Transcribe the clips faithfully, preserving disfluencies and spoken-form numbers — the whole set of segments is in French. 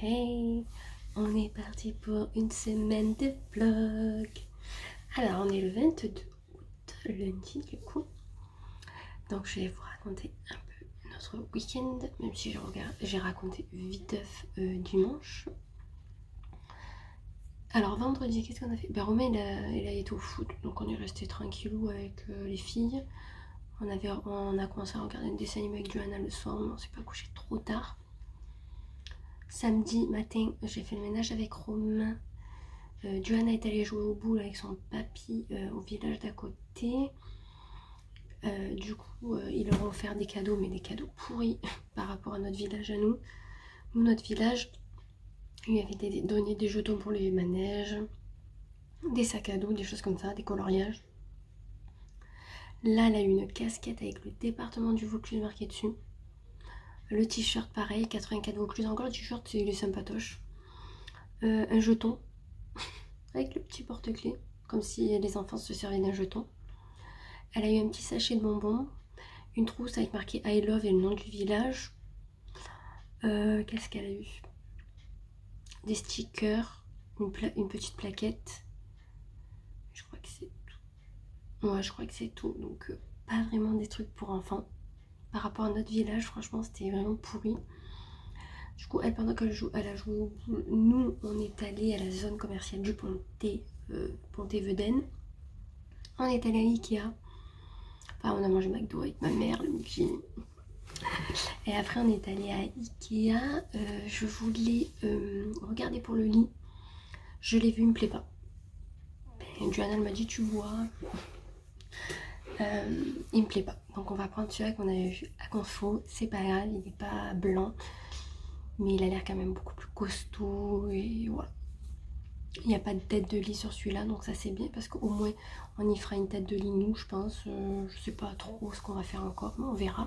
Hey, on est parti pour une semaine de vlog. Alors, on est le vingt-deux août, lundi du coup. Donc, je vais vous raconter un peu notre week-end, même si j'ai raconté vite euh, dimanche. Alors, vendredi, qu'est-ce qu'on a fait? Ben, Romain, il a, il a été au foot, donc on est resté tranquillou avec euh, les filles. On, avait, on a commencé à regarder un dessin animé avec Johanna le soir, mais on s'est pas couché trop tard. Samedi matin, j'ai fait le ménage avec Romain. Euh, Johanna est allée jouer au boule avec son papy euh, au village d'à côté. Euh, du coup, euh, ils leur ont offert des cadeaux, mais des cadeaux pourris par rapport à notre village à nous. Nous, notre village, il lui avait des, donné des jetons pour les manèges, des sacs à dos, des choses comme ça, des coloriages. Là, elle a eu une casquette avec le département du Vaucluse marqué dessus. Le t-shirt, pareil, quatre-vingt-quatre Vaucluse. Encore le t-shirt, il est sympatoche. Euh, un jeton avec le petit porte-clés, comme si les enfants se servaient d'un jeton. Elle a eu un petit sachet de bonbons, une trousse avec marqué I love et le nom du village. Euh, Qu'est-ce qu'elle a eu? Des stickers, une, une petite plaquette. Je crois que c'est tout. Ouais, je crois que c'est tout. Donc, euh, pas vraiment des trucs pour enfants. Par rapport à notre village, franchement, c'était vraiment pourri. Du coup, elle, pendant qu'elle joue, elle a joué au boule, nous, on est allé à la zone commerciale du Pontet, euh, Pontet-Vedène. On est allé à Ikea. Enfin, on a mangé McDo avec ma mère, le midi. Et après, on est allé à Ikea. Euh, je voulais euh, regarder pour le lit. Je l'ai vu, il me plaît pas. Ben, Johanna m'a dit, tu vois. Euh, il me plaît pas. Donc, on va prendre celui-là qu'on avait vu à Confo. C'est pas grave, il n'est pas blanc. Mais il a l'air quand même beaucoup plus costaud. Et voilà. Il n'y a pas de tête de lit sur celui-là, donc ça c'est bien parce qu'au moins on y fera une tête de lit nous, je pense. Euh, je sais pas trop ce qu'on va faire encore, mais on verra.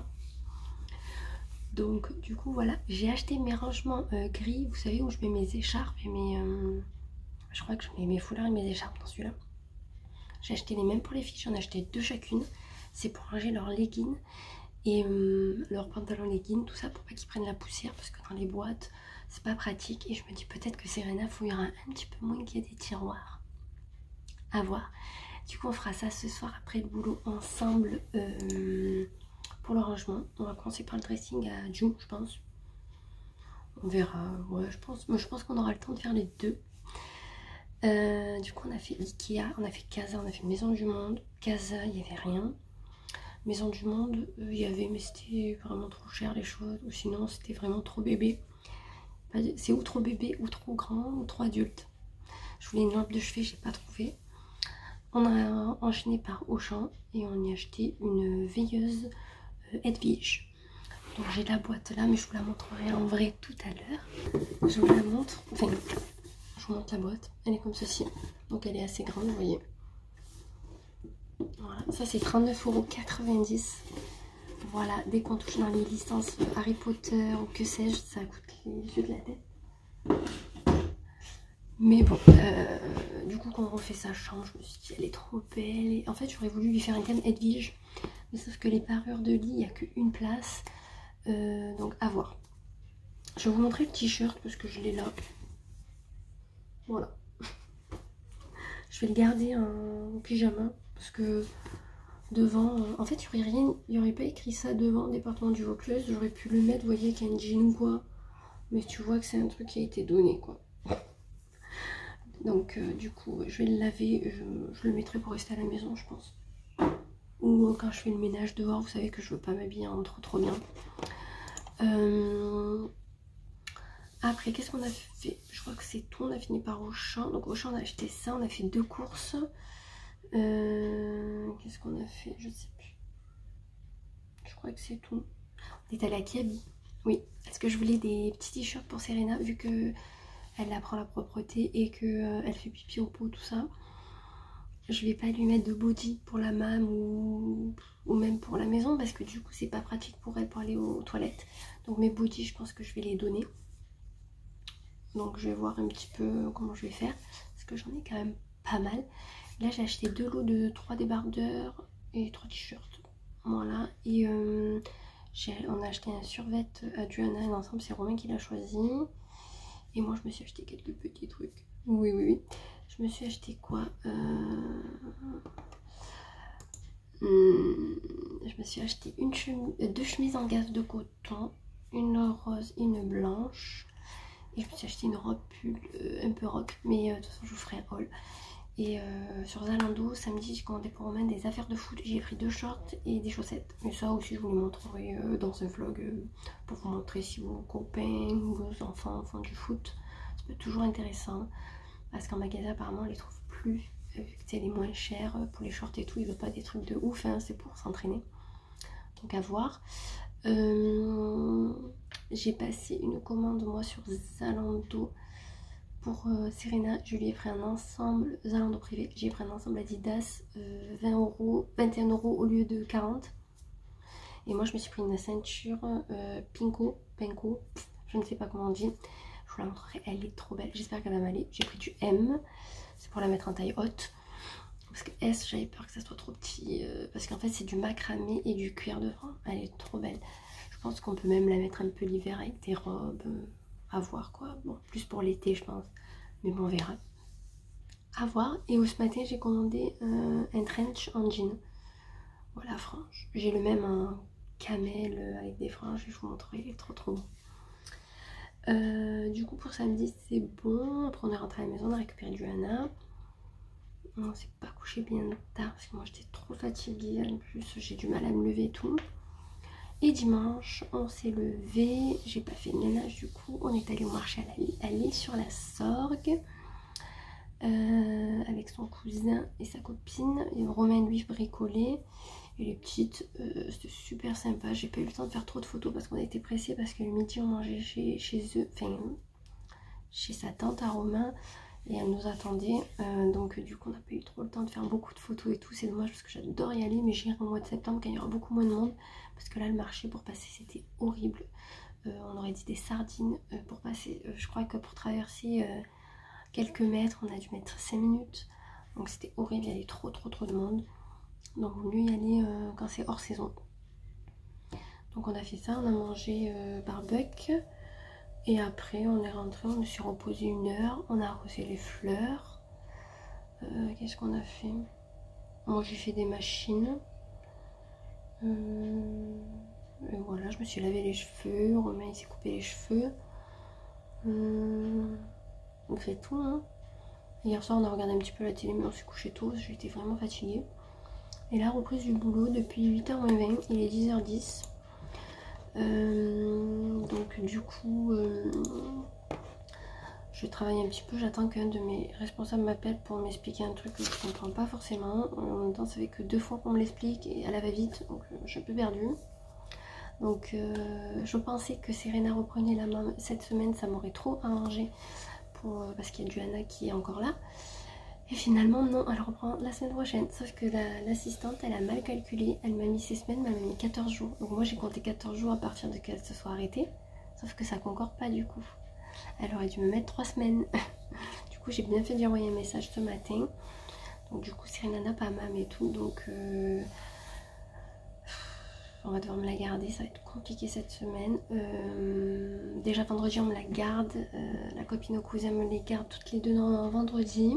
Donc du coup voilà, j'ai acheté mes rangements euh, gris, vous savez où je mets mes écharpes et mes... Euh, je crois que je mets mes foulards et mes écharpes dans celui-là. J'ai acheté les mêmes pour les filles, j'en ai acheté deux chacune. C'est pour ranger leurs leggings et euh, leurs pantalons leggings, tout ça pour pas qu'ils prennent la poussière parce que dans les boîtes c'est pas pratique. Et je me dis peut-être que Serena fouillera un petit peu moins qu'il y a des tiroirs. À voir. Du coup on fera ça ce soir après le boulot ensemble. Euh, Pour le rangement, on va commencer par le dressing à June, je pense. On verra, ouais, je pense, mais je pense qu'on aura le temps de faire les deux. Euh, du coup, on a fait Ikea, on a fait Casa, on a fait Maison du Monde. Casa, il n'y avait rien. Maison du Monde, il euh, y avait, mais c'était vraiment trop cher les choses. Ou sinon, c'était vraiment trop bébé. C'est ou trop bébé, ou trop grand, ou trop adulte. Je voulais une lampe de chevet, j'ai pas trouvé. On a enchaîné par Auchan et on y a acheté une veilleuse Edwige. Donc j'ai la boîte là, mais je vous la montrerai en vrai tout à l'heure. Je vous la montre, enfin, je vous montre la boîte. Elle est comme ceci, donc elle est assez grande, vous voyez. Voilà, ça c'est trente-neuf euros quatre-vingt-dix. Voilà, dès qu'on touche dans les licences Harry Potter ou que sais-je, ça coûte les yeux de la tête. Mais bon, euh, du coup quand on refait sa chambre, je me suis dit elle est trop belle. Et en fait j'aurais voulu lui faire un thème Edwige, mais sauf que les parures de lit, il n'y a qu'une place. Euh, donc à voir. Je vais vous montrer le t-shirt parce que je l'ai là. Voilà. Je vais le garder en pyjama parce que devant, euh, en fait il n'y aurait rien, il n'y aurait pas écrit ça devant département du Vaucluse. J'aurais pu le mettre, vous voyez, avec un jean ou quoi. Mais tu vois que c'est un truc qui a été donné quoi. Donc euh, du coup je vais le laver, je, je le mettrai pour rester à la maison je pense. Ou quand je fais le ménage dehors, vous savez que je veux pas m'habiller en trop trop bien. Euh... Après, qu'est-ce qu'on a fait? Je crois que c'est tout. On a fini par Auchan. Donc Auchan, on a acheté ça. On a fait deux courses. Euh... Qu'est-ce qu'on a fait? Je sais plus. Je crois que c'est tout. On est allé à Kiabi. Oui, parce que je voulais des petits t-shirts pour Serena, vu que elle apprend la propreté et que euh, elle fait pipi au pot, tout ça. Je vais pas lui mettre de body pour la mam ou, ou même pour la maison, parce que du coup, c'est pas pratique pour elle pour aller aux toilettes. Donc mes bodys, je pense que je vais les donner. Donc je vais voir un petit peu comment je vais faire, parce que j'en ai quand même pas mal. Là j'ai acheté deux lots de trois débardeurs et trois t-shirts. Voilà, et euh, on a acheté un survêt à Johanna, l'ensemble c'est Romain qui l'a choisi. Et moi je me suis acheté quelques petits trucs. Oui oui oui. Je me suis acheté quoi euh... hum, Je me suis acheté une chemise, deux chemises en gaze de coton, une rose et une blanche. Et je me suis acheté une robe pull euh, un peu rock, mais euh, de toute façon je vous ferai un haul. Et euh, sur Zalando, samedi, j'ai commandé pour Romain des affaires de foot. J'ai pris deux shorts et des chaussettes. Mais ça aussi, je vous les montrerai euh, dans un vlog euh, pour vous montrer si vos copains ou vos enfants font du foot. Ça peut être toujours intéressant. Parce qu'en magasin, apparemment, on les trouve plus. Euh, vu que c'est les moins chers euh, pour les shorts et tout. Ils veulent pas des trucs de ouf, hein, c'est pour s'entraîner. Donc à voir. Euh, j'ai passé une commande, moi, sur Zalando. Pour euh, Serena, je lui ai pris un ensemble Zalando privé. J'ai pris un ensemble Adidas, euh, vingt euros, vingt et un euros au lieu de quarante. Et moi, je me suis pris une ceinture euh, Pinko, Pinko, je ne sais pas comment on dit. Je vous la montrerai, elle est trop belle. J'espère qu'elle va m'aller. J'ai pris du M, c'est pour la mettre en taille haute. Parce que S, j'avais peur que ça soit trop petit. Euh, parce qu'en fait, c'est du macramé et du cuir devant. Elle est trop belle. Je pense qu'on peut même la mettre un peu l'hiver avec des robes. Euh, à voir quoi. Bon, plus pour l'été, je pense. Mais bon, on verra. À voir. Et ce matin, j'ai commandé euh, un trench en jean. Voilà, frange. J'ai le même en camel avec des franges. Je vous montrerai, il est trop trop bon. Euh, du coup, pour samedi, c'est bon. Après, on est rentré à la maison, on a récupéré du Hana. On s'est pas couché bien tard parce que moi, j'étais trop fatiguée. En plus, j'ai du mal à me lever et tout. Et dimanche, on s'est levé. J'ai pas fait le ménage du coup. On est allé au marché à l'île sur la Sorgue. Euh, avec son cousin et sa copine. Et Romain lui bricolait. Et les petites, euh, c'était super sympa. J'ai pas eu le temps de faire trop de photos parce qu'on était pressés. Parce que le midi, on mangeait chez, chez eux. Enfin, chez sa tante à Romain. Et elle nous attendait. Euh, donc, du coup, on n'a pas eu trop le temps de faire beaucoup de photos et tout. C'est dommage parce que j'adore y aller. Mais j'irai au mois de septembre quand il y aura beaucoup moins de monde. Parce que là, le marché pour passer, c'était horrible. Euh, on aurait dit des sardines euh, pour passer. Euh, je crois que pour traverser euh, quelques mètres, on a dû mettre cinq minutes. Donc, c'était horrible. Il y avait trop, trop, trop de monde. Donc, il vaut mieux y aller euh, quand c'est hors saison. Donc, on a fait ça. On a mangé euh, barbecue. Et après, on est rentré. On s'est reposé une heure. On a arrosé les fleurs. Euh, Qu'est-ce qu'on a fait? Moi, j'ai fait des machines. Euh... Et voilà, je me suis lavé les cheveux. Romain il s'est coupé les cheveux. Euh... On fait tout. Hein. Hier soir, on a regardé un petit peu la télé, mais on s'est couché tôt. J'étais vraiment fatiguée. Et là, reprise du boulot depuis huit heures vingt. Il est dix heures dix. Euh... Donc, du coup, euh... je travaille un petit peu. J'attends qu'un de mes responsables m'appelle pour m'expliquer un truc que je comprends pas forcément. En même temps, ça fait que deux fois qu'on me l'explique et elle va vite. Donc, je suis un peu perdue. Donc euh, je pensais que Serena reprenait la main cette semaine, ça m'aurait trop arrangé pour, euh, parce qu'il y a du Hana qui est encore là. Et finalement non, elle reprend la semaine prochaine. Sauf que l'assistante la, elle a mal calculé, elle m'a mis ces semaines, mais elle m'a mis quatorze jours. Donc moi j'ai compté quatorze jours à partir de qu'elle se soit arrêtée. Sauf que ça concorde pas du coup. Elle aurait dû me mettre trois semaines. Du coup j'ai bien fait d'y envoyer un message ce matin. Donc du coup Serena n'a pas mam et tout, donc... Euh, on va devoir me la garder, ça va être compliqué cette semaine. Euh, déjà vendredi on me la garde, euh, la copine au cousin me les garde toutes les deux dans vendredi.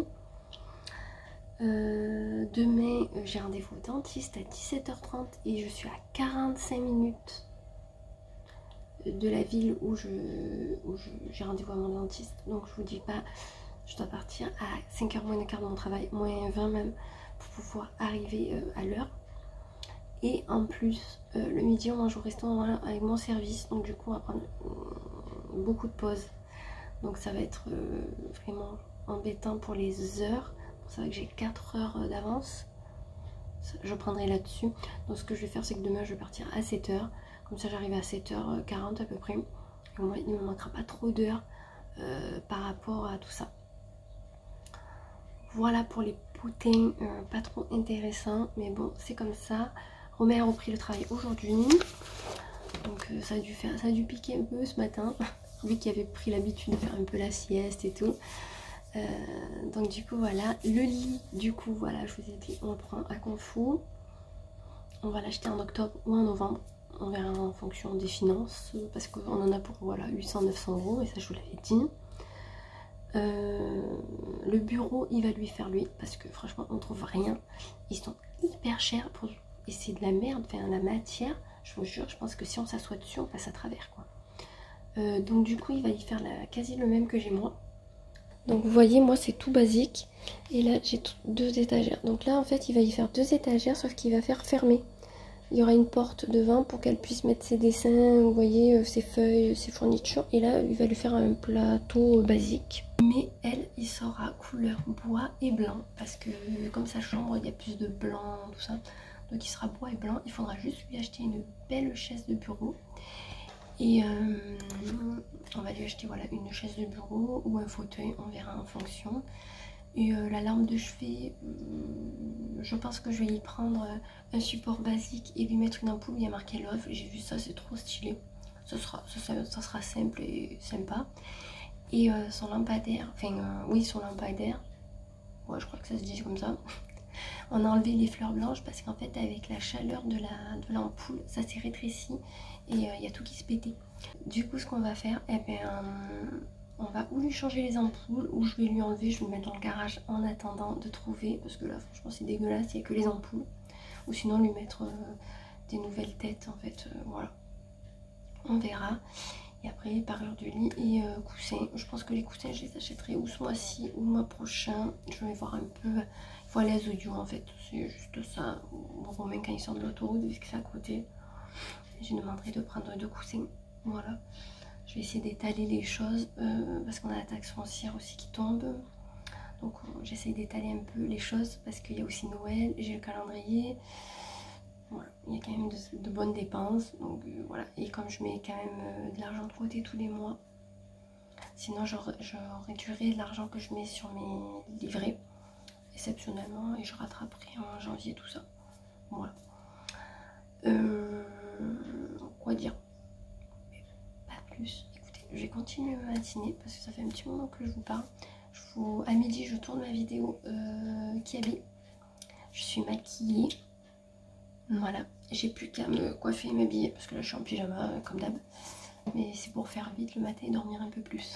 Euh, demain euh, j'ai rendez-vous au dentiste à dix-sept heures trente et je suis à quarante-cinq minutes de la ville où je où j'ai rendez-vous à mon dentiste. Donc je vous dis pas, je dois partir à cinq heures moins le quart de mon travail, moins vingt même, pour pouvoir arriver euh, à l'heure. Et en plus, euh, le midi, on mange au restaurant avec mon service. Donc du coup, on va prendre euh, beaucoup de pauses. Donc ça va être euh, vraiment embêtant pour les heures. C'est vrai que j'ai quatre heures d'avance. Je prendrai là-dessus. Donc ce que je vais faire, c'est que demain, je vais partir à sept heures. Comme ça, j'arrive à sept heures quarante à peu près. Et moi, il ne me manquera pas trop d'heures euh, par rapport à tout ça. Voilà pour les poutins. Euh, pas trop intéressant. Mais bon, c'est comme ça. Romain a repris le travail aujourd'hui, donc euh, ça a dû faire, ça a dû piquer un peu ce matin, lui qui avait pris l'habitude de faire un peu la sieste et tout. Euh, donc du coup voilà, le lit, du coup voilà, je vous ai dit, on le prend à Confou. On va l'acheter en octobre ou en novembre, on verra en fonction des finances, parce qu'on en a pour voilà huit cents neuf cents euros, et ça je vous l'avais dit. Euh, le bureau, il va lui faire lui, parce que franchement, on trouve rien. Ils sont hyper chers pour... et c'est de la merde. Enfin, la matière, je vous jure, je pense que si on s'assoit dessus, on passe à travers, quoi. Euh, donc du coup, il va y faire la... quasi le même que j'ai moi. Donc vous voyez, moi c'est tout basique. Et là, j'ai deux étagères. Donc là, en fait, il va y faire deux étagères, sauf qu'il va faire fermer. Il y aura une porte devant pour qu'elle puisse mettre ses dessins, vous voyez, euh, ses feuilles, ses fournitures. Et là, il va lui faire un plateau basique. Mais elle, il sera couleur bois et blanc. Parce que comme sa chambre, il y a plus de blanc, tout ça. Donc il sera bois et blanc. Il faudra juste lui acheter une belle chaise de bureau. Et euh, on va lui acheter voilà, une chaise de bureau ou un fauteuil, on verra en fonction. Et euh, la lampe de chevet, euh, je pense que je vais y prendre un support basique et lui mettre une ampoule où il y a marqué Love. J'ai vu ça, c'est trop stylé. Ça sera, ça, ça sera simple et sympa. Et euh, son lampadaire, enfin euh, oui son lampadaire, ouais je crois que ça se dit comme ça. On a enlevé les fleurs blanches parce qu'en fait avec la chaleur de l'ampoule, la, ça s'est rétréci et il euh, y a tout qui se pétait. Du coup ce qu'on va faire, eh ben, euh, on va ou lui changer les ampoules ou je vais lui enlever, je vais le mettre dans le garage en attendant de trouver, parce que là franchement c'est dégueulasse, il n'y a que les ampoules. Ou sinon lui mettre euh, des nouvelles têtes en fait, euh, voilà. On verra. Et après parure du lit et euh, coussins. Je pense que les coussins je les achèterai ou ce mois-ci ou le mois prochain. Je vais voir un peu. Il faut aller à Zodio en fait. C'est juste ça. Bon, Romain quand il sort de l'autoroute, vu que c'est à côté, je lui demanderai de prendre deux coussins. Voilà. Je vais essayer d'étaler les choses euh, parce qu'on a la taxe foncière aussi qui tombe. Donc j'essaie d'étaler un peu les choses parce qu'il y a aussi Noël, j'ai le calendrier. Voilà, il y a quand même de, de bonnes dépenses, donc euh, voilà. Et comme je mets quand même euh, de l'argent de côté tous les mois, sinon je, je réduirai l'argent que je mets sur mes livrets exceptionnellement et je rattraperai en janvier tout ça. Voilà. Euh, quoi dire? Pas plus. Écoutez, je vais continuer ma matinée parce que ça fait un petit moment que je vous parle. Je vous, à midi, je tourne ma vidéo euh, Kiabi. Je suis maquillée. Voilà, j'ai plus qu'à me coiffer et m'habiller parce que là je suis en pyjama euh, comme d'hab. Mais c'est pour faire vite le matin et dormir un peu plus.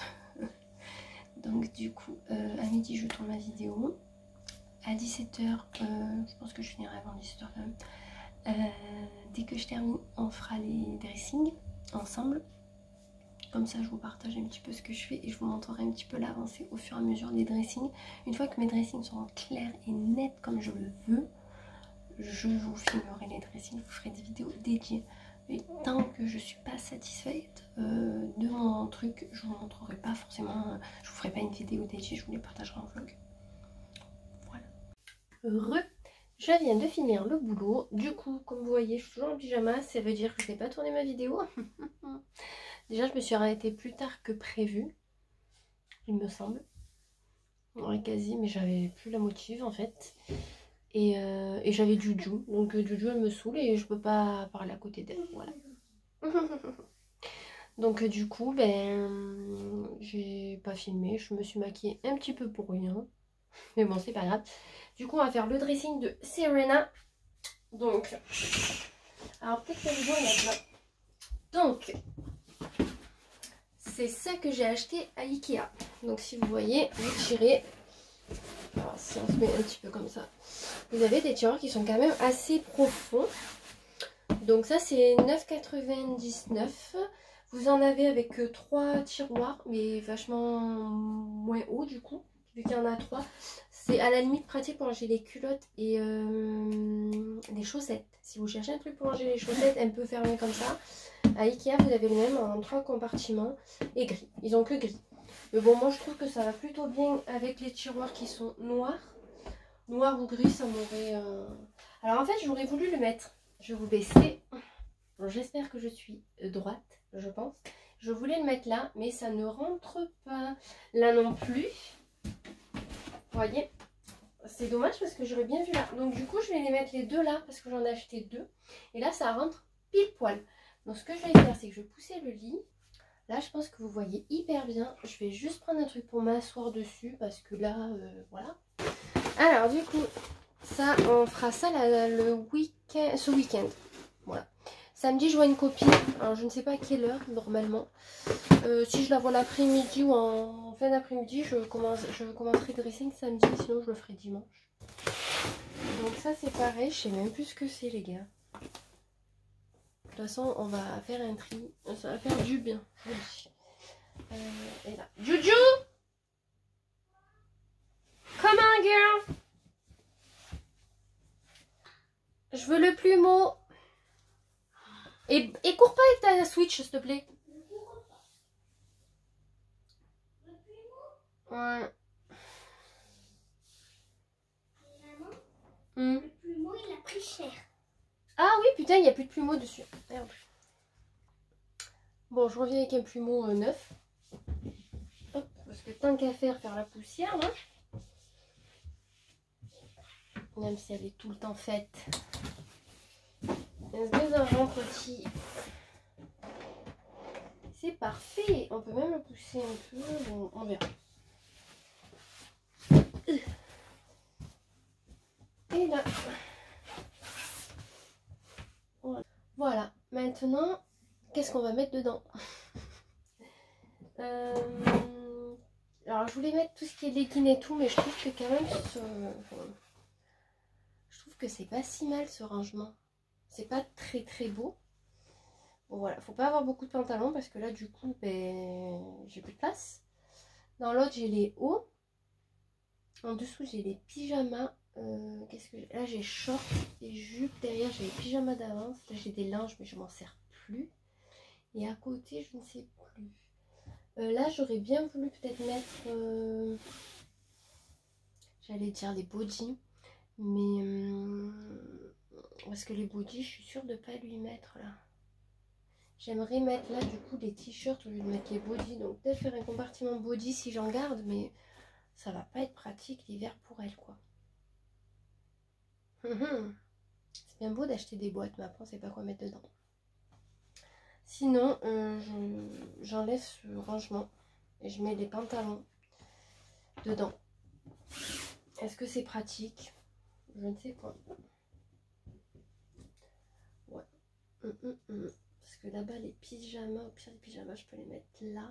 Donc du coup, euh, à midi je tourne ma vidéo. À dix-sept heures, euh, je pense que je finirai avant dix-sept heures quand même. Euh, dès que je termine, on fera les dressings ensemble. Comme ça je vous partage un petit peu ce que je fais et je vous montrerai un petit peu l'avancée au fur et à mesure des dressings. Une fois que mes dressings seront clairs et nets comme je le veux, je vous filmerai les dressings, je vous ferai des vidéos dédiées. Mais tant que je suis pas satisfaite euh, de mon truc, je vous montrerai pas forcément, euh, je vous ferai pas une vidéo dédiée, je vous les partagerai en vlog. Voilà. Re, je viens de finir le boulot. Du coup, comme vous voyez, je suis toujours en pyjama, ça veut dire que je n'ai pas tourné ma vidéo. Déjà, je me suis arrêtée plus tard que prévu, il me semble. Ouais, quasi, mais j'avais plus la motive en fait. Et, euh, et j'avais Juju, donc euh, Juju elle me saoule et je peux pas parler à côté d'elle, voilà. Donc euh, du coup, ben, j'ai pas filmé, je me suis maquillée un petit peu pour rien. Mais bon, c'est pas grave. Du coup, on va faire le dressing de Serena. Donc, alors peut-être que les gens il y a plein. Donc, c'est ça que j'ai acheté à Ikea. Donc si vous voyez, vous tirez. Alors si on se met un petit peu comme ça, vous avez des tiroirs qui sont quand même assez profonds. Donc ça c'est neuf quatre-vingt-dix-neuf. Vous en avez avec euh, trois tiroirs, mais vachement moins haut du coup, vu qu'il y en a trois. C'est à la limite pratique pour ranger les culottes et euh, les chaussettes. Si vous cherchez un truc pour ranger les chaussettes un peu fermé comme ça, à Ikea vous avez le même en trois compartiments et gris. Ils ont que gris. Mais bon, moi je trouve que ça va plutôt bien avec les tiroirs qui sont noirs. Noir ou gris, ça m'aurait... Euh... Alors en fait, j'aurais voulu le mettre. Je vais vous baisser. J'espère que je suis droite, je pense. Je voulais le mettre là, mais ça ne rentre pas là non plus. Vous voyez, c'est dommage parce que j'aurais bien vu là. Donc du coup, je vais les mettre les deux là parce que j'en ai acheté deux. Et là, ça rentre pile poil. Donc ce que je vais faire, c'est que je vais pousser le lit. Là, je pense que vous voyez hyper bien. Je vais juste prendre un truc pour m'asseoir dessus parce que là, euh, voilà. Alors, du coup, ça, on fera ça là, le week-end, ce week-end. Voilà. Samedi, je vois une copine. Alors, je ne sais pas à quelle heure, normalement. Euh, si je la vois l'après-midi ou en fin d'après-midi, je, commence, je commencerai le dressing samedi. Sinon, je le ferai dimanche. Donc ça, c'est pareil. Je sais même plus ce que c'est, les gars. De toute façon, on va faire un tri. Ça va faire du bien. Je vous le dis. Euh, et là. Juju! Come on, girl! Je veux le plumeau. Et, et cours pas avec ta Switch, s'il te plaît. Ouais. Maman, Hmm. le plumeau, il a pris cher. Ah oui, putain, il n'y a plus de plumeau dessus. Merde. Bon, je reviens avec un plumeau euh, neuf. Hop, parce que tant qu'à faire, faire la poussière, là. Même si elle est tout le temps faite. Est-ce que ça rentre petit? C'est parfait. On peut même le pousser un peu. Bon, on verra. Et là. Voilà. Maintenant, qu'est-ce qu'on va mettre dedans? euh... Alors, je voulais mettre tout ce qui est legging et tout, mais je trouve que quand même, ce... enfin, je trouve que c'est pas si mal ce rangement. C'est pas très très beau. Bon, voilà, faut pas avoir beaucoup de pantalons parce que là, du coup, ben, j'ai plus de place. Dans l'autre, j'ai les hauts. En dessous, j'ai les pyjamas. Euh, qu'est-ce que j'ai? Là, j'ai shorts et jupes. Derrière, j'ai les pyjamas d'avance. Là, j'ai des linges, mais je m'en sers plus. Et à côté, je ne sais plus. Euh, là, j'aurais bien voulu peut-être mettre... Euh... J'allais dire les bodys. Mais... Euh... Parce que les bodys, je suis sûre de ne pas lui mettre là. J'aimerais mettre là, du coup, les t-shirts au lieu de mettre les bodys. Donc, peut-être faire un compartiment body si j'en garde. Mais ça va pas être pratique l'hiver pour elle, quoi. C'est bien beau d'acheter des boîtes, mais après on sait pas quoi mettre dedans. Sinon, euh, j'enlève ce rangement et je mets les pantalons dedans. Est-ce que c'est pratique? Je ne sais pas. Ouais. Hum, hum, hum. Parce que là-bas, les pyjamas, au pire les pyjamas, je peux les mettre là.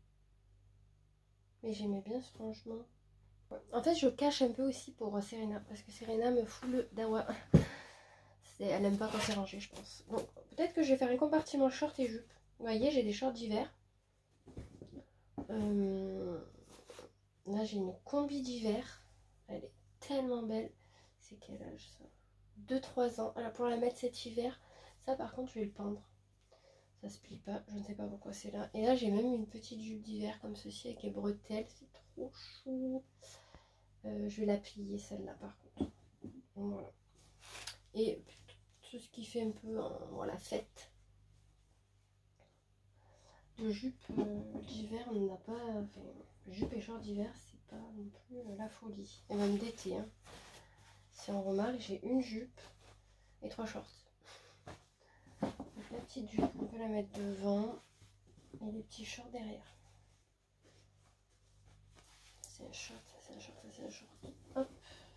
Mais j'aimais bien ce rangement. Ouais. En fait, je cache un peu aussi pour Serena, parce que Serena me fout le dawa. Elle aime pas quand c'est rangé, je pense. Donc, peut-être que je vais faire un compartiment short et jupe. Vous voyez, j'ai des shorts d'hiver. Euh, là, j'ai une combi d'hiver. Elle est tellement belle. C'est quel âge ça? deux trois ans. Alors, pour la mettre cet hiver, ça par contre, je vais le pendre. Ça se plie pas. Je ne sais pas pourquoi c'est là. Et là, j'ai même une petite jupe d'hiver comme ceci avec les bretelles. C'est trop chou. Euh, je vais la plier celle-là par contre. Voilà. Et tout ce qui fait un peu hein, voilà, fête. De jupe euh, d'hiver, on n'a pas. Enfin, jupe et short d'hiver, c'est pas non plus euh, la folie. Et même d'été. Hein. Si on remarque, j'ai une jupe et trois shorts. Donc, la petite jupe, on peut la mettre devant et les petits shorts derrière. C'est un short, ça c'est un short, ça c'est un short. Hop.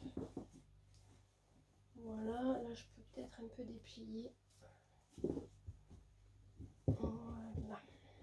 Voilà, là je peux peut-être un peu déplier. Voilà.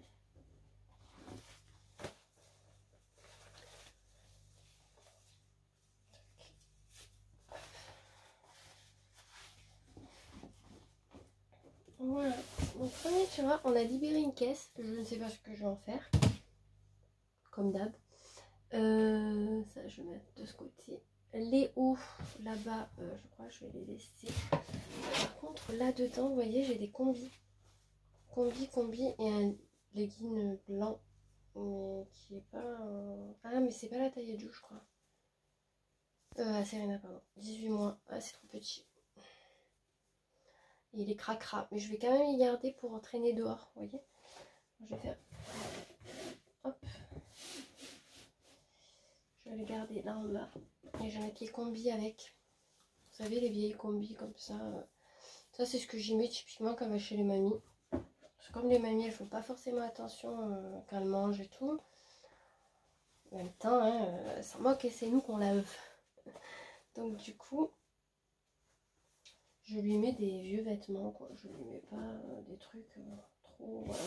Voilà, donc premier tiroir, on a libéré une caisse, je ne sais pas ce que je vais en faire, comme d'hab. Euh, ça je vais mettre de ce côté. Les hauts là-bas, euh, je crois que je vais les laisser. Par contre là dedans, vous voyez, j'ai des combis. Combi, combi et un legging blanc. Mais qui est pas... Un... Ah mais c'est pas la taille du je crois. Euh, à Serena, pardon. dix-huit mois. Ah c'est trop petit. Et il est cracra. Mais je vais quand même y garder pour entraîner dehors, vous voyez. Je vais faire... Hop. Je vais les garder là en bas. Et je vais mettre les combis avec. Vous savez, les vieilles combis comme ça. Ça, c'est ce que j'y mets typiquement quand va chez les mamies. Parce que comme les mamies, elles font pas forcément attention euh, quand elles mangent et tout. En même temps, hein, euh, sans moque et c'est nous qu'on lave. Donc du coup, Je lui mets des vieux vêtements, quoi. Je lui mets pas euh, des trucs euh, trop... Voilà.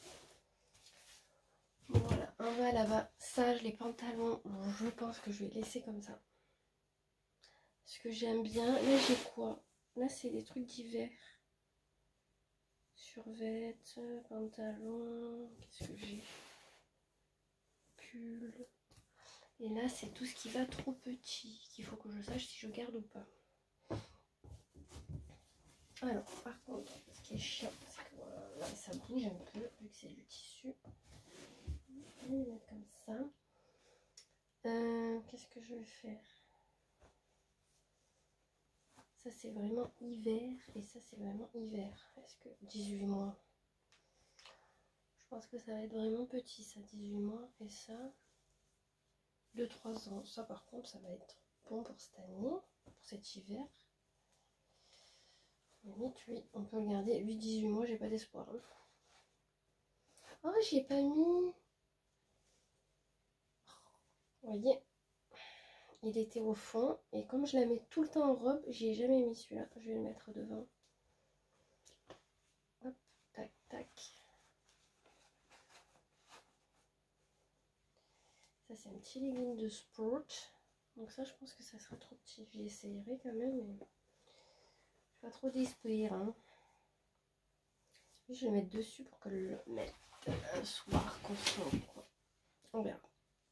Voilà, un bas là-bas. Ça, les pantalons, bon, je pense que je vais laisser comme ça. Ce que j'aime bien. Là, j'ai quoi? Là, c'est des trucs d'hiver. Survêt, pantalon. Qu'est-ce que j'ai? Pull. Et là, c'est tout ce qui va trop petit. Qu'il faut que je sache si je garde ou pas. Alors, par contre, ce qui est chiant, c'est que voilà, là, ça bouge un peu, vu que c'est du tissu. Je vais le mettre comme ça. Euh, Qu'est-ce que je vais faire? Ça, c'est vraiment hiver, et ça, c'est vraiment hiver. Est-ce que dix-huit mois? Je pense que ça va être vraiment petit, ça, dix-huit mois, et ça, deux trois ans. Ça, par contre, ça va être bon pour cette année, pour cet hiver. Limite, oui, on peut le garder. huit dix-huit mois, j'ai pas d'espoir. Hein. Oh, j'y ai pas mis. Vous voyez, il était au fond. Et comme je la mets tout le temps en robe, j'y ai jamais mis celui-là. Je vais le mettre devant. Hop, tac, tac. Ça, c'est un petit legging de sport. Donc ça, je pense que ça sera trop petit. J'essayerai quand même, mais... Pas trop d'esprit, hein. Je vais le mettre dessus pour que le mette un soir consommer. On verra.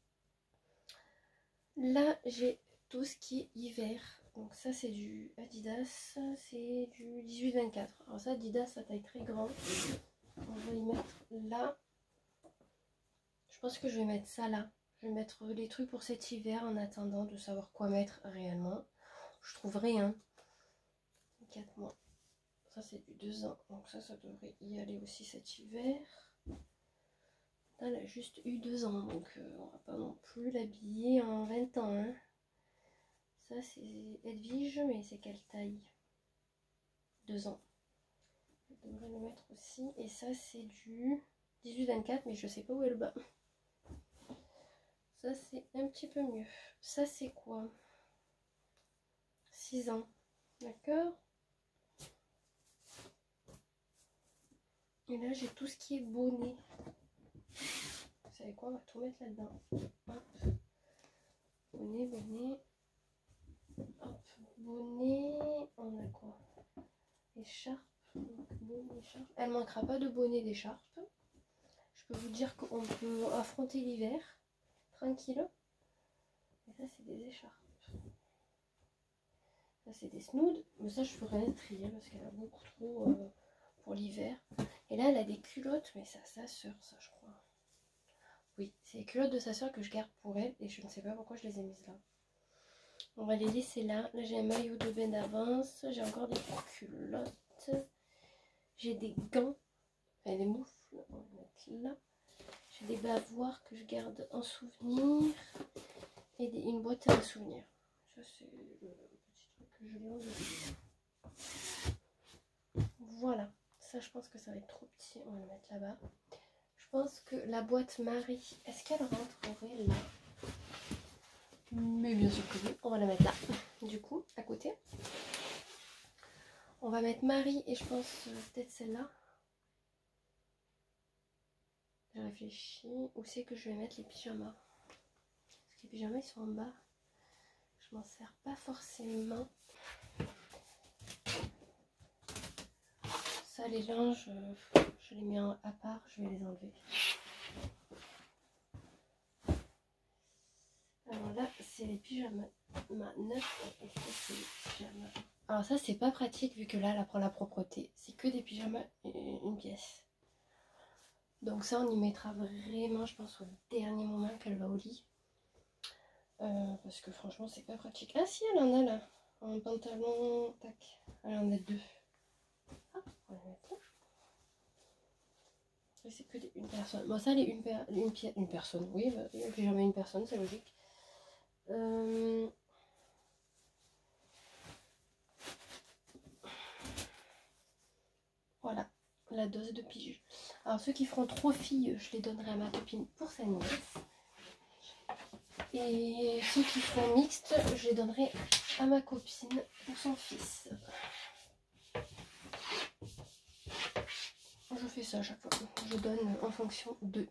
Là, j'ai tout ce qui est hiver. Donc ça, c'est du Adidas. C'est du dix-huit vingt-quatre. Alors ça, Adidas, ça taille très grand. On va y mettre là. Je pense que je vais mettre ça là. Je vais mettre les trucs pour cet hiver en attendant de savoir quoi mettre réellement. Je trouve rien. quatre mois. Ça, c'est du deux ans. Donc ça, ça devrait y aller aussi cet hiver. Là, elle a juste eu deux ans. Donc euh, on va pas non plus l'habiller en vingt ans. Hein. Ça, c'est Edwige, mais c'est quelle taille? deux ans. Je devrais le mettre aussi. Et ça, c'est du dix-huit vingt-quatre, mais je sais pas où est le bas. Ça, c'est un petit peu mieux. Ça, c'est quoi? six ans. D'accord? Et là, j'ai tout ce qui est bonnet. Vous savez quoi? On va tout mettre là-dedans. Hop. Bonnet, bonnet. Hop. Bonnet. On a quoi? Écharpe. Bonnet, écharpe. Elle manquera pas de bonnet d'écharpe. Je peux vous dire qu'on peut affronter l'hiver. Tranquille. Et ça, c'est des écharpes. Ça, c'est des snoods. Mais ça, je ferai un trier parce qu'elle a beaucoup trop euh, pour l'hiver. Et là, elle a des culottes. Mais c'est à sa soeur, ça, je crois. Oui, c'est les culottes de sa soeur que je garde pour elle. Et je ne sais pas pourquoi je les ai mises là. On va les laisser là. Là, j'ai un maillot de bain d'avance. J'ai encore des culottes. J'ai des gants. Enfin, des moufles. On va les mettre là. J'ai des bavoirs que je garde en souvenir. Et des, une boîte à souvenirs. Ça, c'est le petit truc que je vais enlever. Voilà. Ça, je pense que ça va être trop petit. On va le mettre là-bas. Je pense que la boîte Marie, est-ce qu'elle rentrerait là? Mais bien sûr que oui. On va la mettre là. Du coup, à côté. On va mettre Marie et je pense euh, peut-être celle-là. J'ai réfléchi. Où c'est que je vais mettre les pyjamas? Parce que les pyjamas, ils sont en bas. Je m'en sers pas forcément. Ça, les linges, euh, je les mets à part. Je vais les enlever. Alors là, c'est les pyjamas. Ma neuf. Et ça, c'est les pyjamas. Alors ça, c'est pas pratique vu que là, elle apprend la propreté. C'est que des pyjamas, une pièce. Donc ça, on y mettra vraiment, je pense, au dernier moment qu'elle va au lit. Euh, parce que franchement, c'est pas pratique. Ah si, elle en a là. Un pantalon, tac. Elle en a deux. Ah, on va la mettre là. C'est que des, une personne. Bon, ça, elle est une, per, une, une personne. Oui, bah, et puis jamais une personne, c'est logique. Euh... Voilà, la dose de pige. Alors, ceux qui feront trop filles, je les donnerai à ma copine pour sa nièce. Et ceux qui font mixte, je les donnerai à ma copine pour son fils. je fais ça à chaque fois. Je donne en fonction de.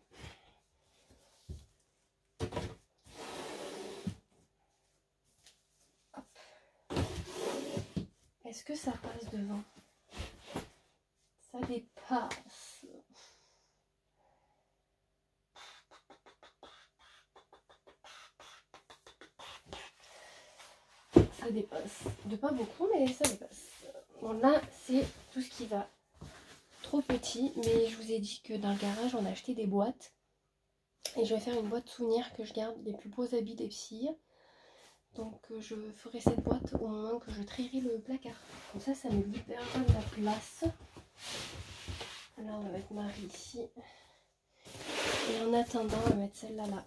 Est-ce que ça passe devant? Ça dépasse. Ça dépasse. De pas beaucoup, mais ça dépasse. Bon, là, c'est tout ce qui va trop petit. Mais je vous ai dit que dans le garage, on a acheté des boîtes. Et je vais faire une boîte souvenir que je garde les plus beaux habits des filles. Donc je ferai cette boîte au moment que je trierai le placard. Comme ça, ça me libérera de la place. Là, on va mettre Marie ici. Et en attendant, on va mettre celle-là là.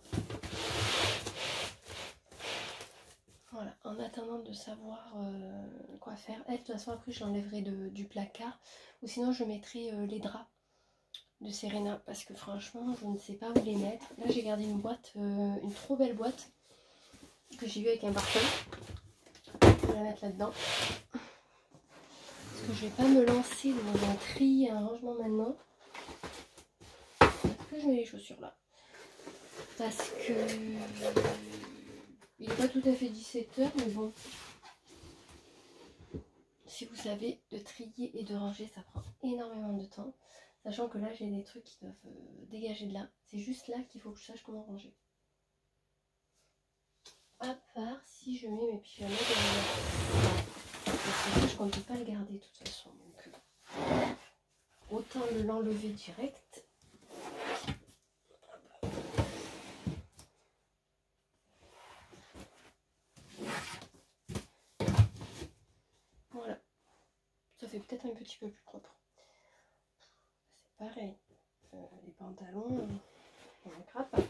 Voilà, en attendant de savoir euh, quoi faire. Elle, de toute façon, après, je l'enlèverai du placard. Ou sinon, je mettrai euh, les draps de Serena. Parce que franchement, je ne sais pas où les mettre. Là, j'ai gardé une boîte, euh, une trop belle boîte. Que j'ai eu avec un parfum. Je vais la mettre là-dedans. Parce que je vais pas me lancer dans un tri, un rangement maintenant. Est-ce que je mets les chaussures là? Parce que il n'est pas tout à fait dix-sept heures, mais bon. Si vous savez, de trier et de ranger, ça prend énormément de temps. Sachant que là, j'ai des trucs qui doivent dégager de là. C'est juste là qu'il faut que je sache comment ranger. À part si je mets mes pyjamas dans le... Je compte pas le garder de toute façon. Donc, euh, autant l'enlever direct. Voilà. Ça fait peut-être un petit peu plus propre. C'est pareil. Euh, les pantalons, on ne crape pas.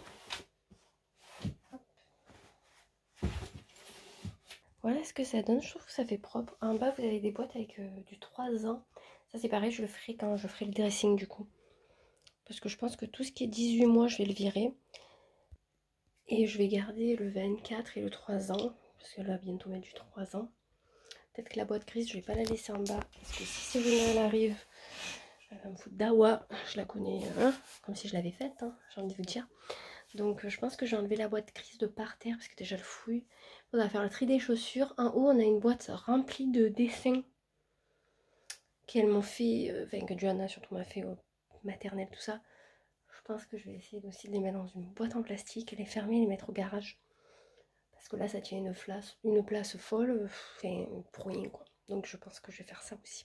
Voilà ce que ça donne. Je trouve que ça fait propre. En bas, vous avez des boîtes avec euh, du trois ans. Ça, c'est pareil, je le ferai quand je ferai le dressing du coup. Parce que je pense que tout ce qui est dix-huit mois, je vais le virer. Et je vais garder le vingt-quatre et le trois ans. Parce que là, bientôt mettre du trois ans. Peut-être que la boîte grise, je vais pas la laisser en bas. Parce que si Serena, elle arrive, elle va me foutre d'awa. Je la connais, hein, comme si je l'avais faite, hein, j'ai envie de vous dire. Donc, je pense que j'ai enlevé la boîte grise de par terre. Parce que déjà, le fouille. On va faire le tri des chaussures. En haut, on a une boîte remplie de dessins qu'elles m'ont fait, euh, enfin que Johanna surtout m'a fait au maternel, tout ça. Je pense que je vais essayer aussi de les mettre dans une boîte en plastique, les fermer et les mettre au garage. Parce que là, ça tient une place, une place folle, enfin pour rien quoi. Donc je pense que je vais faire ça aussi.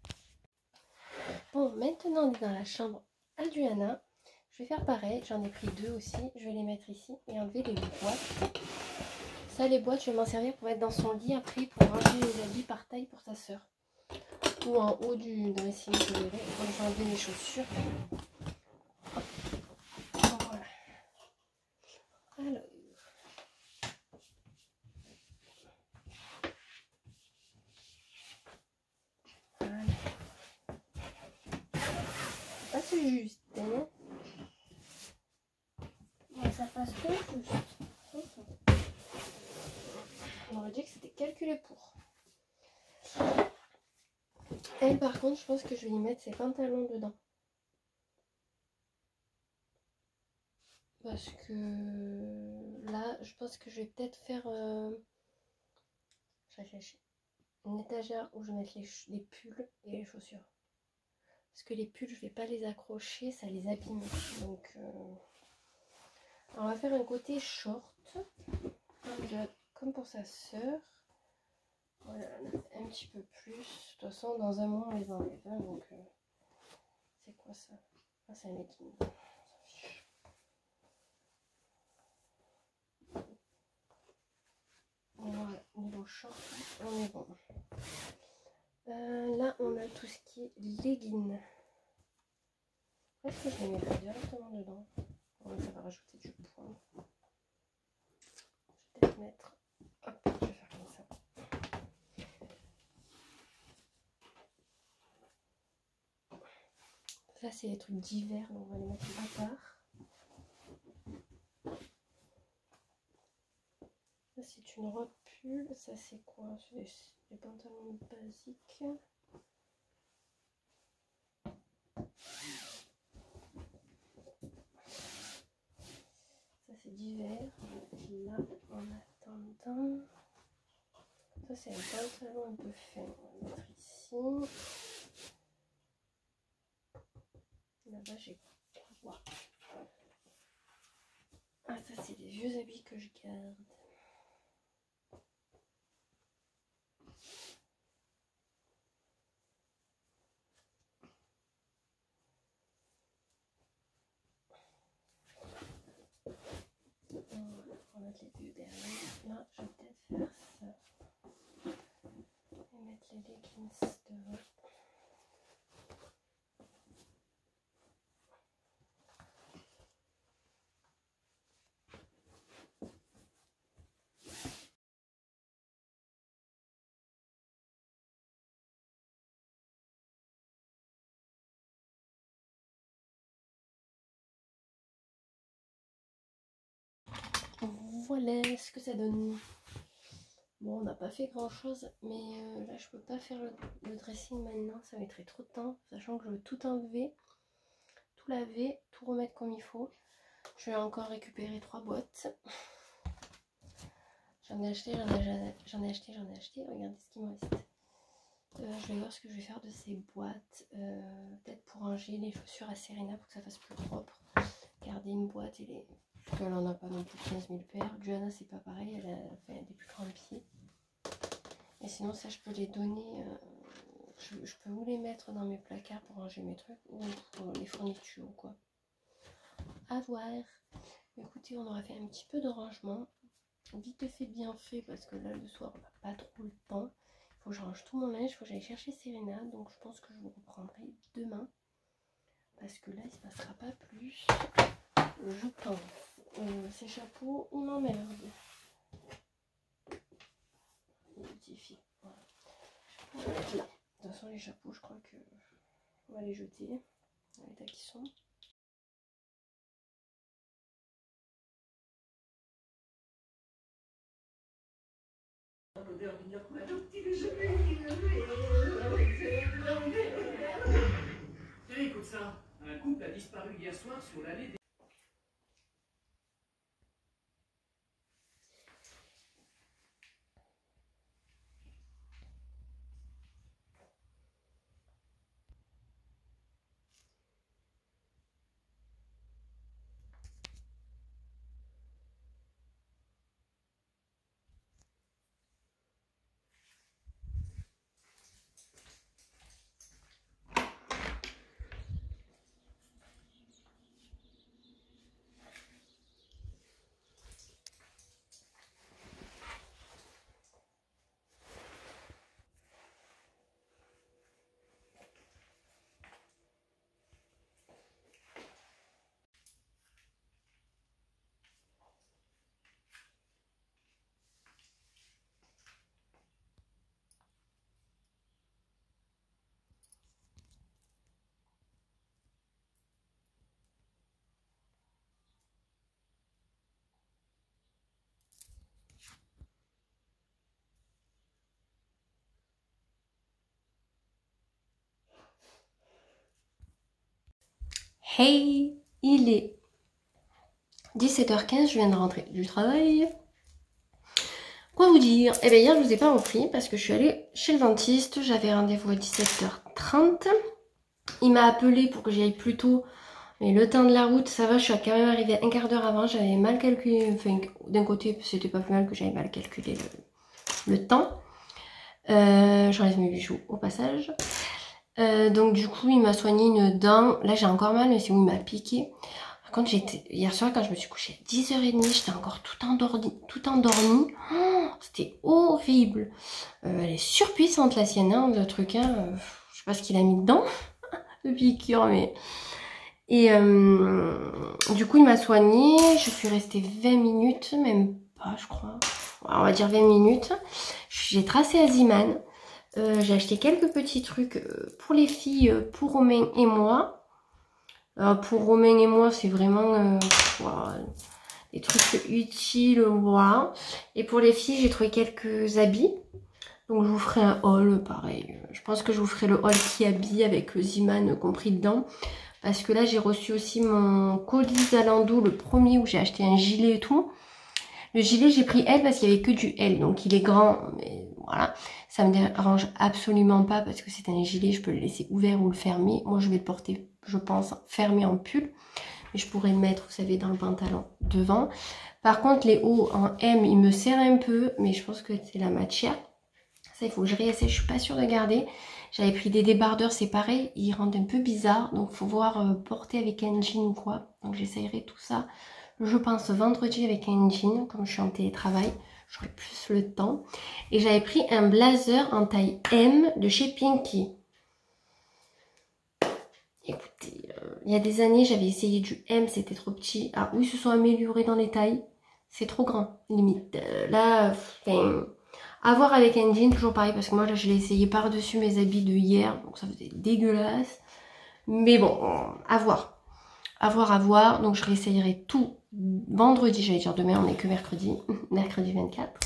Bon, maintenant on est dans la chambre à Johanna. Je vais faire pareil, j'en ai pris deux aussi. Je vais les mettre ici et enlever les boîtes. Ça, les boîtes, je vais m'en servir pour mettre dans son lit après pour ranger les habits par taille pour sa soeur. Ou en haut du dressing, je verrai. Quand je vais enlever mes chaussures. Voilà. Alors. Voilà. Ça c'est juste. Hein, Mais ça passe pas juste. on aurait dit que c'était calculé pour. Elle par contre, je pense que je vais y mettre ses pantalons dedans. Parce que là, je pense que je vais peut-être faire euh, je réfléchis. Une étagère où je vais mettre les, les pulls et les chaussures. Parce que les pulls, je vais pas les accrocher, ça les abîme. Donc, euh... on va faire un côté short, comme, de, comme pour sa sœur. Voilà, un petit peu plus. De toute façon, dans un mois, on les enlève. Hein, donc, euh... c'est quoi ça? Ah, c'est un legging. Voilà, niveau short, on est bon. Euh, là, on a tout ce qui est legging. Est-ce que je les mettrai directement dedans? Ouais, ça va rajouter du poids. Je vais peut-être mettre... Hop, je vais faire comme ça. Ça, c'est les trucs d'hiver, donc on va les mettre à part. Ça, c'est une robe pull. Ça, c'est quoi? C'est des, des pantalons basiques. Ça c'est d'hiver. Là, en attendant. Ça c'est un pantalon un peu fin. On va mettre ici. Là-bas j'ai quoi? Ah, ça c'est des vieux habits que je garde. On va mettre les deux derrière. Là, je vais peut-être faire ça. Et mettre les leggings devant. Voilà ce que ça donne. Bon, on n'a pas fait grand chose, mais euh, là je peux pas faire le, le dressing maintenant, ça mettrait trop de temps, sachant que je veux tout enlever, tout laver, tout remettre comme il faut. Je vais encore récupérer trois boîtes. J'en ai acheté, j'en ai, j'en ai acheté, j'en ai acheté. Regardez ce qu'il me reste. Euh, je vais voir ce que je vais faire de ces boîtes. Euh, Peut-être pour ranger les chaussures à Serena pour que ça fasse plus propre. Garder une boîte et les. Parce qu'elle en a pas non plus quinze mille paires. Johanna c'est pas pareil, elle a, enfin, des plus grands pieds. Et sinon ça je peux les donner. Euh, je, je peux ou les mettre dans mes placards pour ranger mes trucs ou pour les fournitures quoi. À voir. Écoutez, on aura fait un petit peu de rangement. Vite fait, bien fait, parce que là le soir on n'a pas trop le temps. Il faut que je range tout mon linge, il faut que j'aille chercher Serena. Donc je pense que je vous reprendrai demain. Parce que là il ne se passera pas plus. Je pense. Euh, ces chapeaux, ils m'emmerdent. Les petits filles. Voilà. Je vais mettre là. De toute façon les chapeaux je crois que on va les jeter. À l'état qu'ils sont. Tiens, écoute ça. Un couple a disparu hier soir sur l'allée des... Hey, il est dix-sept heures quinze, je viens de rentrer du travail. Quoi vous dire? Eh bien hier je vous ai pas repris parce que je suis allée chez le dentiste, j'avais rendez-vous à dix-sept heures trente. Il m'a appelé pour que j'y aille plus tôt, mais le temps de la route, ça va, je suis quand même arrivée un quart d'heure avant, j'avais mal calculé, enfin d'un côté c'était pas plus mal que j'avais mal calculé le, le temps. Euh, J'enlève mes bijoux au passage. Euh, donc du coup il m'a soigné une dent, là j'ai encore mal mais c'est où il m'a piqué. Par contre j'étais hier soir quand je me suis couchée à dix heures trente, j'étais encore tout endormie, tout endormie. Oh, c'était horrible. Euh, elle est surpuissante la sienne, hein, le truc, hein. Euh, je sais pas ce qu'il a mis dedans, de piqûre, mais... Et euh, du coup il m'a soigné, je suis restée vingt minutes, même pas je crois, ouais, on va dire vingt minutes. J'ai tracé à Ziman. Euh, j'ai acheté quelques petits trucs pour les filles, pour Romain et moi. Euh, pour Romain et moi, c'est vraiment euh, voilà, des trucs utiles. Voilà. Et pour les filles, j'ai trouvé quelques habits. Donc je vous ferai un haul, pareil. Je pense que je vous ferai le haul Kiabi avec le Ziman compris dedans. Parce que là, j'ai reçu aussi mon colis Zalando, le premier où j'ai acheté un gilet et tout. Le gilet, j'ai pris L parce qu'il n'y avait que du L. Donc il est grand, mais voilà. Ça me dérange absolument pas parce que c'est un gilet, je peux le laisser ouvert ou le fermer. Moi, je vais le porter, je pense, fermé en pull. Mais je pourrais le mettre, vous savez, dans le pantalon devant. Par contre, les hauts en M, ils me serrent un peu, mais je pense que c'est la matière. Ça, il faut que je réessaye, je suis pas sûre de garder. J'avais pris des débardeurs, c'est pareil, ils rendent un peu bizarre. Donc, il faut voir euh, porter avec un jean ou quoi. Donc, j'essayerai tout ça, je pense, vendredi avec un jean, comme je suis en télétravail. J'aurai plus le temps. Et j'avais pris un blazer en taille M de chez Pinky. Écoutez, euh, il y a des années, j'avais essayé du M, c'était trop petit. Ah oui, ils se sont améliorés dans les tailles. C'est trop grand, limite. Euh, là, enfin... à voir avec un jean, toujours pareil, parce que moi là je l'ai essayé par-dessus mes habits de hier, donc ça faisait dégueulasse. Mais bon, à voir. À voir, à voir. Donc je réessayerai tout vendredi, j'allais dire demain, on est que mercredi, mercredi vingt-quatre.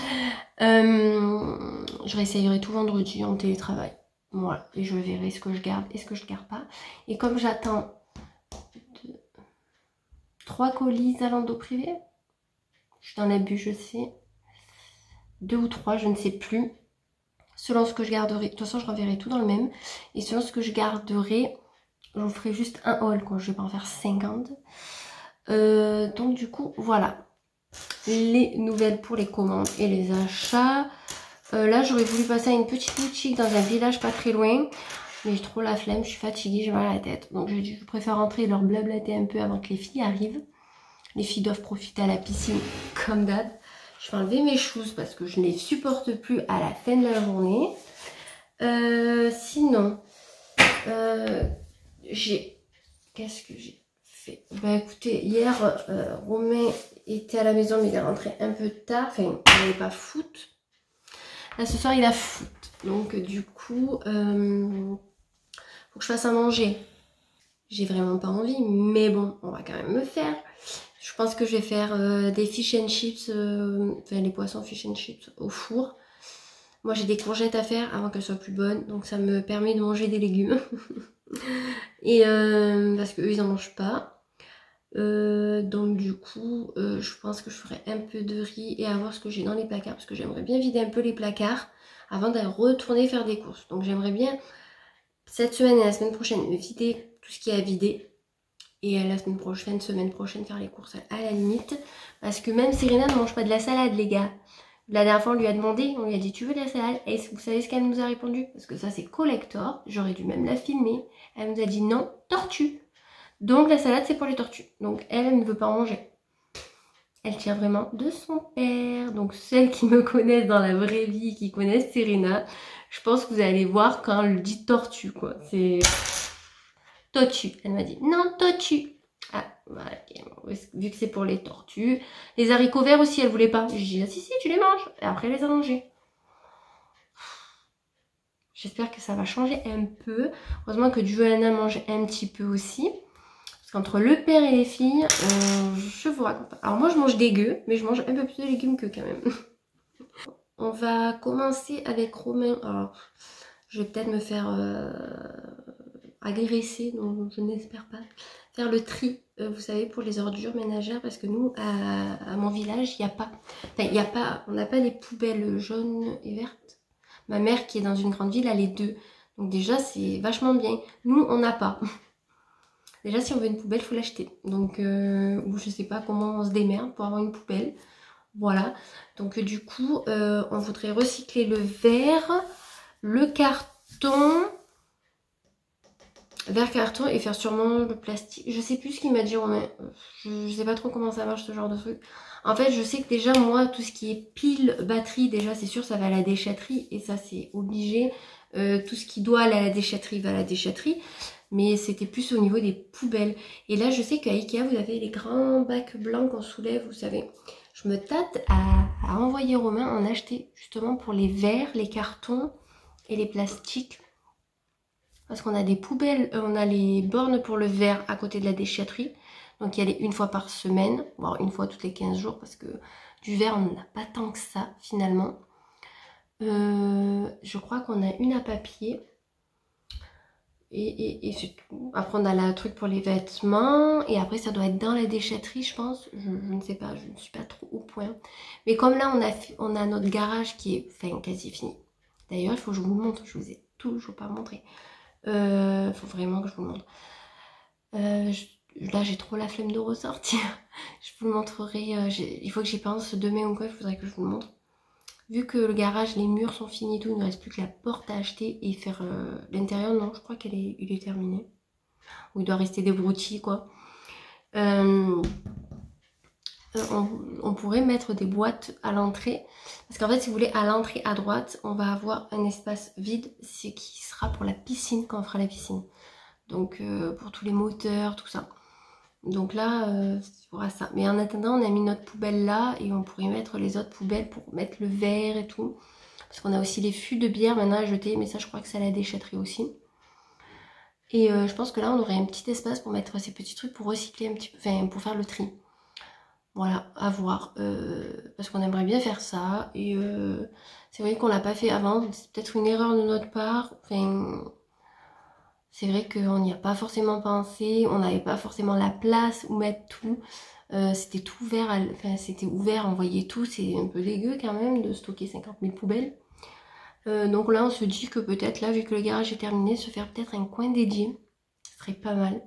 Euh, je réessayerai tout vendredi en télétravail. Voilà, et je verrai ce que je garde et ce que je garde pas. Et comme j'attends trois colis Zalando privé, je suis dans l'abus, je sais. Deux ou trois, je ne sais plus. Selon ce que je garderai, de toute façon je renverrai tout dans le même. Et selon ce que je garderai, je vous ferai juste un haul, quoi. Je vais pas en faire cinquante. Euh, donc du coup, voilà. Les nouvelles pour les commandes et les achats. Euh, là, j'aurais voulu passer à une petite boutique dans un village pas très loin. Mais j'ai trop la flemme, je suis fatiguée, j'ai mal à la tête. Donc je, je préfère rentrer et leur blablater un peu avant que les filles arrivent. Les filles doivent profiter à la piscine comme d'hab. Je vais enlever mes choses parce que je ne les supporte plus à la fin de la journée. Euh, sinon, euh, j'ai... Qu'est-ce que j'ai fait? Bah écoutez, hier, euh, Romain était à la maison, mais il est rentré un peu tard. Enfin, il n'avait pas foot. Là, ce soir, il a foot. Donc, du coup, euh, faut que je fasse à manger. J'ai vraiment pas envie, mais bon, on va quand même me faire. Je pense que je vais faire euh, des fish and chips, euh, enfin les poissons fish and chips au four. Moi j'ai des courgettes à faire avant qu'elles soient plus bonnes, donc ça me permet de manger des légumes. Et euh, parce qu'eux ils en mangent pas. Euh, donc du coup, euh, je pense que je ferai un peu de riz et à voir ce que j'ai dans les placards, parce que j'aimerais bien vider un peu les placards avant d'aller retourner faire des courses. Donc j'aimerais bien cette semaine et la semaine prochaine vider tout ce qui est à vider. Et la semaine prochaine, semaine prochaine, faire les courses à la limite. Parce que même Serena ne mange pas de la salade, les gars. La dernière fois, on lui a demandé, on lui a dit, tu veux de la salade? Et vous savez ce qu'elle nous a répondu? Parce que ça, c'est collector. J'aurais dû même la filmer. Elle nous a dit, non, tortue. Donc, la salade, c'est pour les tortues. Donc, elle, elle ne veut pas en manger. Elle tient vraiment de son père. Donc, celles qui me connaissent dans la vraie vie, qui connaissent Serena, je pense que vous allez voir quand elle dit tortue, quoi. C'est... tortue. Elle m'a dit non, tortue. Ah, voilà. Vu que c'est pour les tortues. Les haricots verts aussi, elle voulait pas. J'ai dit, ah si, si, tu les manges. Et après, elle les a mangés. J'espère que ça va changer un peu. Heureusement que Johanna mange un petit peu aussi. Parce qu'entre le père et les filles, euh, je vous raconte pas. Alors moi, je mange dégueu, mais je mange un peu plus de légumes que quand même. On va commencer avec Romain. Alors, je vais peut-être me faire... Euh... agresser, donc je n'espère pas, faire le tri, euh, vous savez, pour les ordures ménagères, parce que nous, à, à mon village, il n'y a pas, enfin, il n'y a pas, on n'a pas les poubelles jaunes et vertes. Ma mère, qui est dans une grande ville, a les deux. Donc déjà, c'est vachement bien. Nous, on n'a pas. Déjà, si on veut une poubelle, il faut l'acheter. Donc, euh, ou je sais pas comment on se démerde pour avoir une poubelle. Voilà. Donc, euh, du coup, euh, on voudrait recycler le verre, le carton... verre carton et faire sûrement le plastique. Je sais plus ce qu'il m'a dit Romain. Je, je sais pas trop comment ça marche ce genre de truc. En fait, je sais que déjà moi, tout ce qui est pile, batterie, déjà c'est sûr ça va à la déchetterie. Et ça c'est obligé. Euh, tout ce qui doit aller à la déchetterie va à la déchetterie. Mais c'était plus au niveau des poubelles. Et là je sais qu'à Ikea vous avez les grands bacs blancs qu'on soulève, vous savez. Je me tâte à, à envoyer Romain en acheter justement pour les verres, les cartons et les plastiques. Parce qu'on a des poubelles, euh, on a les bornes pour le verre à côté de la déchetterie. Donc il y a les une fois par semaine, voire une fois toutes les quinze jours. Parce que du verre, on n'en a pas tant que ça finalement. Euh, je crois qu'on a une à papier. Et, et, et c'est tout. Après, on a le truc pour les vêtements. Et après, ça doit être dans la déchetterie, je pense. Je, je ne sais pas, je ne suis pas trop au point. Mais comme là, on a, on a notre garage qui est enfin, quasi fini. D'ailleurs, il faut que je vous le montre. Je vous ai toujours pas montré. Il euh, faut vraiment que je vous le montre. Euh, je, là, j'ai trop la flemme de ressortir. Je vous le montrerai. Euh, il faut que j'y pense demain ou quoi. Il faudrait que je vous le montre. Vu que le garage, les murs sont finis et tout, il ne reste plus que la porte à acheter et faire euh, l'intérieur. Non, je crois qu'il est, il est terminé. Ou il doit rester des broutilles, quoi. Euh, on, on pourrait mettre des boîtes à l'entrée. Parce qu'en fait, si vous voulez, à l'entrée à droite, on va avoir un espace vide. C'est qui sera pour la piscine, quand on fera la piscine. Donc, euh, pour tous les moteurs, tout ça. Donc là, euh, c'est pour ça. Mais en attendant, on a mis notre poubelle là et on pourrait mettre les autres poubelles pour mettre le verre et tout. Parce qu'on a aussi les fûts de bière maintenant à jeter, mais ça je crois que c'est à la déchetterie aussi. Et euh, je pense que là on aurait un petit espace pour mettre ces petits trucs pour recycler un petit peu, enfin pour faire le tri. Voilà, à voir. Euh, parce qu'on aimerait bien faire ça. Et euh, c'est vrai qu'on l'a pas fait avant, c'est peut-être une erreur de notre part. Enfin... C'est vrai qu'on n'y a pas forcément pensé, on n'avait pas forcément la place où mettre tout. Euh, c'était tout ouvert, à, enfin c'était ouvert, on voyait tout, c'est un peu dégueu quand même de stocker cinquante mille poubelles. Euh, donc là on se dit que peut-être là, vu que le garage est terminé, se faire peut-être un coin dédié, ce serait pas mal.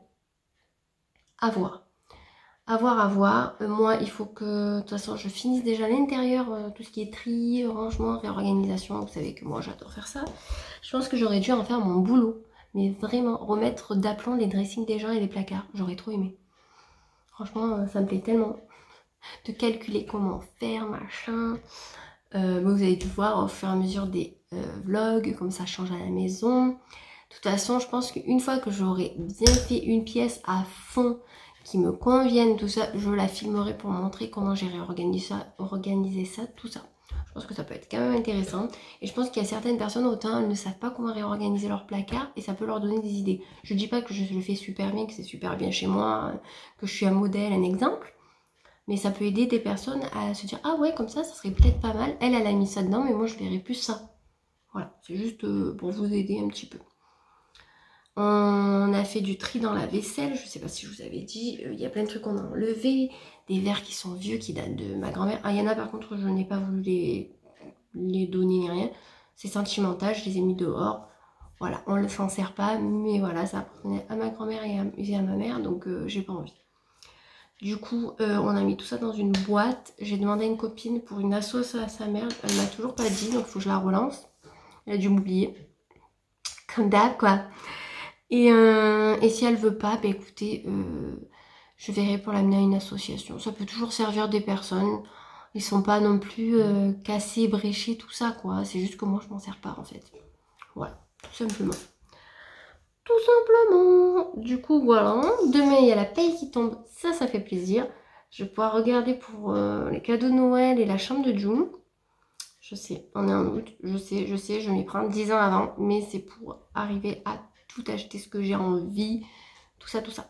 À voir. À voir, à voir. Euh, moi il faut que, de toute façon je finisse déjà l'intérieur, euh, tout ce qui est tri, rangement, réorganisation, vous savez que moi j'adore faire ça. Je pense que j'aurais dû en faire mon boulot. Mais vraiment, remettre d'aplomb les dressings des gens et les placards, j'aurais trop aimé. Franchement, ça me plaît tellement. De calculer comment faire, machin. Euh, vous avez dû voir au fur et à mesure des euh, vlogs, comme ça change à la maison. De toute façon, je pense qu'une fois que j'aurai bien fait une pièce à fond, qui me convienne, tout ça, je la filmerai pour montrer comment j'ai réorganisé ça, organisé ça, tout ça. Je pense que ça peut être quand même intéressant. Et je pense qu'il y a certaines personnes, autant elles ne savent pas comment réorganiser leur placard et ça peut leur donner des idées. Je dis pas que je le fais super bien, que c'est super bien chez moi, que je suis un modèle, un exemple. Mais ça peut aider des personnes à se dire, ah ouais, comme ça, ça serait peut-être pas mal. Elle, elle a mis ça dedans, mais moi, je verrais plus ça. Voilà, c'est juste pour vous aider un petit peu. On a fait du tri dans la vaisselle, je sais pas si je vous avais dit, il y a plein de trucs qu'on a enlevés, des verres qui sont vieux, qui datent de ma grand-mère. Ah, il y en a par contre, je n'ai pas voulu les, les donner ni rien, c'est sentimental, je les ai mis dehors. Voilà, on ne s'en sert pas, mais voilà, ça appartenait à ma grand-mère et, et à ma mère, donc euh, j'ai pas envie. Du coup, euh, on a mis tout ça dans une boîte. J'ai demandé à une copine pour une assoce à sa mère, elle m'a toujours pas dit, donc il faut que je la relance. Elle a dû m'oublier, comme d'hab quoi. Et, euh, et si elle veut pas, bah écoutez, euh, je verrai pour l'amener à une association. Ça peut toujours servir des personnes. Ils sont pas non plus euh, cassés, bréchés, tout ça quoi. C'est juste que moi je m'en sers pas en fait. Voilà, tout simplement. Tout simplement. Du coup voilà. Demain il y a la paye qui tombe. Ça, ça fait plaisir. Je vais pouvoir regarder pour euh, les cadeaux de Noël et la chambre de June. Je sais, on est en août. Je sais, je sais, je m'y prends dix ans avant. Mais c'est pour arriver à tout acheter ce que j'ai envie, tout ça, tout ça.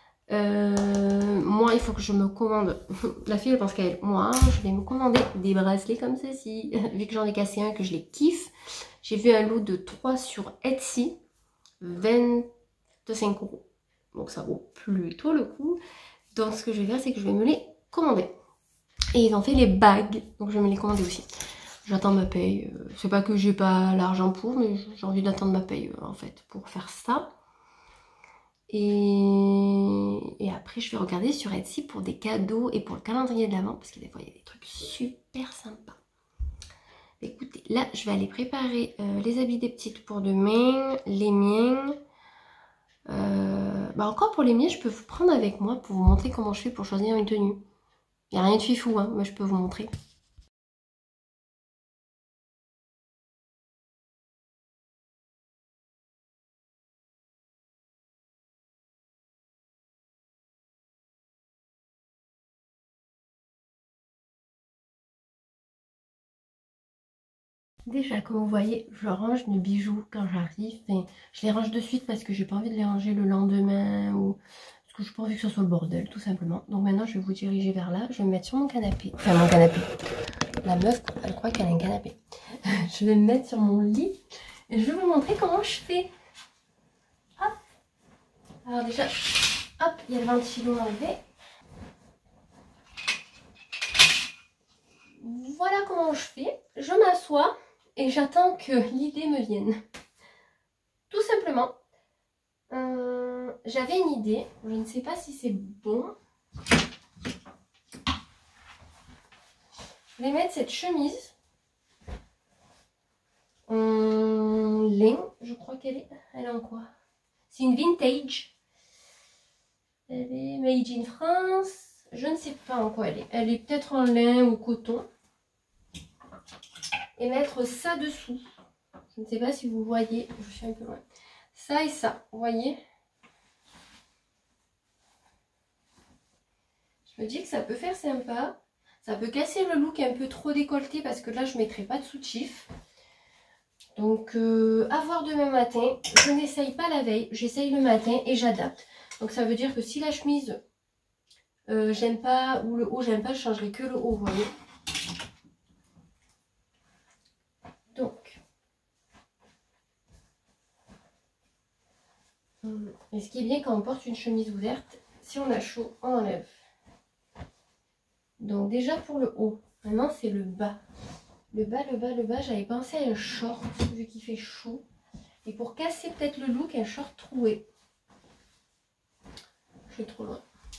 Euh, moi, il faut que je me commande. La fille, elle pense qu'elle, moi, je vais me commander des bracelets comme ceci. Vu que j'en ai cassé un, que je les kiffe. J'ai vu un lot de trois sur Etsy, vingt-cinq euros. Donc ça vaut plutôt le coup. Donc ce que je vais faire, c'est que je vais me les commander. Et ils ont fait les bagues, donc je vais me les commander aussi. J'attends ma paye. C'est pas que j'ai pas l'argent pour, mais j'ai envie d'attendre ma paye en fait pour faire ça. Et... et après, je vais regarder sur Etsy pour des cadeaux et pour le calendrier de l'Avent parce que des fois, il y a des trucs super sympas. Écoutez, là, je vais aller préparer euh, les habits des petites pour demain, les miens. Euh... Bah encore pour les miens, je peux vous prendre avec moi pour vous montrer comment je fais pour choisir une tenue. Il n'y a rien de fifou, hein, moi je peux vous montrer. Déjà, comme vous voyez, je range mes bijoux quand j'arrive. Je les range de suite parce que j'ai pas envie de les ranger le lendemain ou parce que j'ai pas envie que ce soit le bordel, tout simplement. Donc maintenant, je vais vous diriger vers là. Je vais me mettre sur mon canapé. Enfin, mon canapé. La meuf, elle croit qu'elle a un canapé. je vais me mettre sur mon lit et je vais vous montrer comment je fais. Hop. Alors déjà, hop, il y a le ventilo enlevé. Voilà comment je fais. Je m'assois et j'attends que l'idée me vienne. Tout simplement. Euh, J'avais une idée. Je ne sais pas si c'est bon. Je vais mettre cette chemise en lin. Je crois qu'elle est... Elle est en quoi? C'est une vintage. Elle est made in France. Je ne sais pas en quoi elle est. Elle est peut-être en lin ou coton. Et mettre ça dessous. Je ne sais pas si vous voyez. Je suis un peu loin. Ça et ça. Vous voyez? Je me dis que ça peut faire sympa. Ça peut casser le look un peu trop décolleté parce que là je ne mettrai pas de soutif. Donc euh, à voir demain matin. Je n'essaye pas la veille. J'essaye le matin et j'adapte. Donc ça veut dire que si la chemise euh, j'aime pas ou le haut j'aime pas, je changerai que le haut, vous voyez. Donc. Et ce qui est bien quand on porte une chemise ouverte, si on a chaud, on enlève. Donc déjà pour le haut, maintenant c'est le bas. Le bas, le bas, le bas, j'avais pensé à un short vu qu'il fait chaud. Et pour casser peut-être le look, un short troué. Je suis trop loin.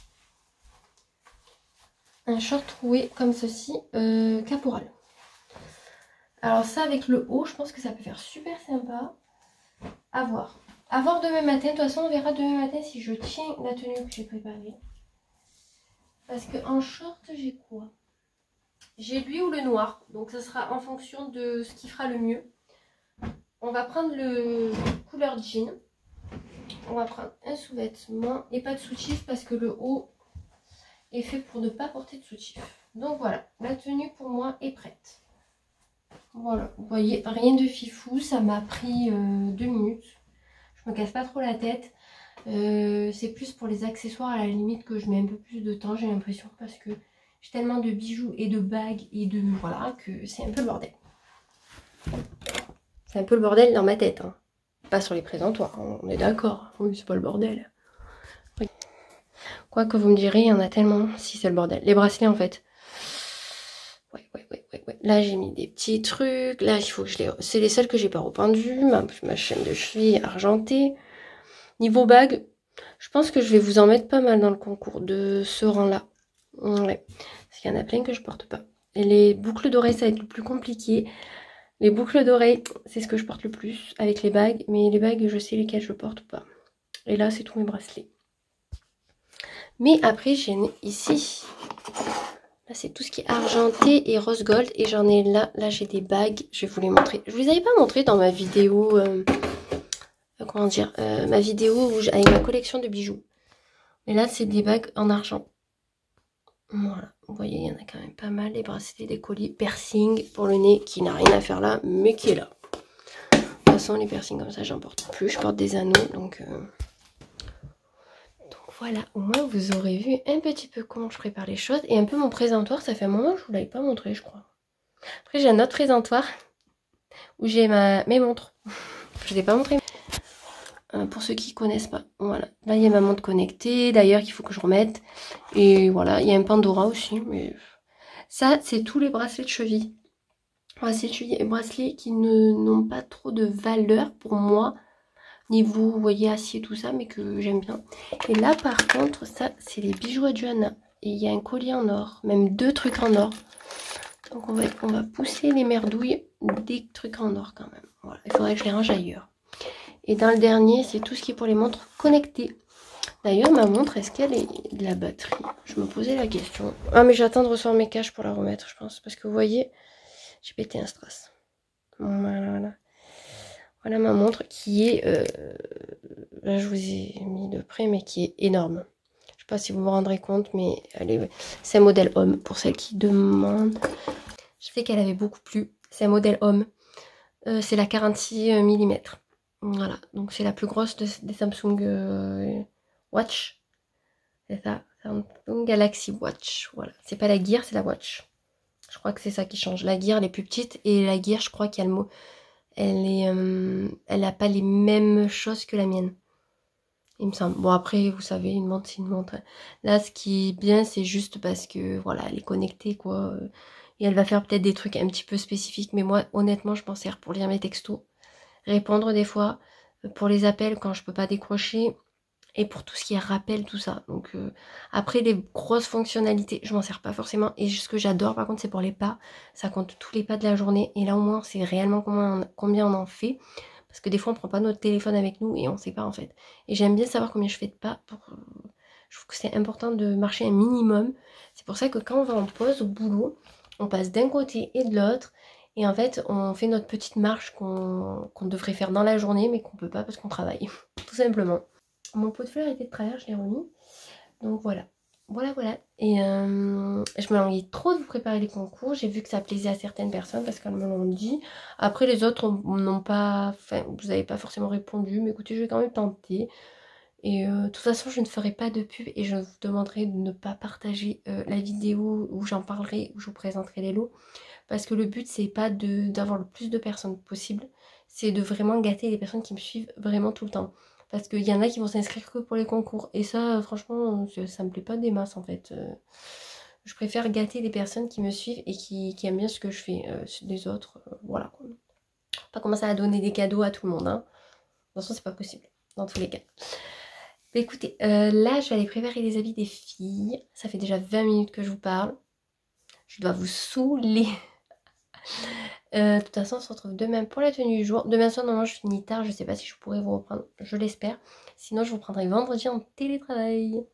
Un short troué comme ceci, euh, caporal. Alors ça avec le haut, je pense que ça peut faire super sympa. À voir. À voir demain matin. De toute façon, on verra demain matin si je tiens la tenue que j'ai préparée. Parce que en short, j'ai quoi? J'ai lui ou le noir. Donc ça sera en fonction de ce qui fera le mieux. On va prendre le couleur jean. On va prendre un sous-vêtement et pas de soutif parce que le haut est fait pour ne pas porter de soutif. Donc voilà, la tenue pour moi est prête. Voilà, vous voyez, rien de fifou. Ça m'a pris euh, deux minutes. Je me casse pas trop la tête. Euh, c'est plus pour les accessoires à la limite que je mets un peu plus de temps, j'ai l'impression, parce que j'ai tellement de bijoux et de bagues et de voilà que c'est un peu le bordel. C'est un peu le bordel dans ma tête, hein. Pas sur les présentoirs, on est d'accord. Oui, c'est pas le bordel. Oui. Quoi que vous me direz, il y en a tellement. Si, c'est le bordel. Les bracelets en fait. Ouais, ouais, ouais, ouais, ouais. Là j'ai mis des petits trucs. Là il faut que je les. C'est les seuls que j'ai pas rependus. Ma, ma chaîne de cheville argentée. Niveau bague, je pense que je vais vous en mettre pas mal dans le concours de ce rang-là. Ouais. Parce qu'il y en a plein que je porte pas. Et les boucles d'oreilles, ça va être le plus compliqué. Les boucles d'oreilles, c'est ce que je porte le plus avec les bagues. Mais les bagues, je sais lesquelles je porte ou pas. Et là, c'est tous mes bracelets. Mais après, j'ai ici. Là, c'est tout ce qui est argenté et rose gold. Et j'en ai là. Là, j'ai des bagues. Je vais vous les montrer. Je vous les avais pas montré dans ma vidéo... Euh... Comment dire, euh, ma vidéo où avec ma collection de bijoux. Mais là, c'est des bagues en argent. Voilà, vous voyez, il y en a quand même pas mal. Des bracelets, des colliers, piercing pour le nez qui n'a rien à faire là, mais qui est là. De toute façon, les piercings comme ça, j'en porte plus. Je porte des anneaux, donc... Euh... Donc voilà, au moins vous aurez vu un petit peu comment je prépare les choses. Et un peu mon présentoir, ça fait un moment que je vous l'avais pas montré, je crois. Après, j'ai un autre présentoir où j'ai ma... mes montres. Je ne vous ai pas montré. Pour ceux qui connaissent pas, voilà. Là, il y a ma montre connectée, d'ailleurs, qu'il faut que je remette. Et voilà, il y a un Pandora aussi. Mais ça, c'est tous les bracelets de cheville. Bracelets de cheville et bracelets qui n'ont pas trop de valeur pour moi. Niveau, vous voyez, acier, tout ça, mais que j'aime bien. Et là, par contre, ça, c'est les bijoux à Johanna. Et il y a un collier en or, même deux trucs en or. Donc, on va, on va pousser les merdouilles des trucs en or quand même. Voilà, il faudrait que je les range ailleurs. Et dans le dernier, c'est tout ce qui est pour les montres connectées. D'ailleurs, ma montre, est-ce qu'elle est de la batterie? Je me posais la question. Ah, mais j'attends de recevoir mes caches pour la remettre, je pense. Parce que vous voyez, j'ai pété un strass. Voilà, voilà. Voilà ma montre qui est... Euh, là, je vous ai mis de près, mais qui est énorme. Je ne sais pas si vous vous rendrez compte, mais c'est un modèle homme. Pour celles qui demandent. Je sais qu'elle avait beaucoup plu. C'est un modèle homme. Euh, c'est la quarante-six millimètres. Voilà, donc c'est la plus grosse de, des Samsung euh, Watch. C'est ça, Samsung Galaxy Watch. Voilà, c'est pas la Gear, c'est la Watch. Je crois que c'est ça qui change. La gear elle est plus petite et la gear je crois qu'il y a le mot. Elle est, euh, elle n'a pas les mêmes choses que la mienne. Il me semble. Bon après vous savez une montre c'est une montre. Là ce qui est bien c'est juste parce que voilà elle est connectée quoi. Et elle va faire peut-être des trucs un petit peu spécifiques. Mais moi honnêtement je m'en sers pour lire mes textos. Répondre des fois. Pour les appels quand je peux pas décrocher. Et pour tout ce qui est rappel, tout ça. Donc euh, après les grosses fonctionnalités, je m'en sers pas forcément. Et ce que j'adore par contre c'est pour les pas. Ça compte tous les pas de la journée. Et là au moins c'est réellement combien on, combien on en fait. Parce que des fois on prend pas notre téléphone avec nous et on sait pas en fait. Et j'aime bien savoir combien je fais de pas. Pour... Je trouve que c'est important de marcher un minimum. C'est pour ça que quand on va en pause au boulot, on passe d'un côté et de l'autre. Et en fait on fait notre petite marche qu'on qu'on devrait faire dans la journée mais qu'on peut pas parce qu'on travaille. Tout simplement. Mon pot de fleurs était de travers, je l'ai remis. Donc voilà. Voilà, voilà. Et euh, je me languis trop de vous préparer les concours. J'ai vu que ça plaisait à certaines personnes parce qu'elles me l'ont dit. Après, les autres n'ont pas... Enfin, vous n'avez pas forcément répondu. Mais écoutez, je vais quand même tenter. Et euh, de toute façon, je ne ferai pas de pub. Et je vous demanderai de ne pas partager euh, la vidéo où j'en parlerai, où je vous présenterai les lots. Parce que le but, c'est pas d'avoir le plus de personnes possible. C'est de vraiment gâter les personnes qui me suivent vraiment tout le temps. Parce qu'il y en a qui vont s'inscrire que pour les concours. Et ça, franchement, ça me plaît pas des masses en fait. Je préfère gâter les personnes qui me suivent et qui, qui aiment bien ce que je fais. Euh, les autres, euh, voilà. Pas commencer à donner des cadeaux à tout le monde. Hein. De toute façon, c'est pas possible. Dans tous les cas. Mais écoutez, euh, là, je vais aller préparer les habits des filles. Ça fait déjà vingt minutes que je vous parle. Je dois vous saouler. Euh, de toute façon, on se retrouve demain pour la tenue du jour. Demain soir, normalement, je finis tard. Je sais pas si je pourrai vous reprendre. Je l'espère. Sinon, je vous prendrai vendredi en télétravail.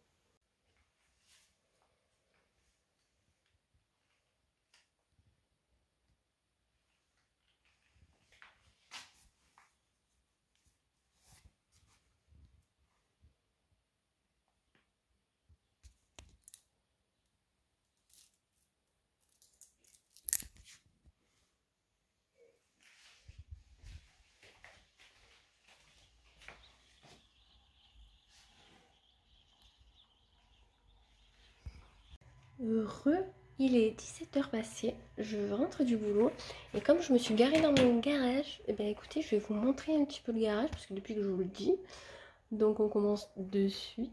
Heureux, il est dix-sept heures passées, je rentre du boulot et comme je me suis garée dans mon garage, et eh bien écoutez, je vais vous montrer un petit peu le garage parce que depuis que je vous le dis, donc on commence de suite.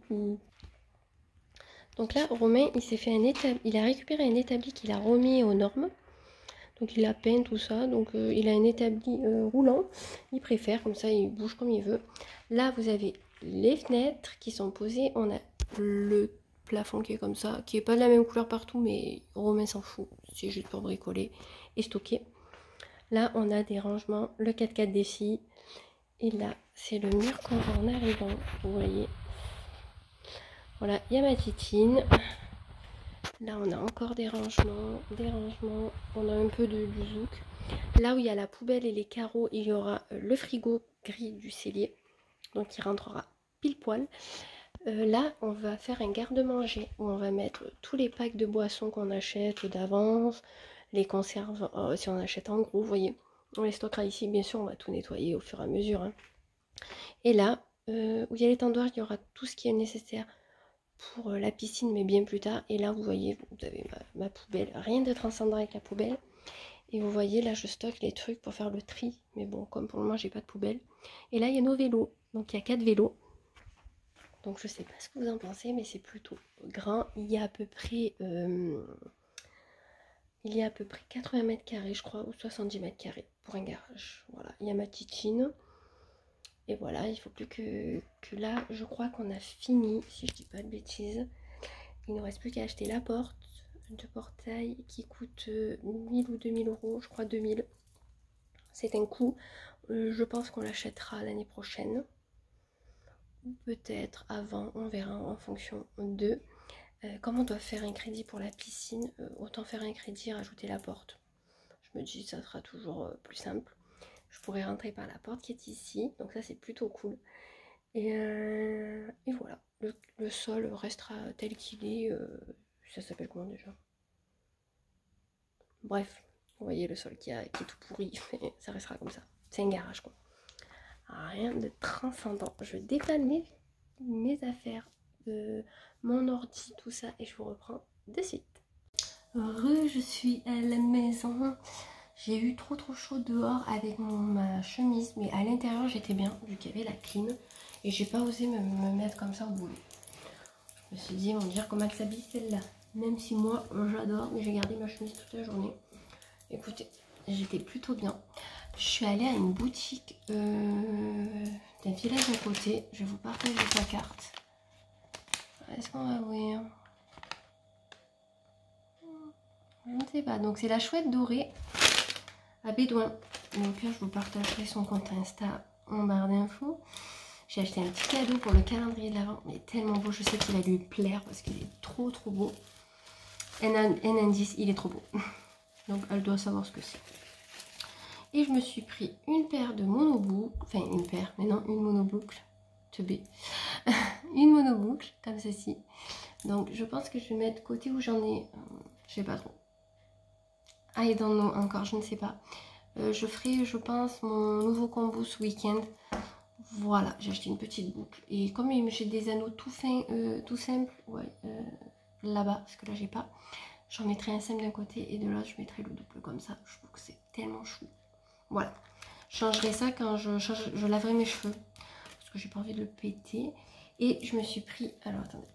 Donc là, Romain, il s'est fait un établi, il a récupéré un établi qu'il a remis aux normes. Donc il a peint tout ça, donc euh, il a un établi euh, roulant, il préfère, comme ça il bouge comme il veut. Là vous avez les fenêtres qui sont posées, on a le plafond qui est comme ça, qui est pas de la même couleur partout, mais Romain s'en fout, c'est juste pour bricoler et stocker. Là on a des rangements, le quatre quatre des filles, et là c'est le mur qu'on voit en arrivant, vous voyez. Voilà, il y a ma titine. Là on a encore des rangements, des rangements, on a un peu de, du zouk. Là où il y a la poubelle et les carreaux, il y aura le frigo gris du cellier, donc il rentrera pile poil. Euh, là on va faire un garde-manger où on va mettre tous les packs de boissons qu'on achète d'avance, les conserves euh, si on achète en gros, vous voyez. On les stockera ici, bien sûr on va tout nettoyer au fur et à mesure. Hein. Et là, euh, où il y a l'étendoir, il y aura tout ce qui est nécessaire pour la piscine, mais bien plus tard. Et là vous voyez, vous avez ma, ma poubelle, rien de transcendant avec la poubelle. Et vous voyez là je stocke les trucs pour faire le tri, mais bon comme pour le moment j'ai pas de poubelle. Et là il y a nos vélos, donc il y a quatre vélos, donc je sais pas ce que vous en pensez, mais c'est plutôt grand. Il y a à peu près euh, il y a à peu près quatre-vingts mètres carrés je crois, ou soixante-dix mètres carrés pour un garage. Voilà, il y a ma titine. Et voilà, il faut plus que, que là, je crois qu'on a fini, si je dis pas de bêtises. Il ne reste plus qu'à acheter la porte de portail qui coûte mille ou deux mille euros, je crois deux mille. C'est un coût. Euh, je pense qu'on l'achètera l'année prochaine. Ou peut-être avant, on verra en fonction de. Euh, comme on doit faire un crédit pour la piscine, euh, autant faire un crédit et rajouter la porte. Je me dis que ça sera toujours euh, plus simple. Je pourrais rentrer par la porte qui est ici, donc ça c'est plutôt cool. Et, euh, et voilà, le, le sol restera tel qu'il est. Euh, ça s'appelle comment déjà? Bref, vous voyez le sol qui, a, qui est tout pourri, ça restera comme ça. C'est un garage quoi. Rien de transcendant. Je déballe mes, mes affaires, de mon ordi, tout ça, et je vous reprends de suite. Re, je suis à la maison. J'ai eu trop trop chaud dehors avec mon, ma chemise, mais à l'intérieur j'étais bien vu qu'il y avait la clim. Et j'ai pas osé me, me mettre comme ça au boulot. Je me suis dit, on va dire comment elle s'habille celle-là. Même si moi j'adore, mais j'ai gardé ma chemise toute la journée. Écoutez, j'étais plutôt bien. Je suis allée à une boutique euh, d'un village à côté. Je vais vous partager sa carte. Est-ce qu'on va ouvrir? Je ne sais pas. Donc c'est la Chouette Dorée à Bédouin. Donc là je vous partagerai son compte Insta en barre d'infos. J'ai acheté un petit cadeau pour le calendrier de l'Avent. Mais tellement beau. Je sais qu'il va lui plaire parce qu'il est trop trop beau. Un indice, il est trop beau. Donc elle doit savoir ce que c'est. Et je me suis pris une paire de monoboucles. Enfin une paire, mais non, une monoboucle. Teubé. Une monoboucle, comme ceci. Donc je pense que je vais mettre côté où j'en ai. Euh, je sais pas trop. Ah, et dans nos encore, je ne sais pas. Euh, je ferai, je pense, mon nouveau combo ce week-end. Voilà, j'ai acheté une petite boucle. Et comme j'ai des anneaux tout fins, euh, tout simples, ouais, euh, là-bas, parce que là j'ai pas. J'en mettrai un simple d'un côté et de l'autre je mettrai le double comme ça. Je trouve que c'est tellement chou. Voilà. Je changerai ça quand je, change, je laverai mes cheveux. Parce que j'ai pas envie de le péter. Et je me suis pris, alors attendez,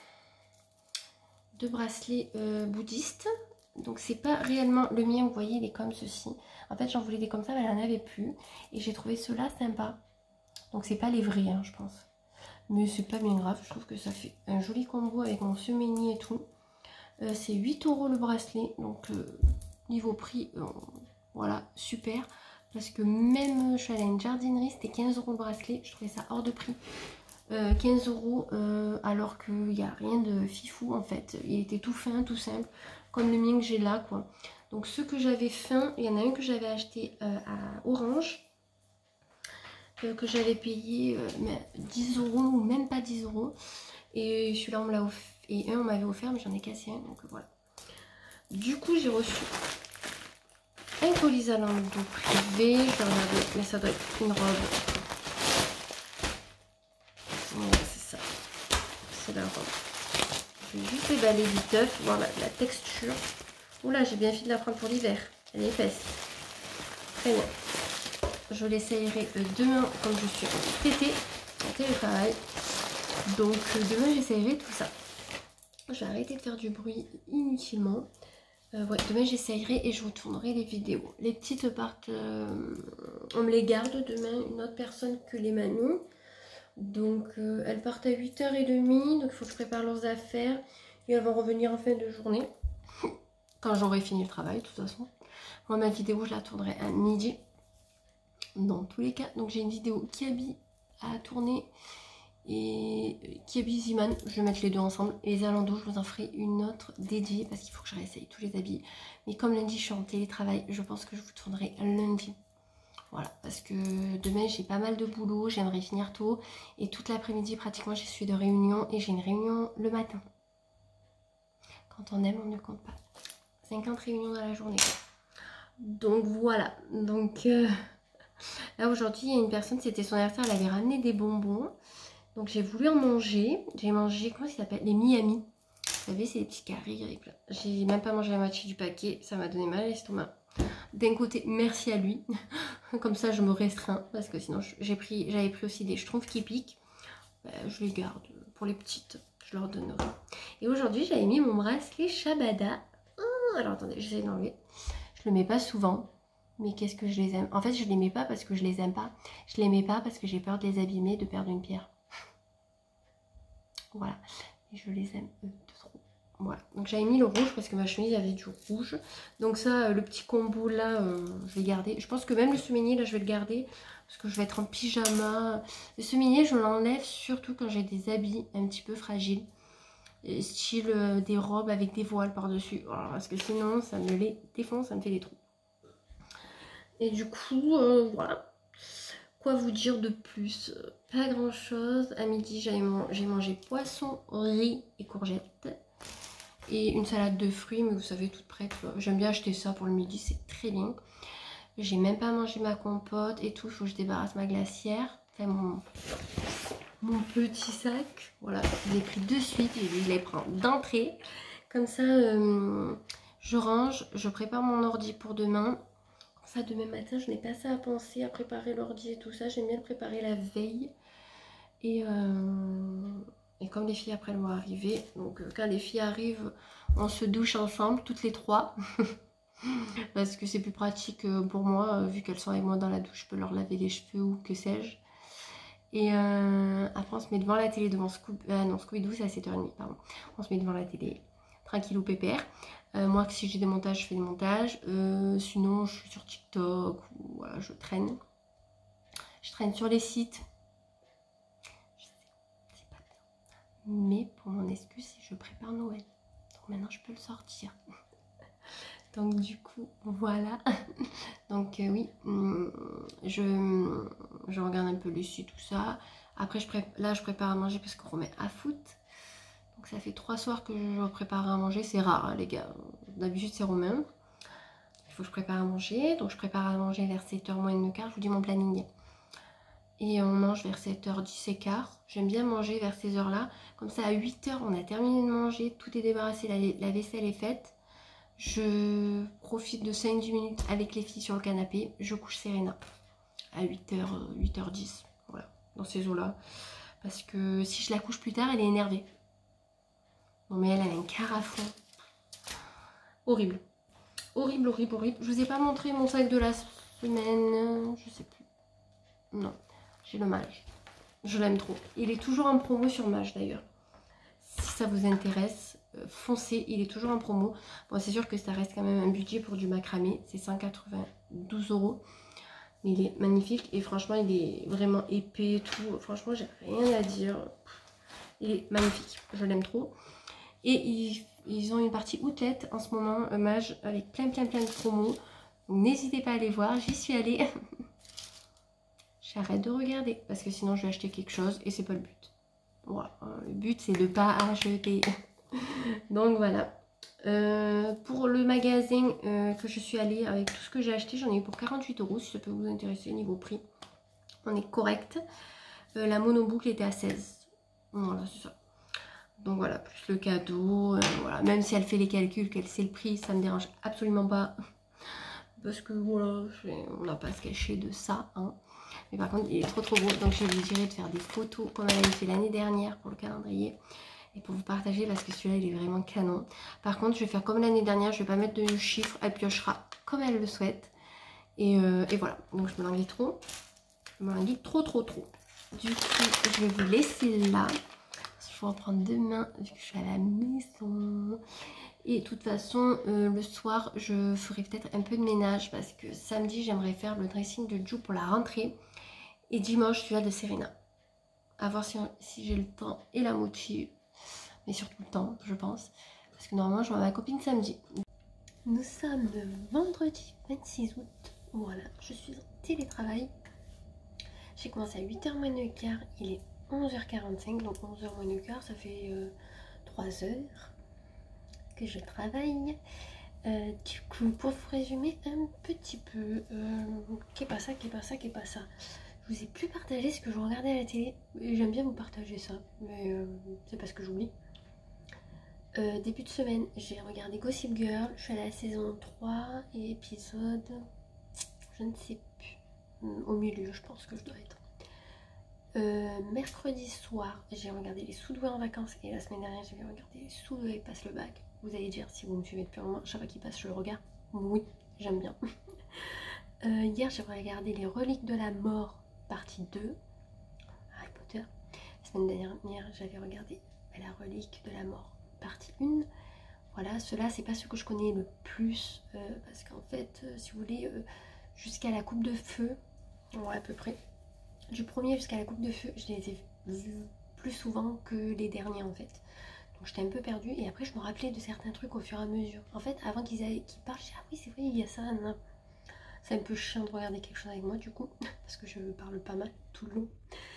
deux bracelets euh, bouddhistes. Donc c'est pas réellement le mien, vous voyez, il est comme ceci. En fait j'en voulais des comme ça mais elle en avait plus. Et j'ai trouvé ceux-là sympa. Donc c'est pas les vrais hein, je pense. Mais c'est pas bien grave, je trouve que ça fait un joli combo avec mon semainier et tout. Euh, c'est huit euros le bracelet, donc euh, niveau prix, euh, voilà, super. Parce que même, je suis allée à une jardinerie, c'était quinze euros le bracelet, je trouvais ça hors de prix. Euh, quinze euros, euh, alors qu'il n'y a rien de fifou en fait. Il était tout fin, tout simple, comme le mien que j'ai là, quoi. Donc ceux que j'avais fin, il y en a un que j'avais acheté euh, à Orange, euh, que j'avais payé euh, dix euros ou même pas dix euros. Et celui-là, on me l'a offert. Et un, on m'avait offert, mais j'en ai cassé un. Donc voilà. Du coup, j'ai reçu un colis Zalando privé. Je vais regarder, mais ça doit être une robe. Voilà, c'est ça. C'est la robe. Je vais juste déballer vite œuf. Voilà, la texture. Oula, j'ai bien fait de la prendre pour l'hiver. Elle est épaisse. Très bien. Je l'essayerai demain, comme je suis pétée en télétravail. Donc demain, j'essayerai tout ça. Je vais arrêter de faire du bruit inutilement. Euh, ouais, demain j'essayerai et je vous tournerai les vidéos. Les petites partent, euh, on me les garde demain, une autre personne que les mamies. Donc euh, elles partent à huit heures trente, donc il faut que je prépare leurs affaires. Et elles vont revenir en fin de journée. Quand j'aurai fini le travail, de toute façon. Moi ma vidéo je la tournerai à midi. Dans tous les cas, donc j'ai une vidéo qui habille à tourner. Et Kiabi Ziman, je vais mettre les deux ensemble. Et les Zalando, je vous en ferai une autre dédiée parce qu'il faut que je réessaye tous les habits. Mais comme lundi, je suis en télétravail, je pense que je vous tournerai lundi. Voilà, parce que demain, j'ai pas mal de boulot, j'aimerais finir tôt. Et toute l'après-midi, pratiquement, je suis de réunion et j'ai une réunion le matin. Quand on aime, on ne compte pas. cinquante réunions dans la journée. Donc voilà, donc euh, là aujourd'hui, il y a une personne, c'était son anniversaire, elle avait ramené des bonbons. Donc j'ai voulu en manger. J'ai mangé, comment ça s'appelle? Les Miami. Vous savez, c'est des petits carrés avec là. J'ai même pas mangé la moitié du paquet. Ça m'a donné mal à l'estomac. D'un côté, merci à lui. Comme ça, je me restreins. Parce que sinon, j'ai pris, j'avais pris aussi des schtroumpfs qui piquent. Ben, je les garde pour les petites. Je leur donnerai. Et aujourd'hui, j'avais mis mon bracelet Shabada. Oh, alors attendez, j'essaie d'enlever. Je le mets pas souvent. Mais qu'est-ce que je les aime. En fait, je les mets pas parce que je les aime pas. Je les mets pas parce que j'ai peur de les abîmer, de perdre une pierre. Voilà, et je les aime eux, de trop. Voilà, donc j'avais mis le rouge parce que ma chemise avait du rouge. Donc ça, le petit combo là, euh, je vais garder. Je pense que même le semainier là, je vais le garder parce que je vais être en pyjama. Le semainier, je l'enlève surtout quand j'ai des habits un petit peu fragiles. Style euh, des robes avec des voiles par-dessus. Voilà, parce que sinon, ça me les défonce, ça me fait des trous. Et du coup, euh, voilà. Quoi vous dire de plus? Pas grand chose. À midi, j'ai mangé, mangé poisson, riz et courgettes. Et une salade de fruits, mais vous savez, toute prête. J'aime bien acheter ça pour le midi, c'est très bien. J'ai même pas mangé ma compote et tout. Il faut que je débarrasse ma glacière. Enfin, mon, mon petit sac. Voilà, je l'ai pris de suite et je les prends d'entrée. Comme ça, euh, je range, je prépare mon ordi pour demain. Ça, demain matin, je n'ai pas ça à penser, à préparer l'ordi et tout ça. J'aime bien le préparer la veille. Et, euh, et comme les filles après elles vont arriver, donc quand les filles arrivent, on se douche ensemble, toutes les trois. Parce que c'est plus pratique pour moi, vu qu'elles sont avec moi dans la douche, je peux leur laver les cheveux ou que sais-je. Et euh, après on se met devant la télé, devant Scooby, euh, non, Scooby-Doo c'est à sept heures trente, pardon. On se met devant la télé, tranquille ou pépère. Euh, moi si j'ai des montages, je fais des montages. Euh, sinon je suis sur TikTok, ou voilà, je traîne. Je traîne sur les sites. Je sais, c'est pas bien. Mais pour mon excuse, c'est que je prépare Noël. Donc maintenant je peux le sortir. Donc du coup, voilà. Donc euh, oui, je, je regarde un peu le site, tout ça. Après, je prépare, là, je prépare à manger parce qu'on remet à foot. Donc ça fait trois soirs que je prépare à manger. C'est rare, hein, les gars. D'habitude, c'est Romain. Il faut que je prépare à manger. Donc je prépare à manger vers sept heures moins le quart. Je vous dis mon planning. Et on mange vers sept heures dix et quart. J'aime bien manger vers ces heures-là. Comme ça, à huit heures, on a terminé de manger. Tout est débarrassé, la, la vaisselle est faite. Je profite de cinq dix minutes avec les filles sur le canapé. Je couche Serena à huit heures, huit heures dix. Voilà, dans ces eaux-là. Parce que si je la couche plus tard, elle est énervée. Non mais elle, elle a un carafon. Horrible. Horrible, horrible, horrible. Je vous ai pas montré mon sac de la semaine. Je sais plus. Non, j'ai le Mage. Je l'aime trop. Il est toujours en promo sur Mage d'ailleurs. Si ça vous intéresse, foncez, il est toujours en promo. Bon, c'est sûr que ça reste quand même un budget pour du macramé, c'est cent quatre-vingt-douze euros. Mais il est magnifique et franchement, il est vraiment épais et tout. Franchement, j'ai rien à dire. Il est magnifique, je l'aime trop. Et ils, ils ont une partie outlet en ce moment, un Mage, avec plein, plein, plein de promos. Donc n'hésitez pas à aller voir, j'y suis allée. J'arrête de regarder parce que sinon, je vais acheter quelque chose et c'est pas le but. Voilà, le but, c'est de ne pas acheter. Donc voilà. Euh, pour le magasin euh, que je suis allée avec tout ce que j'ai acheté, j'en ai eu pour quarante-huit euros si ça peut vous intéresser niveau prix. On est correct. Euh, la monoboucle était à seize. Voilà, c'est ça. Donc voilà, plus le cadeau. Euh, voilà. Même si elle fait les calculs, qu'elle sait le prix, ça ne me dérange absolument pas. Parce que voilà, on n'a pas à se cacher de ça. Hein. Mais par contre, il est trop trop beau. Donc je lui dirai de faire des photos comme elle avait fait l'année dernière pour le calendrier. Et pour vous partager parce que celui-là il est vraiment canon. Par contre je vais faire comme l'année dernière, je vais pas mettre de chiffres, elle piochera comme elle le souhaite. Et, euh, et voilà, donc je me languis trop. Je me languis trop trop trop. Du coup je vais vous laisser là. Je vais reprendre demain vu que je suis à la maison. Et de toute façon euh, le soir je ferai peut-être un peu de ménage parce que samedi j'aimerais faire le dressing de Jou pour la rentrée. Et dimanche celui-là de Serena. À voir si, si j'ai le temps et la motive. Mais surtout le temps, je pense. Parce que normalement, je vois ma copine samedi. Nous sommes le vendredi vingt-six août. Voilà, je suis en télétravail. J'ai commencé à huit heures moins le quart. Il est onze heures quarante-cinq. Donc onze heures moins le quart, ça fait euh, trois heures que je travaille. Euh, du coup, pour vous résumer un petit peu. Euh, qu'est pas ça, qu'est pas ça, qu'est pas ça. Je vous ai plus partagé ce que je regardais à la télé. J'aime bien vous partager ça. Mais euh, c'est parce que j'oublie. Euh, début de semaine, j'ai regardé Gossip Girl, je suis à la saison trois et épisode, je ne sais plus, au milieu je pense que je dois être. Euh, mercredi soir, j'ai regardé Les Sous-doués en vacances et la semaine dernière, j'ai regardé Les Sous-doués passent le bac. Vous allez dire si vous me suivez depuis un moment, chaque fois qu'il passe, je le regarde. Oui, j'aime bien. euh, hier, j'ai regardé Les Reliques de la Mort, partie deux, Harry Potter. La semaine dernière, j'avais regardé La Relique de la Mort, partie un. Voilà, ceux-là, c'est pas ceux que je connais le plus. Euh, parce qu'en fait, euh, si vous voulez, euh, jusqu'à la coupe de feu, ouais, à peu près. Du premier jusqu'à la coupe de feu, je les ai vus plus souvent que les derniers en fait. Donc j'étais un peu perdue. Et après, je me rappelais de certains trucs au fur et à mesure. En fait, avant qu'ils qu'ils parlent, je dis, ah oui, c'est vrai, il y a ça. C'est un peu chiant de regarder quelque chose avec moi du coup. Parce que je parle pas mal tout le long.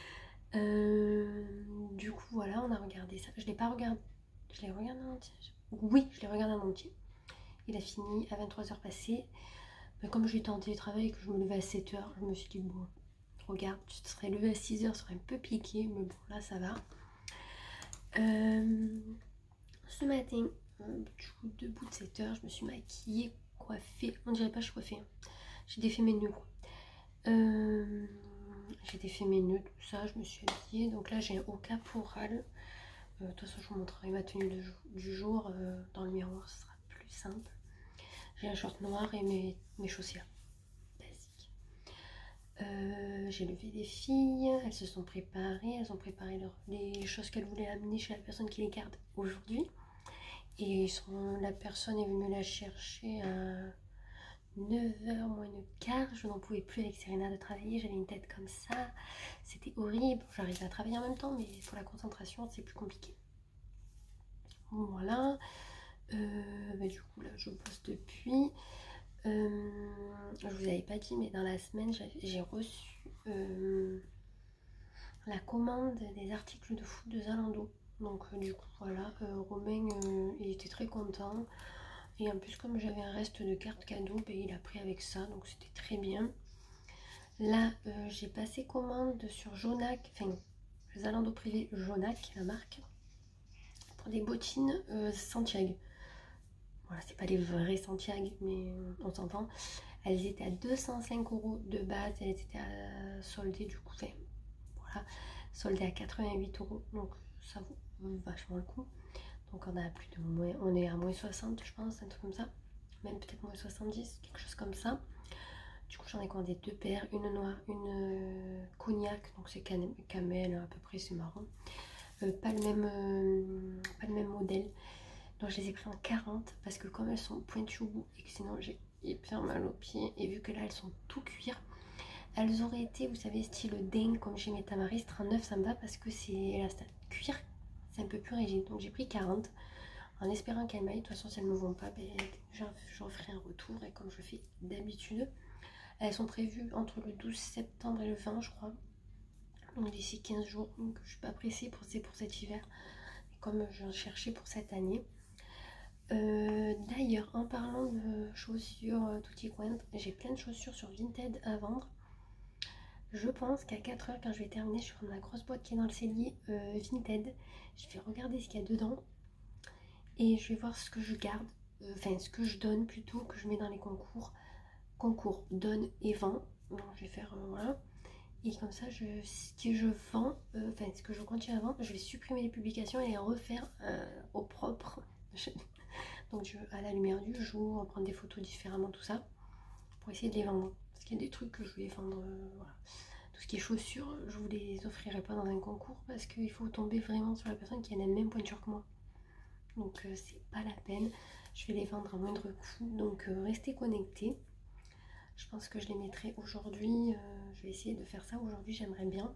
Euh, du coup, voilà, on a regardé ça. Je l'ai pas regardé. Je l'ai regardé en entier. Oui, je l'ai regardé en entier. Il a fini à vingt-trois heures passées. Mais comme j'étais en télétravail et que je me levais à sept heures, je me suis dit, bon, regarde, tu te serais levé à six heures, ça serait un peu piqué. Mais bon, là, ça va. Euh, ce matin, euh, du coup debout de sept heures, je me suis maquillée, coiffée, on dirait pas je suis coiffée, hein. J'ai défait mes nœuds quoi. Euh, j'ai défait mes nœuds, tout ça, je me suis habillée, donc là j'ai un haut caporal. Euh, de toute façon je vous montrerai ma tenue de, du jour euh, dans le miroir, ce sera plus simple. J'ai un short noir et mes, mes chaussures basiques. Euh, j'ai levé les filles, elles se sont préparées, elles ont préparé leur, les choses qu'elles voulaient amener chez la personne qui les garde aujourd'hui. Et ils sont, la personne est venue la chercher à neuf heures moins le quart. Je n'en pouvais plus avec Serena de travailler, j'avais une tête comme ça. C'était horrible, j'arrivais à travailler en même temps, mais pour la concentration c'est plus compliqué. Voilà. Euh, bah, du coup là je bosse depuis. Euh, je vous avais pas dit, mais dans la semaine j'ai reçu euh, la commande des articles de foot de Zalando. Donc euh, du coup voilà, euh, Romain euh, il était très content. Et en plus comme j'avais un reste de carte cadeau, bah, il a pris avec ça, donc c'était très bien. Là euh, j'ai passé commande sur Jonac, enfin Zalando privé Jonac, la marque, pour des bottines euh, Santiago. Voilà, c'est pas les vrais Santiago, mais on s'entend. Elles étaient à deux cent cinq euros de base, elles étaient à solder du coup, enfin, voilà, soldées à quatre-vingt-huit euros, donc ça vaut vachement le coup. Donc on a plus de moins, on est à moins soixante je pense, un truc comme ça, même peut-être moins soixante-dix, quelque chose comme ça. Du coup j'en ai commandé deux paires, une noire, une euh, cognac, donc c'est camel à peu près, c'est marron. Euh, pas, le même, euh, pas le même modèle. Donc je les ai pris en quarante parce que comme elles sont pointues au bout et que sinon j'ai hyper mal aux pieds, et vu que là elles sont tout cuir, elles auraient été, vous savez, style dingue comme chez mes Tamaris. Trente-neuf ça me va parce que c'est élastique cuir, c'est un peu plus rigide. Donc j'ai pris quarante en espérant qu'elles m'aillent. De toute façon si elles ne me vont pas, ben, j'en ferai un retour, et comme je fais d'habitude. Elles sont prévues entre le douze septembre et le vingt je crois, donc d'ici quinze jours, donc je suis pas pressée pour, pour cet hiver, et comme je cherchais pour cette année. Euh, D'ailleurs, en parlant de chaussures euh, tutti quanti, j'ai plein de chaussures sur Vinted à vendre. Je pense qu'à quatre heures, quand je vais terminer, je vais prendre ma grosse boîte qui est dans le cellier euh, Vinted. Je vais regarder ce qu'il y a dedans et je vais voir ce que je garde, euh, enfin ce que je donne plutôt, que je mets dans les concours. Concours, donne et vend. Donc je vais faire, euh, voilà. Et comme ça, je, ce que je vends, euh, enfin ce que je continue à vendre, je vais supprimer les publications et les refaire euh, au propre. Donc je, à la lumière du jour, prendre des photos différemment, tout ça, pour essayer de les vendre. Parce qu'il y a des trucs que je vais vendre, euh, voilà. Tout ce qui est chaussures, je vous les offrirai pas dans un concours parce qu'il faut tomber vraiment sur la personne qui a la même pointure que moi. Donc euh, c'est pas la peine. Je vais les vendre à moindre coût, donc euh, restez connectés. Je pense que je les mettrai aujourd'hui. Euh, je vais essayer de faire ça aujourd'hui, j'aimerais bien.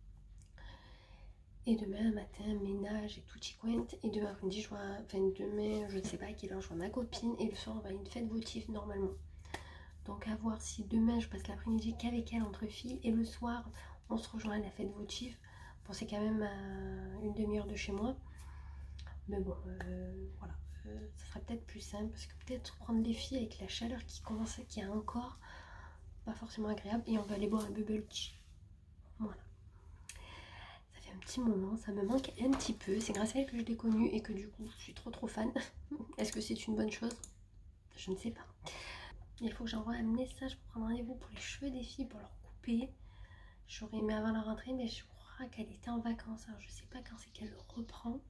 Et demain matin, ménage et tutti quanti. Et demain après-midi, je vois, enfin demain, je ne sais pas à quelle heure, je vois ma copine. Et le soir, on va à une fête votive normalement. Donc à voir si demain, je passe l'après-midi qu'avec elle entre filles. Et le soir, on se rejoint à la fête votive. Bon, c'est quand même à une demi-heure de chez moi. Mais bon, euh, voilà. Euh, ça sera peut-être plus simple. Parce que peut-être prendre les filles avec la chaleur qui commence, qui a encore, pas forcément agréable. Et on va aller boire un bubble tea. Voilà. Un petit moment, ça me manque un petit peu. C'est grâce à elle que je l'ai connue et que du coup je suis trop trop fan. Est-ce que c'est une bonne chose? Je ne sais pas. Il faut que j'envoie un message pour prendre rendez-vous pour les cheveux des filles, pour leur couper. J'aurais aimé avant la rentrée, mais je crois qu'elle était en vacances. Alors je sais pas quand c'est qu'elle reprend.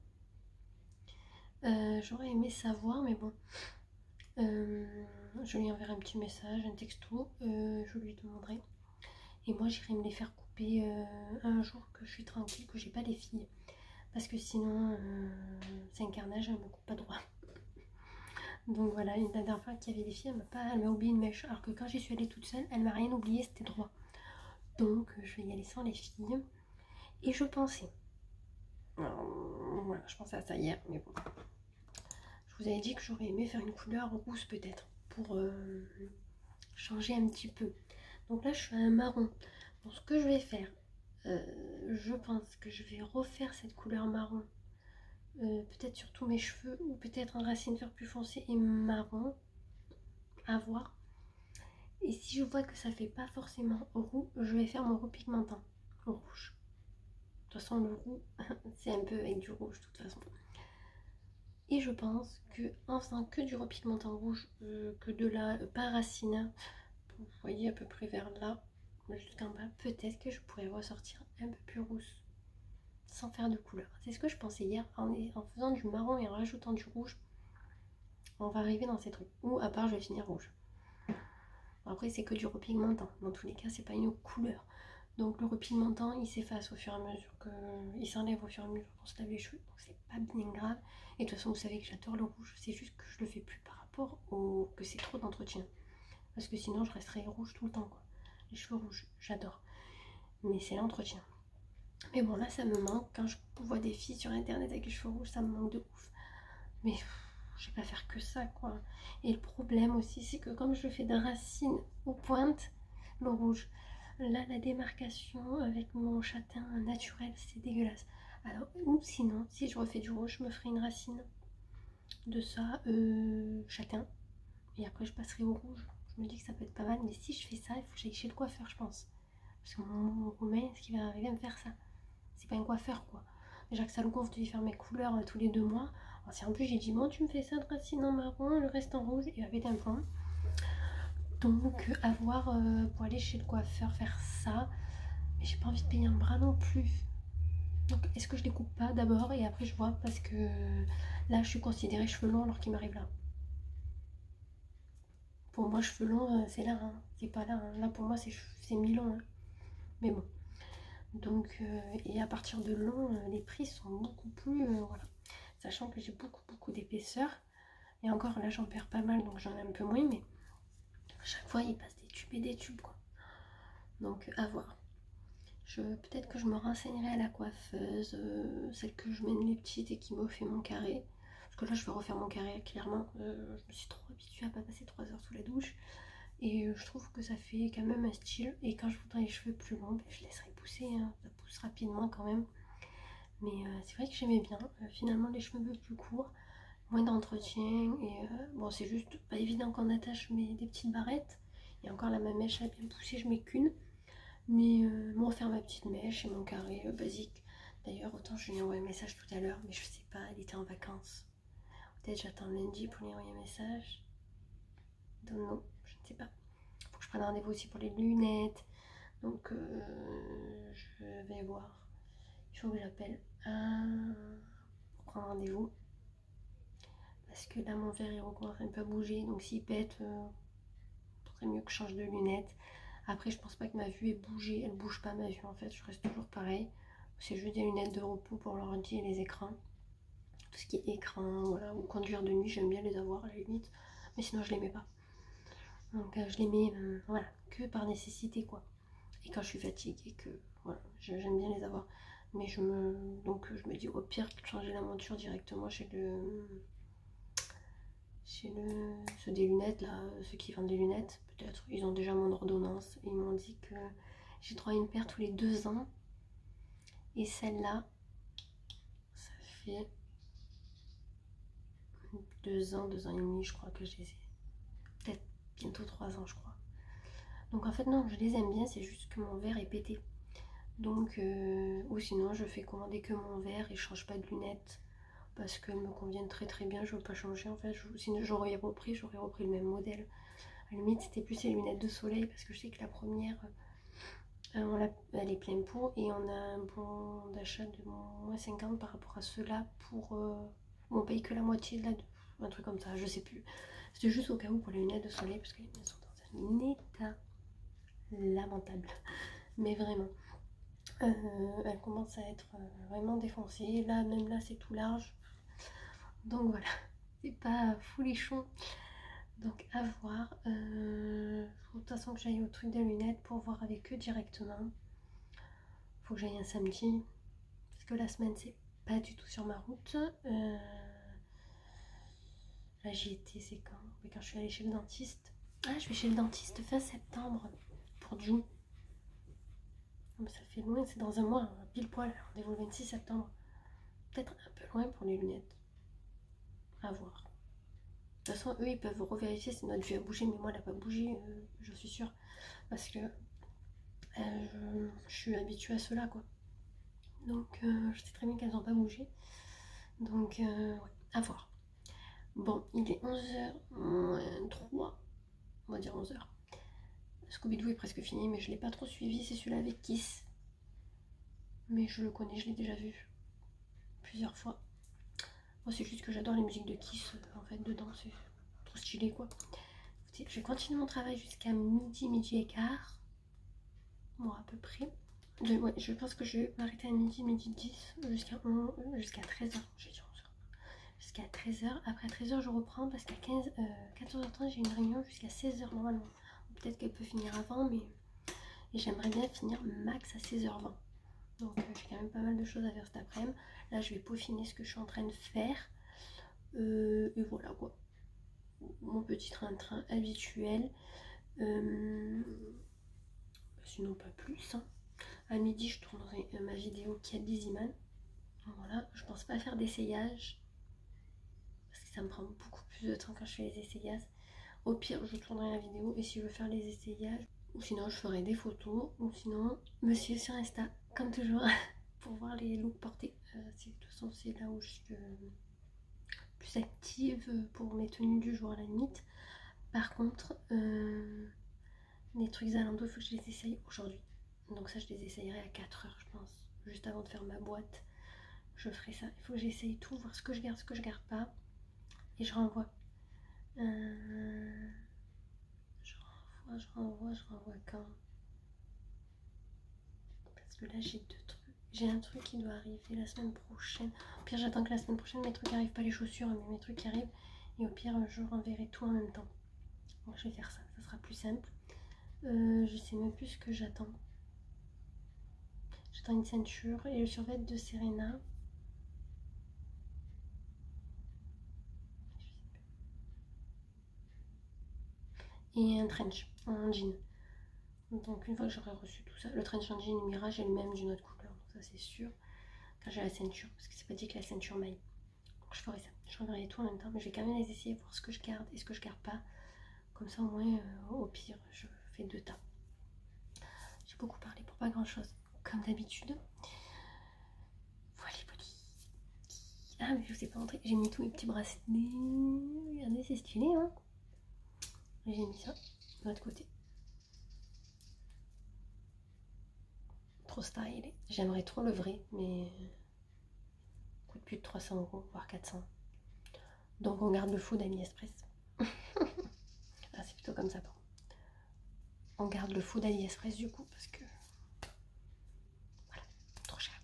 Euh, J'aurais aimé savoir, mais bon. Euh, je lui enverrai un petit message, un texto. Euh, je lui demanderai. Et moi j'irai me les faire couper euh, un jour que je suis tranquille, que j'ai pas les filles. Parce que sinon euh, c'est un carnage, elle me coupe pas droit. Donc voilà, la dernière fois qu'il y avait les filles, elle m'a pas, elle m'a oublié une mèche. Alors que quand j'y suis allée toute seule, elle m'a rien oublié, c'était droit. Donc je vais y aller sans les filles. Et je pensais, alors, voilà, je pensais à ça hier, mais bon. Je vous avais dit que j'aurais aimé faire une couleur rousse peut-être, pour euh, changer un petit peu. Donc là je suis à un marron. Donc ce que je vais faire, euh, je pense que je vais refaire cette couleur marron. Euh, peut-être sur tous mes cheveux, ou peut-être un racine vert plus foncé et marron, à voir. Et si je vois que ça fait pas forcément roux, je vais faire mon repigmentant au rouge. De toute façon le roux c'est un peu avec du rouge de toute façon. Et je pense que en faisant que du repigmentant rouge, euh, que de la euh, pas racine, vous voyez à peu près vers là, jusqu'en bas, peut-être que je pourrais ressortir un peu plus rousse sans faire de couleur. C'est ce que je pensais hier, en, en faisant du marron et en rajoutant du rouge, on va arriver dans ces trucs. Ou à part je vais finir rouge. Après c'est que du repigmentant, dans tous les cas c'est pas une couleur. Donc le repigmentant il s'efface au fur et à mesure que il s'enlève au fur et à mesure qu'on se lave les cheveux, donc c'est pas bien grave. Et de toute façon vous savez que j'adore le rouge, c'est juste que je le fais plus par rapport au que c'est trop d'entretien. Parce que sinon je resterai rouge tout le temps quoi. Les cheveux rouges, j'adore. Mais c'est l'entretien. Mais bon là ça me manque, quand je vois des filles sur internet avec les cheveux rouges, ça me manque de ouf. Mais pff, je vais pas faire que ça quoi. Et le problème aussi c'est que comme je fais de racines aux pointes, le rouge, là la démarcation avec mon châtain naturel c'est dégueulasse. Alors ou sinon si je refais du rouge je me ferai une racine de ça euh, châtain et après je passerai au rouge. Je me dis que ça peut être pas mal, mais si je fais ça il faut que j'aille chez le coiffeur je pense. Parce que mon, mon roumain est-ce qu'il va arriver à me faire ça? C'est pas un coiffeur quoi. Déjà que ça le gonfle de lui faire mes couleurs euh, tous les deux mois. Alors, si en plus j'ai dit bon tu me fais ça de racine en marron, le reste en rouge, il va péter un plomb. Donc à voir euh, pour aller chez le coiffeur faire ça. Mais j'ai pas envie de payer un bras non plus. Donc est-ce que je les coupe pas d'abord et après je vois parce que là je suis considérée cheveux longs alors qu'il m'arrive là. Pour moi cheveux longs euh, c'est là, hein. C'est pas là. Hein. Là pour moi c'est mi-long. Hein. Mais bon. Donc, euh, et à partir de long, euh, les prix sont beaucoup plus, euh, voilà. Sachant que j'ai beaucoup, beaucoup d'épaisseur. Et encore, là, j'en perds pas mal, donc j'en ai un peu moins, mais à chaque fois, il passe des tubes et des tubes, quoi. Donc, à voir. Je, peut-être que je me renseignerai à la coiffeuse, euh, celle que je mène les petites et qui me fait mon carré. Parce que là, je vais refaire mon carré, clairement. Euh, je me suis trop habituée à pas passer trois heures sous la douche. Et euh, je trouve que ça fait quand même un style. Et quand je voudrais les cheveux plus longs, ben, je laisserai pousser. Hein. Ça pousse rapidement quand même. Mais euh, c'est vrai que j'aimais bien. Euh, finalement, les cheveux un peu plus courts, moins d'entretien. Et euh, bon, c'est juste pas évident qu'on attache mes, des petites barrettes. Et encore là, ma mèche a bien poussé, je mets qu'une. Mais euh, moi, faire ma petite mèche et mon carré euh, basique. D'ailleurs, autant je lui ai envoyé un message tout à l'heure, mais je sais pas, elle était en vacances. Peut-être j'attends lundi pour lui envoyer un message. Donc non, je ne sais pas. Faut que je prenne rendez-vous aussi pour les lunettes. Donc euh, je vais voir. Il faut que j'appelle euh, pour prendre rendez-vous. Parce que là mon verre il recommence un peu à bouger. Donc s'il pète, euh, il faudrait mieux que je change de lunettes. Après je pense pas que ma vue ait bougé. Elle bouge pas ma vue en fait. Je reste toujours pareil. C'est juste des lunettes de repos pour l'ordi et les écrans. Tout ce qui est écran, voilà, ou conduire de nuit, j'aime bien les avoir à la limite. Mais sinon je les mets pas. Donc euh, je les mets euh, voilà, que par nécessité quoi. Et quand je suis fatiguée, que voilà, j'aime bien les avoir. Mais je me donc je me dis au pire changer la monture directement chez le chez le ceux des lunettes là, ceux qui vendent des lunettes, peut-être. Ils ont déjà mon ordonnance. Ils m'ont dit que j'ai droit à une paire tous les deux ans. Et celle-là, ça fait deux ans, deux ans et demi, je crois que je les ai. Peut-être bientôt trois ans, je crois. Donc en fait non, je les aime bien, c'est juste que mon verre est pété. Donc, euh, ou sinon je fais commander que mon verre et je change pas de lunettes parce qu'elles me conviennent très très bien, je veux pas changer en fait. Je, sinon j'aurais repris, j'aurais repris le même modèle. À la limite c'était plus les lunettes de soleil parce que je sais que la première, euh, on l'a, elle est pleine pot et on a un bon d'achat de moins cinquante par rapport à ceux-là pour... Euh, on paye que la moitié de la... Un truc comme ça, je sais plus. C'était juste au cas où pour les lunettes de soleil parce que les miennes sont dans un état lamentable. Mais vraiment. Euh, elle commence à être euh, vraiment défoncée. Là, même là, c'est tout large. Donc voilà, c'est pas foulichon. Donc à voir. Euh, faut de toute façon que j'aille au truc des lunettes pour voir avec eux directement. Faut que j'aille un samedi. Parce que la semaine, c'est pas du tout sur ma route. Euh, là, j'y étais, c'est quand? Mais quand je suis allée chez le dentiste. Ah, je vais chez le dentiste fin septembre pour June. Ça fait loin, c'est dans un mois, pile poil, rendez-vous le vingt-six septembre. Peut-être un peu loin pour les lunettes. À voir. De toute façon, eux, ils peuvent revérifier si notre vue a bougé, mais moi, elle n'a pas bougé, euh, je suis sûre. Parce que euh, je, je suis habituée à cela, quoi. Donc, euh, je sais très bien qu'elles n'ont pas bougé. Donc, euh, ouais, à voir. Bon, il est onze heures moins trois, on va dire onze heures. Scooby-Doo est presque fini, mais je l'ai pas trop suivi, c'est celui-là avec Kiss. Mais je le connais, je l'ai déjà vu plusieurs fois. Moi, c'est juste que j'adore les musiques de Kiss, en fait, dedans, c'est trop stylé, quoi. Je vais continuer mon travail jusqu'à midi, midi et quart. Bon, à peu près. Je, ouais, je pense que je vais m'arrêter à midi, midi dix, jusqu'à jusqu'à treize heures. J'ai dit onze heures. Jusqu'à treize heures. Après treize heures, je reprends parce qu'à euh, quatorze heures trente, j'ai une réunion jusqu'à seize heures normalement. Peut-être qu'elle peut finir avant, mais j'aimerais bien finir max à seize heures vingt. Donc euh, j'ai quand même pas mal de choses à faire cet après-midi. Là, je vais peaufiner ce que je suis en train de faire. Euh, et voilà quoi. Mon petit train-train habituel. Euh, sinon, pas plus. Hein. À midi, je tournerai ma vidéo qui est Busyman. Voilà, je pense pas faire d'essayage. Parce que ça me prend beaucoup plus de temps quand je fais les essayages. Au pire, je tournerai la vidéo. Et si je veux faire les essayages, ou sinon je ferai des photos. Ou sinon, me suivre sur Insta, comme toujours, pour voir les looks portés. Euh, de toute façon, c'est là où je suis euh, plus active pour mes tenues du jour à la limite. Par contre, euh, les trucs Zalando, il faut que je les essaye aujourd'hui. Donc ça, je les essayerai à quatre heures, je pense. Juste avant de faire ma boîte, je ferai ça. Il faut que j'essaye tout, voir ce que je garde, ce que je garde pas. Et je renvoie. Euh... Je renvoie, je renvoie, je renvoie quand? Parce que là, j'ai deux trucs. J'ai un truc qui doit arriver la semaine prochaine. Au pire, j'attends que la semaine prochaine, mes trucs arrivent, pas les chaussures, mais mes trucs qui arrivent. Et au pire, je renverrai tout en même temps. Donc je vais faire ça, ça sera plus simple. Euh, je sais même plus ce que j'attends. J'attends une ceinture et le survêt de Serena. Et un trench en jean. Donc une fois que j'aurai reçu tout ça, le trench en jean et Mirage est le même d'une autre couleur. Donc ça c'est sûr. Quand j'ai la ceinture, parce que c'est pas dit que la ceinture maille. Donc je ferai ça. Je renverrai tout en même temps, mais je vais quand même les essayer, voir ce que je garde et ce que je garde pas. Comme ça au moins, euh, au pire, je fais deux tas. J'ai beaucoup parlé pour pas grand chose, comme d'habitude. Voilà les polis. Ah mais je vous ai pas montré, j'ai mis tous mes petits bracelets. Regardez, c'est stylé hein. J'ai mis ça de l'autre côté. Trop stylé. J'aimerais trop le vrai, mais coûte plus de trois cents euros, voire quatre cents. Donc on garde le faux d'AliExpress. Ah, c'est plutôt comme ça. Bon. On garde le faux d'AliExpress du coup parce que voilà, trop cher.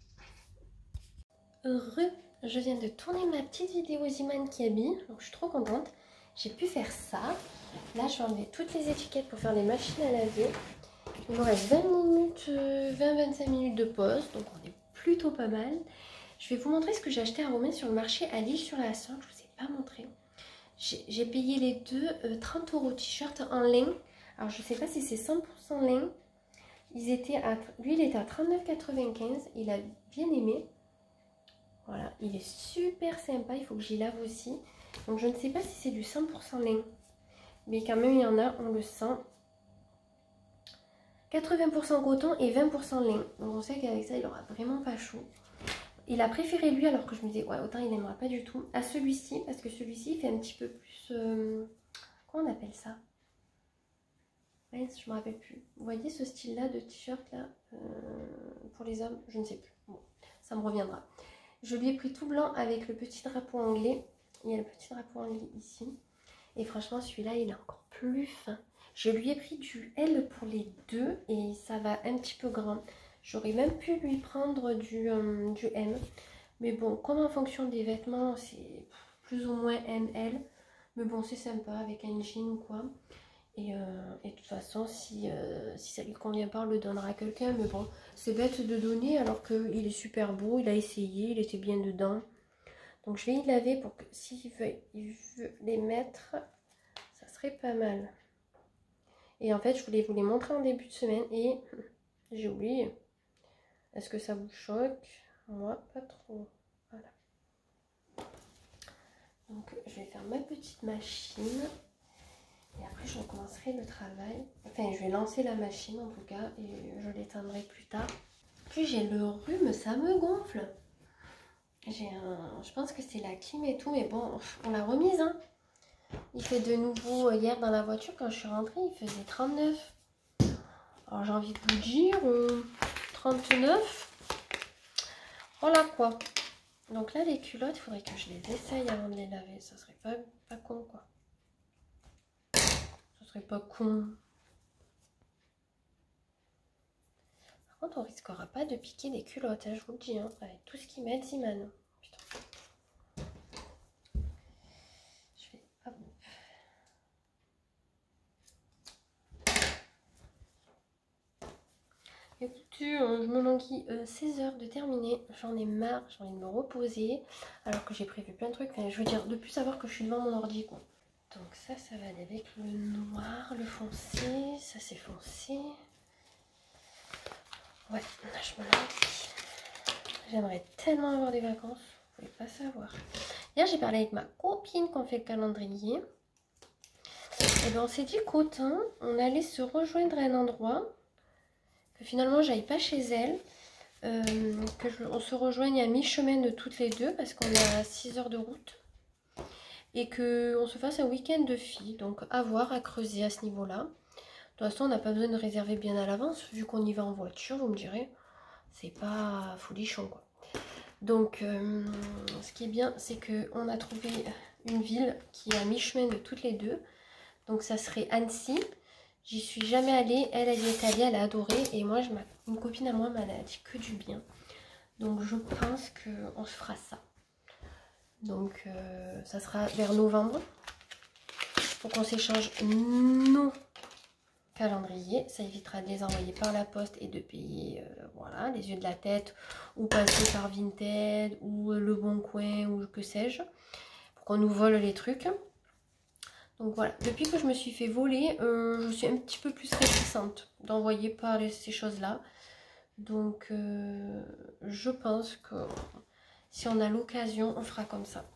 Heureux, je viens de tourner ma petite vidéo Ziman qui habille, donc je suis trop contente. J'ai pu faire ça. Là, je vais enlever toutes les étiquettes pour faire les machines à laver. Il me reste vingt minutes, vingt à vingt-cinq minutes de pause, donc on est plutôt pas mal. Je vais vous montrer ce que j'ai acheté à Romain sur le marché à L'Isle-sur-la-Sorgue. Je vous ai pas montré. J'ai payé les deux euh, trente euros t-shirt en laine. Alors je sais pas si c'est cent pour cent laine. Ils étaient à, lui il était à trente-neuf quatre-vingt-quinze. Il a bien aimé. Voilà, il est super sympa. Il faut que j'y lave aussi. Donc je ne sais pas si c'est du cent pour cent laine. Mais quand même il y en a, on le sent. quatre-vingts pour cent coton et vingt pour cent laine. Donc on sait qu'avec ça il aura vraiment pas chaud. Il a préféré lui, alors que je me disais, ouais, autant il n'aimera pas du tout, à celui-ci, parce que celui-ci il fait un petit peu plus. Euh, comment on appelle ça? Ouais, je me rappelle plus. Vous voyez ce style-là de t-shirt là euh, pour les hommes? Je ne sais plus. Bon, ça me reviendra. Je lui ai pris tout blanc avec le petit drapeau anglais. Il y a le petit drapeau anglais ici. Et franchement, celui-là, il est encore plus fin. Je lui ai pris du L pour les deux et ça va un petit peu grand. J'aurais même pu lui prendre du, euh, du M. Mais bon, comme en fonction des vêtements, c'est plus ou moins M L. Mais bon, c'est sympa avec un jean ou quoi. Et, euh, et de toute façon, si, euh, si ça lui convient pas, on le donnera à quelqu'un. Mais bon, c'est bête de donner alors qu'il est super beau. Il a essayé, il était bien dedans. Donc je vais y laver pour que s'il veut, il veut les mettre, ça serait pas mal. Et en fait, je voulais vous les montrer en début de semaine et j'ai oublié. Est-ce que ça vous choque? Moi, pas trop. Voilà. Donc, je vais faire ma petite machine. Et après, je recommencerai le travail. Enfin, je vais lancer la machine en tout cas. Et je l'éteindrai plus tard. Puis j'ai le rhume, ça me gonfle. j'ai un... Je pense que c'est la clim et tout, mais bon, on l'a remise, hein. Il fait de nouveau, hier dans la voiture, quand je suis rentrée, il faisait trente-neuf. Alors j'ai envie de vous dire, euh, trente-neuf. Voilà quoi. Donc là, les culottes, il faudrait que je les essaye avant de les laver. Ça serait pas, pas con, quoi. Ça serait pas con. Par contre, on risquera pas de piquer des culottes, hein, je vous le dis, hein, avec tout ce qu'ils mettent, Ziman. Putain. Je vais... Hop. Écoutez, euh, je me languis euh, seize heures de terminer. J'en ai marre, j'ai envie de me reposer. Alors que j'ai prévu plein de trucs. Enfin, je veux dire, de plus savoir que je suis devant mon ordi, quoi. Donc ça, ça va aller avec le noir, le foncé. Ça, c'est foncé. Ouais, là, je me lance. J'aimerais tellement avoir des vacances. Vous pouvez pas savoir. Hier, j'ai parlé avec ma copine qu'on fait le calendrier. Et bien, on s'est dit qu'autant, on allait se rejoindre à un endroit. Que finalement, j'aille pas chez elle. Euh, que je, on se rejoigne à mi-chemin de toutes les deux. Parce qu'on est à six heures de route. Et qu'on se fasse un week-end de filles. Donc, à voir, à creuser à ce niveau-là. De toute façon, on n'a pas besoin de réserver bien à l'avance, vu qu'on y va en voiture, vous me direz, c'est pas folichon, quoi. Donc, euh, ce qui est bien, c'est qu'on a trouvé une ville qui est à mi-chemin de toutes les deux. Donc, ça serait Annecy. J'y suis jamais allée. Elle, elle y est allée, elle a adoré. Et moi, je, une copine à moi m'a dit que du bien. Donc, je pense qu'on se fera ça. Donc, euh, ça sera vers novembre. Pour qu'on s'échange nos calendrier, ça évitera de les envoyer par la poste et de payer euh, voilà, les yeux de la tête ou passer par Vinted ou euh, Le Bon Coin ou que sais-je pour qu'on nous vole les trucs. Donc voilà, depuis que je me suis fait voler, euh, je suis un petit peu plus réticente d'envoyer par les, ces choses-là. Donc euh, je pense que si on a l'occasion, on fera comme ça.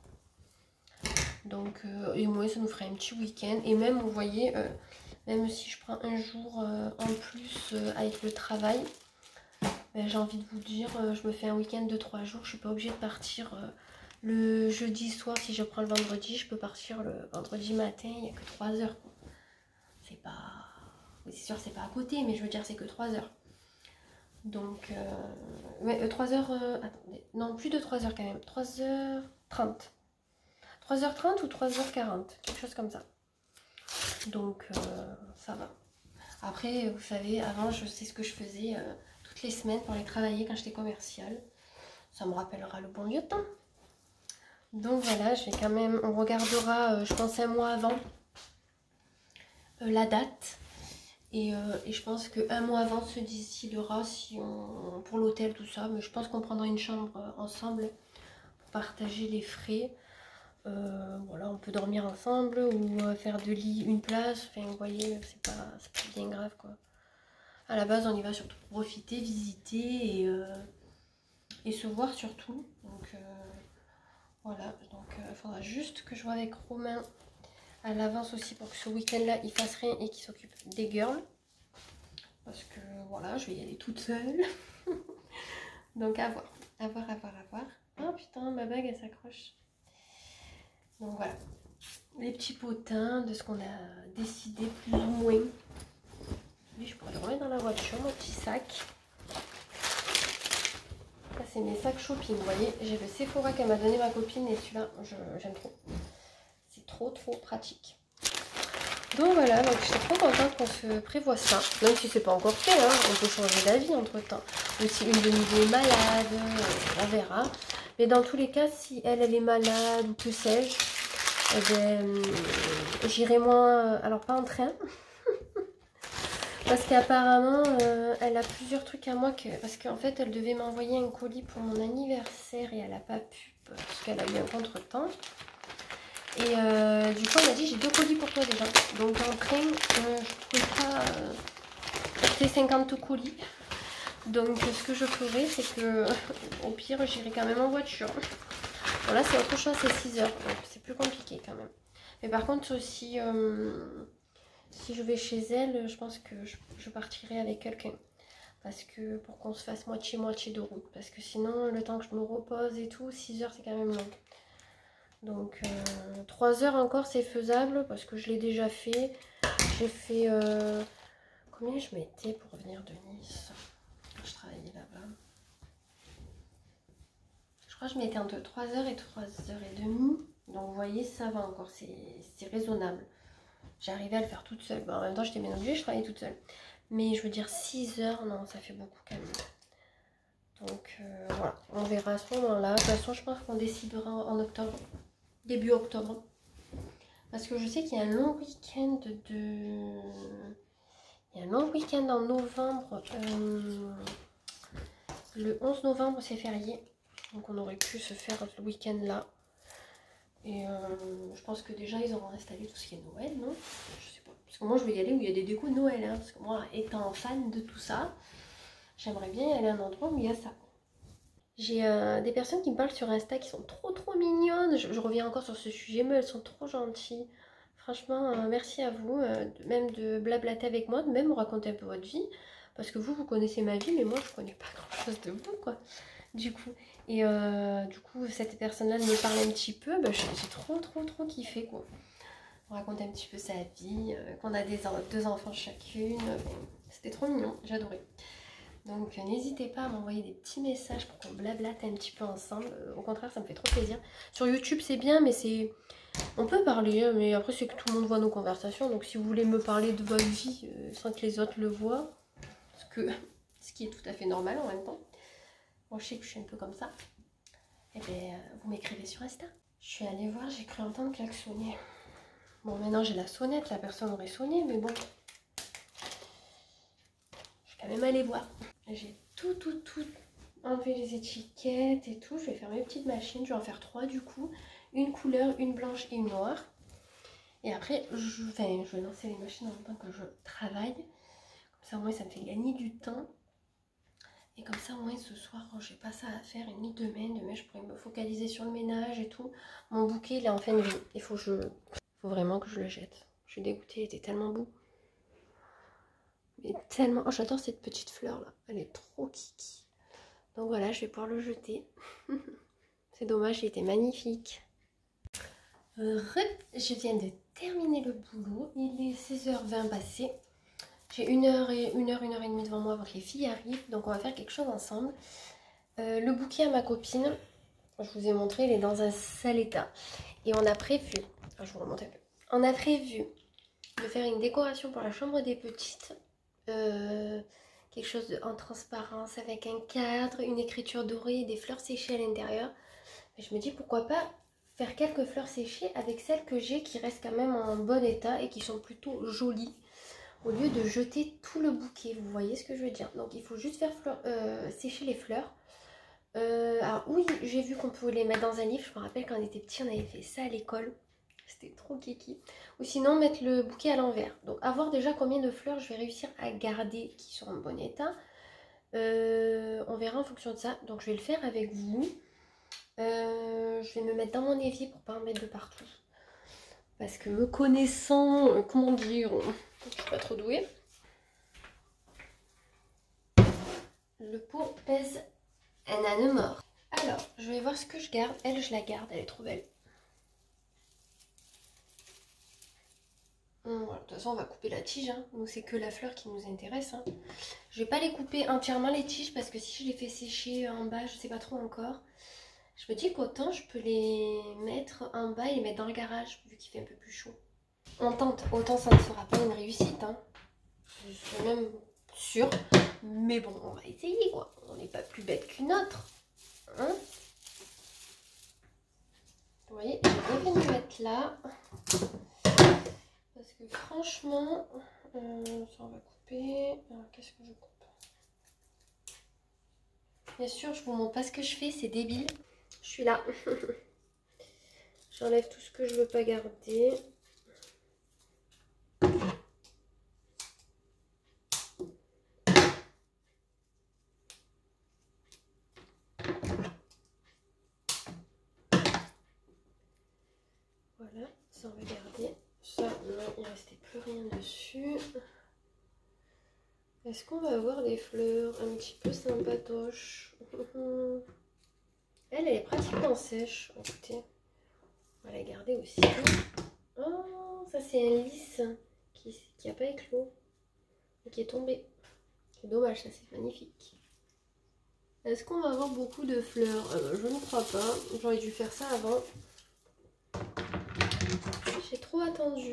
Donc euh, et moi ça nous ferait un petit week-end et même vous voyez euh, même si je prends un jour euh, en plus euh, avec le travail, ben, j'ai envie de vous dire, euh, je me fais un week-end de trois jours. Je suis pas obligée de partir euh, le jeudi soir. Si je prends le vendredi, je peux partir le vendredi matin. Il n'y a que trois heures. C'est pas... Oui, c'est sûr, c'est pas à côté, mais je veux dire, c'est que trois heures. Donc, euh... ouais, euh, trois heures... Euh... Attendez, non, plus de trois heures quand même. trois heures trente. trois heures trente ou trois heures quarante. Quelque chose comme ça. Donc euh, ça va. Après, vous savez, avant je sais ce que je faisais euh, toutes les semaines pour aller travailler quand j'étais commerciale. Ça me rappellera le bon vieux temps. Donc voilà, je vais quand même, on regardera, euh, je pense un mois avant euh, la date. Et, euh, et je pense qu'un mois avant se décidera si on, pour l'hôtel, tout ça. Mais je pense qu'on prendra une chambre euh, ensemble pour partager les frais. Euh, voilà, on peut dormir ensemble ou euh, faire de lit une place. Enfin, vous voyez, c'est pas, c'est pas bien grave, quoi. À la base, on y va surtout pour profiter, visiter et, euh, et se voir surtout. Donc, euh, voilà. Donc, il euh, faudra juste que je vois avec Romain à l'avance aussi pour que ce week-end-là, il fasse rien et qu'il s'occupe des girls. Parce que, voilà, je vais y aller toute seule. Donc, à voir. À voir, à voir, à voir. Oh putain, ma bague, elle s'accroche. Donc voilà, les petits potins de ce qu'on a décidé plus ou moins. Lui, je pourrais le remettre dans la voiture, mon petit sac. Ça, c'est mes sacs shopping, vous voyez. J'ai le Sephora qu'elle m'a donné ma copine et celui-là, j'aime trop. C'est trop, trop pratique. Donc voilà, donc je suis trop contente qu'on se prévoit ça. Même si c'est pas encore fait, hein, on peut changer d'avis entre temps. Ou si une de nous est malade, on verra. Mais dans tous les cas, si elle, elle est malade ou que sais-je, eh ben, j'irai moins, alors pas en train, parce qu'apparemment, euh, elle a plusieurs trucs à moi, que, parce qu'en fait, elle devait m'envoyer un colis pour mon anniversaire et elle n'a pas pu, parce qu'elle a eu un contretemps. Et euh, du coup, elle m'a dit, j'ai deux colis pour toi déjà. Donc en train, euh, je ne peux pas euh, acheter cinquante colis. Donc ce que je ferai, c'est que au pire, j'irai quand même en voiture. Bon, là, c'est autre chose, c'est six heures. Donc c'est plus compliqué quand même. Mais par contre, si, euh, si je vais chez elle, je pense que je, je partirai avec quelqu'un. Parce que pour qu'on se fasse moitié-moitié de route. Parce que sinon, le temps que je me repose et tout, six heures c'est quand même long. Donc euh, trois heures encore c'est faisable parce que je l'ai déjà fait. J'ai fait... Euh, combien je mettais pour venir de Nice quand je travaillais là-bas? Je crois que je mettais entre trois heures et trois heures trente. Donc vous voyez, ça va encore, c'est raisonnable. J'arrivais à le faire toute seule. Bon, en même temps, j'étais bien obligée, je travaillais toute seule. Mais je veux dire, six heures, non, ça fait beaucoup quand même. Donc euh, voilà, on verra à ce moment-là. De toute façon, je pense qu'on décidera en octobre, début octobre. Parce que je sais qu'il y a un long week-end de... Il y a un long week-end en novembre. Euh... Le onze novembre, c'est férié. Donc on aurait pu se faire le week-end là. Et euh, je pense que déjà ils auront installé tout ce qui est Noël, non? Je sais pas. Parce que moi je vais y aller où il y a des décos de Noël. Hein, parce que moi, étant fan de tout ça, j'aimerais bien y aller à un endroit où il y a ça. J'ai euh, des personnes qui me parlent sur Insta qui sont trop trop mignonnes. Je, je reviens encore sur ce sujet, mais elles sont trop gentilles. Franchement, euh, merci à vous. Euh, même de blablater avec moi, de même me raconter un peu votre vie. Parce que vous, vous connaissez ma vie, mais moi je connais pas grand chose de vous, quoi. Du coup, et euh, du coup, cette personne-là me parlait un petit peu, bah, j'ai trop, trop, trop kiffé, quoi. On racontait un petit peu sa vie, euh, qu'on a des, deux enfants chacune. Bon, c'était trop mignon, j'ai adoré. Donc, euh, n'hésitez pas à m'envoyer des petits messages pour qu'on blablate un petit peu ensemble. Euh, au contraire, ça me fait trop plaisir. Sur YouTube, c'est bien, mais c'est... On peut parler, mais après, c'est que tout le monde voit nos conversations. Donc, si vous voulez me parler de votre vie euh, sans que les autres le voient, ce, que... ce qui est tout à fait normal en même temps. Moi, je sais que je suis un peu comme ça. Et bien, euh, vous m'écrivez sur Insta. Je suis allée voir, j'ai cru entendre klaxonner. Bon, maintenant j'ai la sonnette, la personne aurait sonné, mais bon. Je suis quand même allée voir. J'ai tout, tout, tout enlevé les étiquettes et tout. Je vais faire mes petites machines. Je vais en faire trois du coup. Une couleur, une blanche et une noire. Et après, je, enfin, je vais lancer les machines en même temps que je travaille. Comme ça, au moins, ça me fait gagner du temps. Et comme ça, au moins, ce soir, j'ai pas ça à faire, ni demain. Demain, je pourrais me focaliser sur le ménage et tout. Mon bouquet, il est en fin de vie. Il faut, je... faut vraiment que je le jette. Je suis dégoûtée, il était tellement beau. Mais tellement... Oh, j'adore cette petite fleur-là. Elle est trop kiki. Donc voilà, je vais pouvoir le jeter. C'est dommage, il était magnifique. Euh, je viens de terminer le boulot. Il est seize heures vingt passé. J'ai une heure et une heure, une heure et demie devant moi avant que les filles arrivent. Donc on va faire quelque chose ensemble. Euh, le bouquet à ma copine, je vous ai montré, il est dans un sale état. Et on a prévu, enfin, je vous remonte un peu. On a prévu de faire une décoration pour la chambre des petites. Euh, quelque chose de, en transparence avec un cadre, une écriture dorée et des fleurs séchées à l'intérieur. Je me dis pourquoi pas faire quelques fleurs séchées avec celles que j'ai qui restent quand même en bon état et qui sont plutôt jolies. Au lieu de jeter tout le bouquet, vous voyez ce que je veux dire. Donc il faut juste faire fleur, euh, sécher les fleurs. Euh, alors oui, j'ai vu qu'on pouvait les mettre dans un livre. Je me rappelle quand on était petit, on avait fait ça à l'école. C'était trop kiki. Ou sinon mettre le bouquet à l'envers. Donc à voir déjà combien de fleurs je vais réussir à garder qui sont en bon état. Euh, on verra en fonction de ça. Donc je vais le faire avec vous. Euh, je vais me mettre dans mon évier pour pas en mettre de partout. Parce que me connaissant, euh, comment dire... Je suis pas trop douée. Le pot pèse un âne mort. Alors, je vais voir ce que je garde. Elle, je la garde. Elle est trop belle. Hum, voilà, de toute façon, on va couper la tige. Hein. Nous, c'est que la fleur qui nous intéresse. Hein. Je vais pas les couper entièrement, les tiges, parce que si je les fais sécher en bas, je sais pas trop encore. Je me dis qu'autant je peux les mettre en bas et les mettre dans le garage, vu qu'il fait un peu plus chaud. On tente, autant ça ne sera pas une réussite, hein. Je suis même sûre, mais bon, on va essayer quoi, on n'est pas plus bête qu'une autre, hein. Vous voyez, j'ai bien fait de le mettre là, parce que franchement, euh, ça on va couper, qu'est-ce que je coupe? Bien sûr, je vous montre pas ce que je fais, c'est débile, je suis là, j'enlève tout ce que je veux pas garder. Voilà, ça on va garder. Ça, non, il ne restait plus rien dessus. Est-ce qu'on va avoir des fleurs un petit peu sympatoches? Elle, elle est pratiquement sèche. Écoutez, on va la garder aussi. Oh, ça c'est un lys qui n'a pas éclos et qui est tombé. C'est dommage, ça c'est magnifique. Est-ce qu'on va avoir beaucoup de fleurs? euh, Je ne crois pas. J'aurais dû faire ça avant. J'ai trop attendu.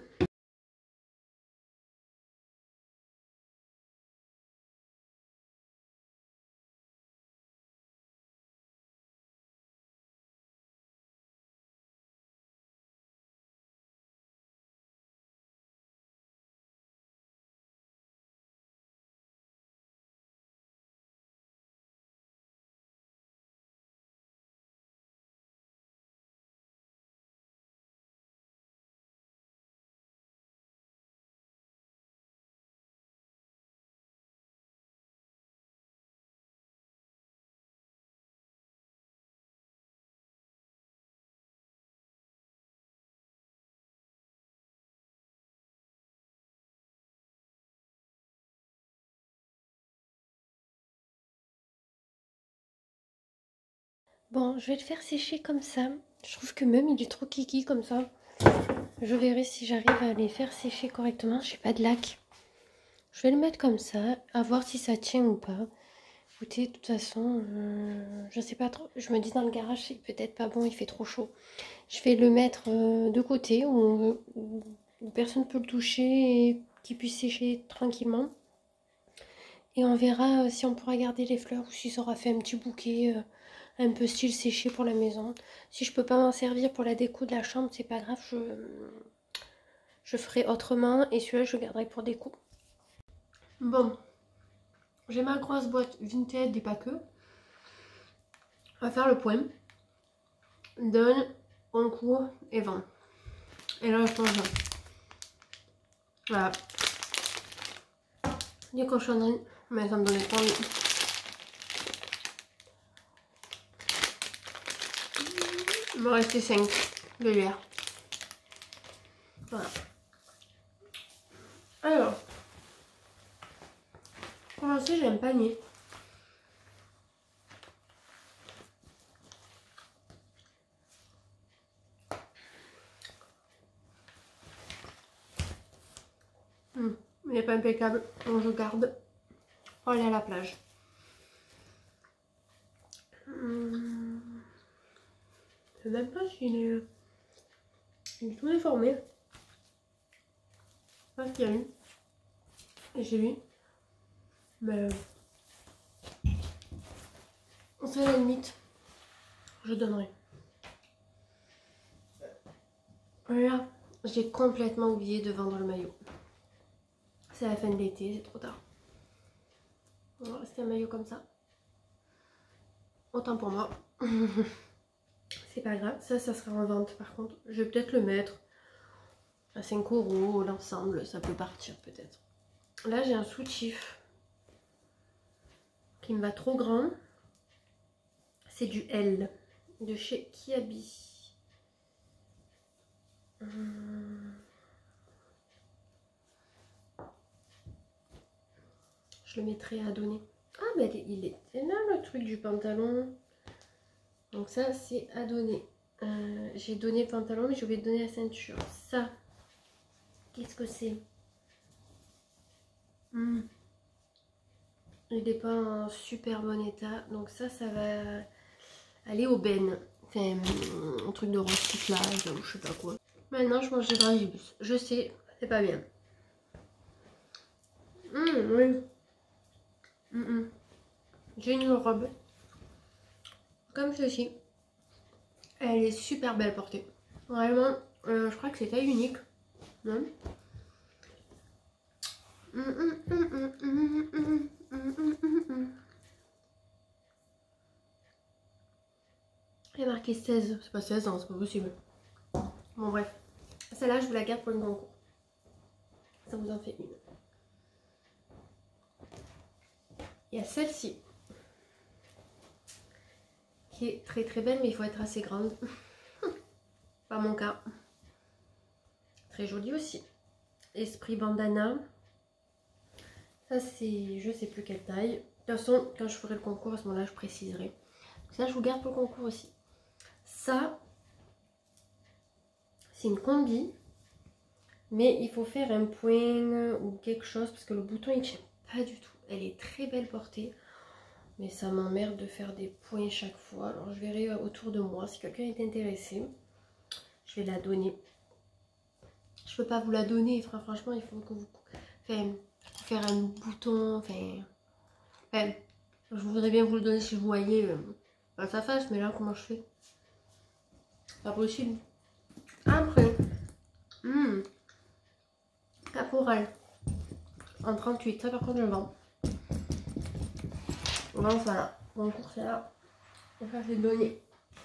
Bon, je vais le faire sécher comme ça. Je trouve que même il est trop kiki comme ça. Je verrai si j'arrive à les faire sécher correctement. Je n'ai pas de lac. Je vais le mettre comme ça, à voir si ça tient ou pas. Écoutez, de toute façon, euh, je sais pas trop. Je me dis dans le garage, c'est peut-être pas bon, il fait trop chaud. Je vais le mettre euh, de côté où, où, où personne ne peut le toucher et qu'il puisse sécher tranquillement. Et on verra euh, si on pourra garder les fleurs ou si ça aura fait un petit bouquet euh, un peu style séché pour la maison. Si je peux pas m'en servir pour la déco de la chambre, c'est pas grave, je, je ferai autrement et celui-là je le garderai pour déco. Bon, j'ai ma grosse boîte Vinted et pas que. On va faire le point. Donne, concours et vend. Et là je change. Voilà. Des cochonneries, mais ça me donnait pas envie. Il me restait cinq de hier. Voilà. Alors, pour commencer, j'ai un panier. Hum, il n'est pas impeccable, donc je garde pour aller à la plage. Hum, je sais même pas s'il est... Il est tout déformé. Je sais pas qu'il y a eu. Et j'ai vu. Mais... c'est à la limite. Je donnerai. Voilà. J'ai complètement oublié de vendre le maillot. C'est la fin de l'été, c'est trop tard. On va rester un maillot comme ça. Autant pour moi. C'est pas grave. Ça, ça sera en vente par contre. Je vais peut-être le mettre à cinq euros l'ensemble. Ça peut partir peut-être. Là, j'ai un soutif qui me va trop grand. C'est du L de chez Kiabi. Hum. Je le mettrai à donner. Ah, mais il est là le truc du pantalon. Donc ça, c'est à donner. Euh, j'ai donné le pantalon, mais je vais donner la ceinture. Ça, qu'est-ce que c'est? mmh. Il n'est pas en super bon état. Donc ça, ça va aller au ben. Enfin, un truc de recyclage ou je sais pas quoi. Maintenant, je mange des dragibus. Je sais, c'est pas bien. Mmh, oui. Mmh. J'ai une robe comme ceci. Elle est super belle portée. Vraiment, euh, je crois que c'est taille unique. Non. Mmh, mmh, mmh, mmh, mmh, mmh, mmh, mmh, mmh. Il y a marqué seize. C'est pas seize ans, c'est pas possible. Bon, bref. Celle-là, je vous la garde pour une concours. Ça vous en fait une. Il y a celle-ci. Qui est très très belle, mais il faut être assez grande. Pas mon cas. Très jolie aussi. Esprit bandana. Ça c'est, je sais plus quelle taille. De toute façon, quand je ferai le concours, à ce moment-là, je préciserai. Ça, je vous garde pour le concours aussi. Ça, c'est une combi. Mais il faut faire un point ou quelque chose parce que le bouton, il tient pas du tout. Elle est très belle portée. Mais ça m'emmerde de faire des points chaque fois. Alors, je verrai autour de moi. Si quelqu'un est intéressé, je vais la donner. Je peux pas vous la donner. Enfin, franchement, il faut que vous... Enfin, faire un bouton. Enfin... enfin, je voudrais bien vous le donner si vous voyez euh, à sa face. Mais là, comment je fais? Pas possible. Après... Hmm, Caporal. En trente-huit. Ça, par contre, je vends. Bon, voilà. Mon cours, c'est là. Donc ça, c'est donné.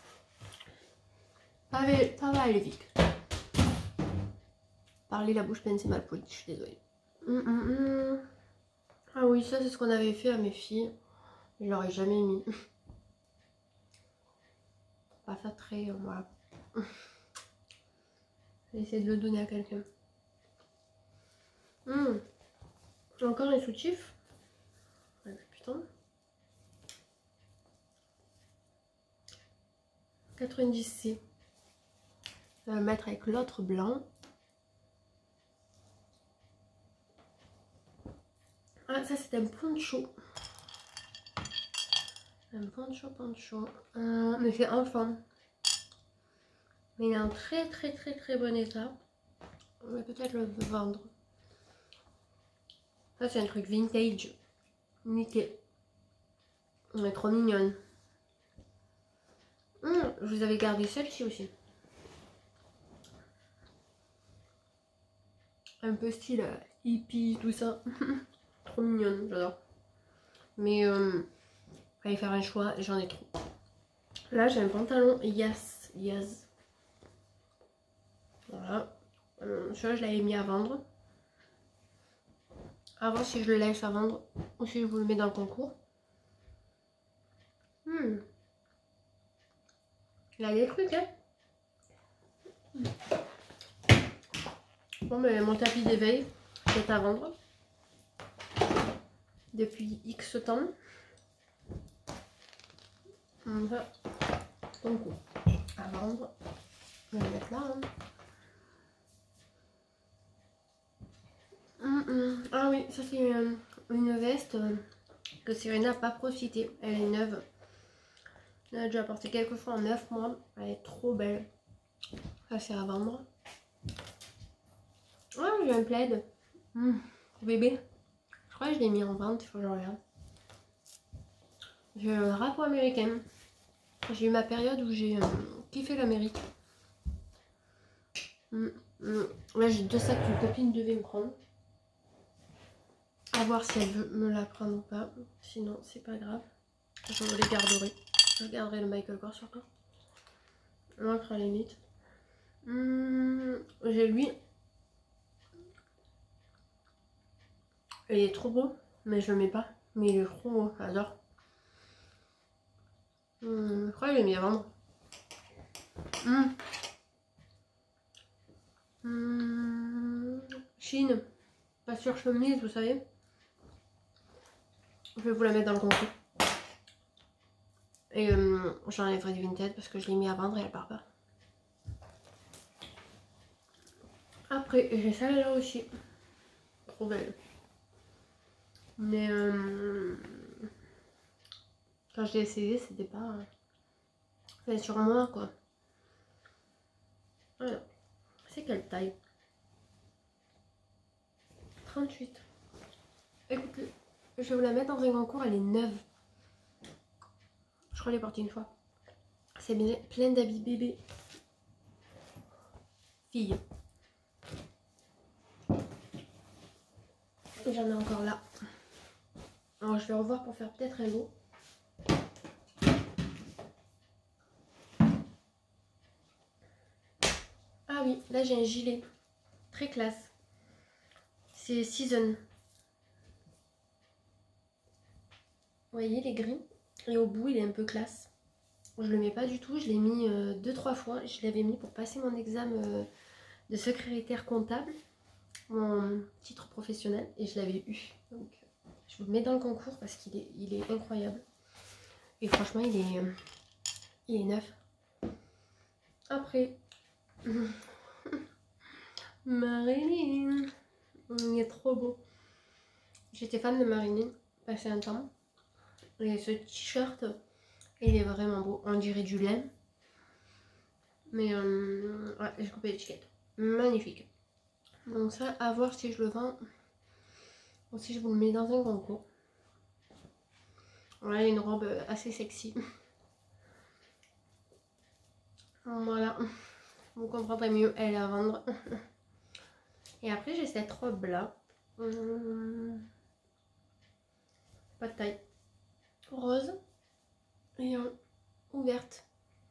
Ça va, ça va aller vite. Parler la bouche pleine, c'est mal poli. Je suis désolée. Hum, hum, hum. Ah oui, ça, c'est ce qu'on avait fait à mes filles. Je l'aurais jamais mis. Pas ça très... Euh, voilà. Je vais essayer de le donner à quelqu'un. Hum. Encore un soutif. Ouais, putain. quatre-vingt-dix C. Je vais le mettre avec l'autre blanc. Ah, ça c'est un poncho. Un poncho, poncho. Euh, mais c'est enfant. Mais il est en très très très très bon état. On va peut-être le vendre. Ça c'est un truc vintage. Nickel. Elle est trop mignonne. Hum, je vous avais gardé celle-ci aussi. Un peu style euh, hippie, tout ça. Trop mignonne, j'adore. Mais euh, fallait faire un choix, j'en ai trop. Là j'ai un pantalon Yas. Yas. Voilà. Euh, celui-là je l'avais mis à vendre. Avant si je le laisse à vendre ou si je vous le mets dans le concours. Hmm. Il a des trucs hein. Bon mais mon tapis d'éveil est à vendre. Depuis X temps. Voilà. Donc à vendre. Je vais le mettre là. Hein. Hum, hum. Ah oui, ça c'est une, une veste que Serena n'a pas profité. Elle est neuve. Elle a déjà porté quelques fois en neuf mois. Elle est trop belle. Ça c'est à vendre. Ah, j'ai un plaid. Mmh, bébé. Je crois que je l'ai mis en vente, il faut que je regarde. J'ai un rapport américain. J'ai eu ma période où j'ai euh, kiffé l'Amérique. Mmh, mmh. Là j'ai deux sacs qu'une copine devait me prendre. À voir si elle veut me la prendre ou pas. Sinon c'est pas grave. Je les garderai. Je garderai le Michael Kors surtout. L'autre à la limite. Mmh, j'ai lui. Il est trop beau, mais je le mets pas. Mais il est trop beau, j'adore. Mmh, je crois que je l'ai mis à vendre. Mmh. Mmh. Chine, pas sur chemise, vous savez. Je vais vous la mettre dans le concours. Et euh, j'enlèverai du vintage parce que je l'ai mis à vendre et elle part pas. Après, j'ai celle-là aussi. Trop belle. Mais euh, quand je l'ai essayé, c'était pas... Enfin, sur moi, quoi. Voilà. C'est quelle taille? trente-huit. Écoutez, je vais vous la mettre dans un concours, elle est neuve. Je crois qu'elle est portée une fois. C'est plein d'habits bébés. Fille. Et j'en ai encore là. Alors je vais revoir pour faire peut-être un lot. Ah oui, là j'ai un gilet. Très classe. C'est Season. Vous voyez, il est gris. Et au bout, il est un peu classe. Je le mets pas du tout. Je l'ai mis euh, deux trois fois. Je l'avais mis pour passer mon examen euh, de secrétaire comptable. Mon titre professionnel. Et je l'avais eu. Donc Je vous le mets dans le concours parce qu'il est, il est incroyable. Et franchement, il est, il est neuf. Après, Marilyn, il est trop beau. J'étais fan de Marilyn passé un temps. Et ce t-shirt, il est vraiment beau. On dirait du lin. Mais euh, ouais, j'ai coupé l'étiquette. Magnifique. Donc ça, à voir si je le vends. Ou si je vous le mets dans un concours. Voilà, une robe assez sexy. Voilà. Vous comprendrez mieux, elle est à vendre. Et après, j'ai cette robe là. Hum, pas de taille. Rose. Et euh, ouverte.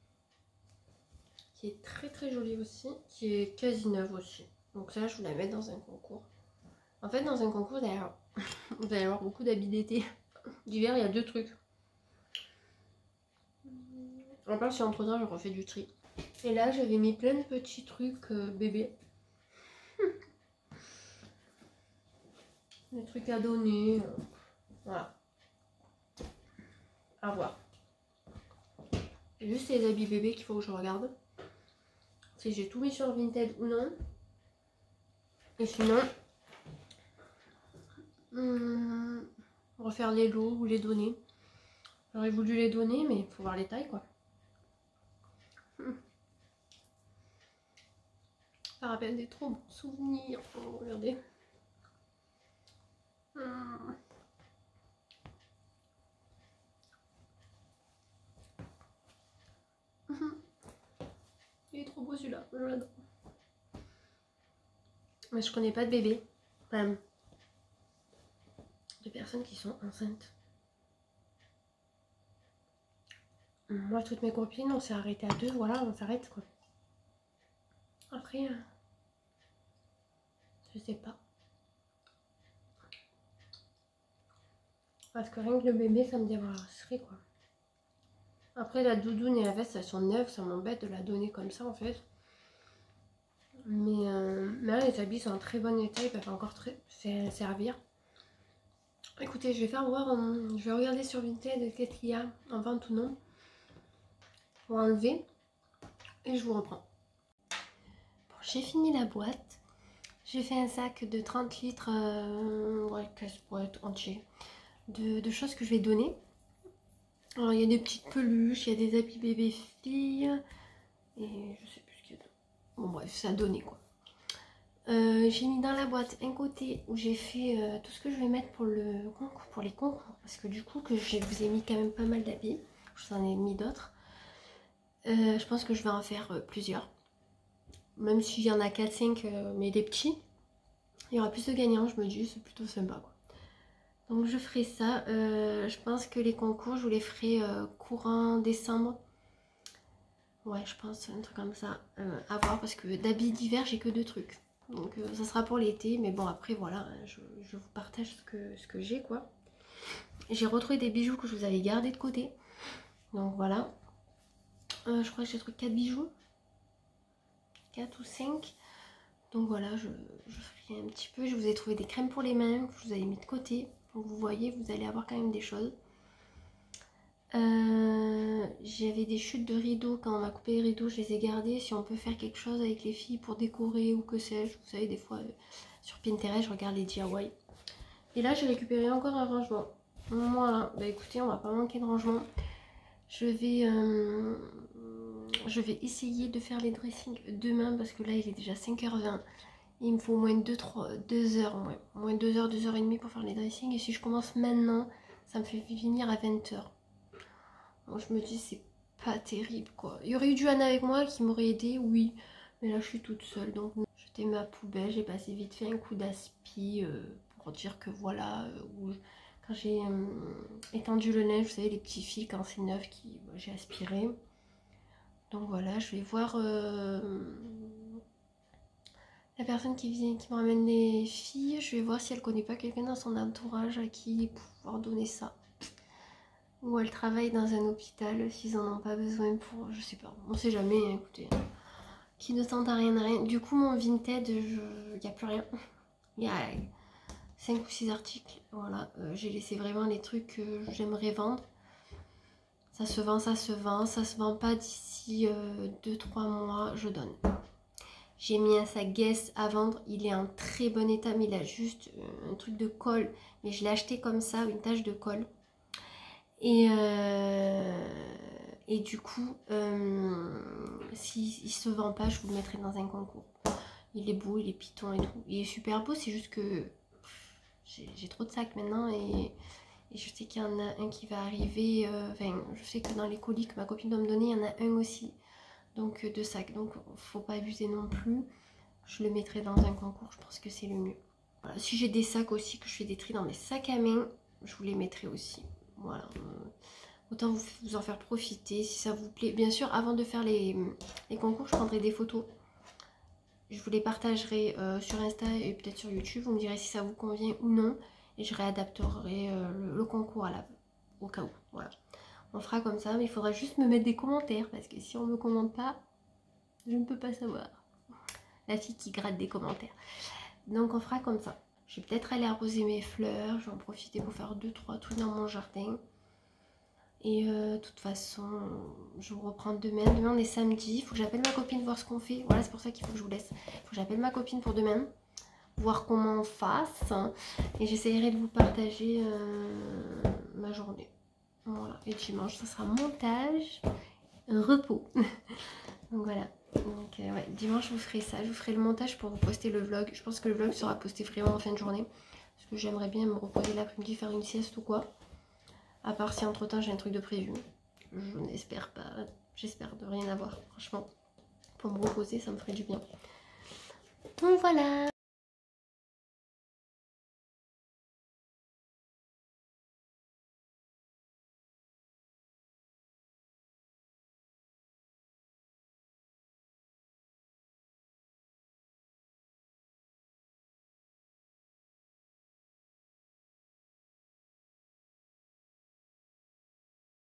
Qui est très très jolie aussi. Qui est quasi neuve aussi. Donc ça, je vous la mets dans un concours. En fait, dans un concours, vous allez avoir, vous allez avoir beaucoup d'habits d'été. D'hiver, il y a deux trucs. En plus, si entre temps, je refais du tri. Et là, j'avais mis plein de petits trucs euh, bébés. Des trucs à donner. Euh, voilà. À voir. C'est juste les habits bébés qu'il faut que je regarde. Si j'ai tout mis sur Vinted ou non. Et sinon, hum, refaire les lots ou les donner. J'aurais voulu les donner, mais il faut voir les tailles quoi. Hum. Ça rappelle des trop bons souvenirs. Oh, regardez. Hum. Il est trop beau celui-là, je l'adore. Mais je connais pas de bébé, enfin, de personnes qui sont enceintes. Moi, toutes mes copines, on s'est arrêté à deux, voilà, on s'arrête quoi. Après, euh, je sais pas. Parce que rien que le bébé, ça me débarrasserait quoi. Après, la doudoune et la veste, elles sont neuves, ça m'embête de la donner comme ça en fait. Mais, euh, mais là, les habits sont en très bon état, ils peuvent encore très servir. Écoutez, je vais faire voir, euh, je vais regarder sur Vinted qu'est-ce qu'il y a en vente ou non. Pour enlever. Et je vous reprends. Bon, j'ai fini la boîte. J'ai fait un sac de trente litres, euh, ouais, casse-boîte entier, de, de choses que je vais donner. Alors, il y a des petites peluches, il y a des habits bébés filles. Et je sais plus ce qu'il y a. Bon, bref, ça a donné quoi. Euh, j'ai mis dans la boîte un côté où j'ai fait euh, tout ce que je vais mettre pour le concours, pour les concours, parce que du coup que je vous ai mis quand même pas mal d'habits, je vous en ai mis d'autres. Euh, je pense que je vais en faire euh, plusieurs, même s'il y en a quatre cinq, euh, mais des petits, il y aura plus de gagnants, je me dis, c'est plutôt sympa quoi. Donc je ferai ça, euh, je pense que les concours je vous les ferai euh, courant décembre. Ouais, je pense un truc comme ça, euh, à voir, parce que d'habits d'hiver j'ai que deux trucs. Donc euh, ça sera pour l'été, mais bon après voilà, je, je vous partage ce que, ce que j'ai quoi. J'ai retrouvé des bijoux que je vous avais gardés de côté. Donc voilà. Euh, je crois que j'ai trouvé quatre bijoux. quatre ou cinq. Donc voilà, je, je ferai un petit peu. Je vous ai trouvé des crèmes pour les mains que je vous avais mis de côté. Donc vous voyez, vous allez avoir quand même des choses. Euh, J'avais des chutes de rideaux, quand on a coupé les rideaux je les ai gardés. Si on peut faire quelque chose avec les filles pour décorer ou que sais-je, vous savez des fois euh, sur Pinterest je regarde les D I Y. Et là j'ai récupéré encore un rangement. Voilà, bah écoutez on va pas manquer de rangement. Je vais, euh, je vais essayer de faire les dressings demain parce que là il est déjà cinq heures vingt. Il me faut au moins deux, trois, deux heures, ouais. Au moins deux heures, deux heures trente pour faire les dressings. Et si je commence maintenant, ça me fait finir à vingt heures. Je me dis c'est pas terrible quoi. Il y aurait eu Johanna avec moi qui m'aurait aidé, oui. Mais là je suis toute seule donc jeter ma poubelle. J'ai passé vite fait un coup d'aspi euh, pour dire que voilà. Euh, où, quand j'ai euh, étendu le linge, vous savez les petits fils quand c'est neuf qui bah, j'ai aspiré. Donc voilà, je vais voir euh, la personne qui vient, qui me ramène les filles. Je vais voir si elle connaît pas quelqu'un dans son entourage à qui pouvoir donner ça. Ou elle travaille dans un hôpital, s'ils en ont pas besoin pour... Je sais pas, on sait jamais, hein, écoutez. Qui ne tente à rien à rien. Du coup, mon Vinted, il n'y a plus rien. Y a... cinq ou six articles. Voilà, euh, j'ai laissé vraiment les trucs que j'aimerais vendre. Ça se vend, ça se vend. Ça se vend pas d'ici euh, deux trois mois, je donne. J'ai mis un sac Guess à vendre. Il est en très bon état, mais il a juste un truc de colle. Mais je l'ai acheté comme ça, une tache de colle. Et, euh, et du coup, euh, s'il si, ne se vend pas, je vous le mettrai dans un concours. Il est beau, il est piton et tout. Il est super beau, c'est juste que j'ai trop de sacs maintenant. Et, et je sais qu'il y en a un qui va arriver. Euh, enfin, je sais que dans les colis que ma copine doit me donner, il y en a un aussi. Donc deux sacs, donc faut pas abuser non plus. Je le mettrai dans un concours, je pense que c'est le mieux. Voilà. Si j'ai des sacs aussi, que je fais des tri dans mes sacs à main, je vous les mettrai aussi. Voilà, autant vous, vous en faire profiter si ça vous plaît. Bien sûr, avant de faire les, les concours, je prendrai des photos. Je vous les partagerai euh, sur Insta et peut-être sur YouTube. Vous me direz si ça vous convient ou non. Et je réadapterai euh, le, le concours à la, au cas où. Voilà. On fera comme ça, mais il faudra juste me mettre des commentaires parce que si on ne me commente pas, je ne peux pas savoir. La fille qui gratte des commentaires. Donc on fera comme ça. Je vais peut-être aller arroser mes fleurs. Je vais en profiter pour faire deux trois trucs dans mon jardin. Et euh, de toute façon, je vous reprends demain. Demain on est samedi. Il faut que j'appelle ma copine voir ce qu'on fait. Voilà, c'est pour ça qu'il faut que je vous laisse. Il faut que j'appelle ma copine pour demain. Voir comment on fasse. Et j'essaierai de vous partager euh, ma journée. Voilà, et dimanche, ça sera montage, repos. Donc voilà, donc euh, ouais, dimanche, je vous ferai ça. Je vous ferai le montage pour vous poster le vlog. Je pense que le vlog sera posté vraiment en fin de journée. Parce que j'aimerais bien me reposer l'après-midi, faire une sieste ou quoi. À part si entre temps j'ai un truc de prévu. Je n'espère pas. J'espère de rien avoir, franchement. Pour me reposer, ça me ferait du bien. Donc voilà.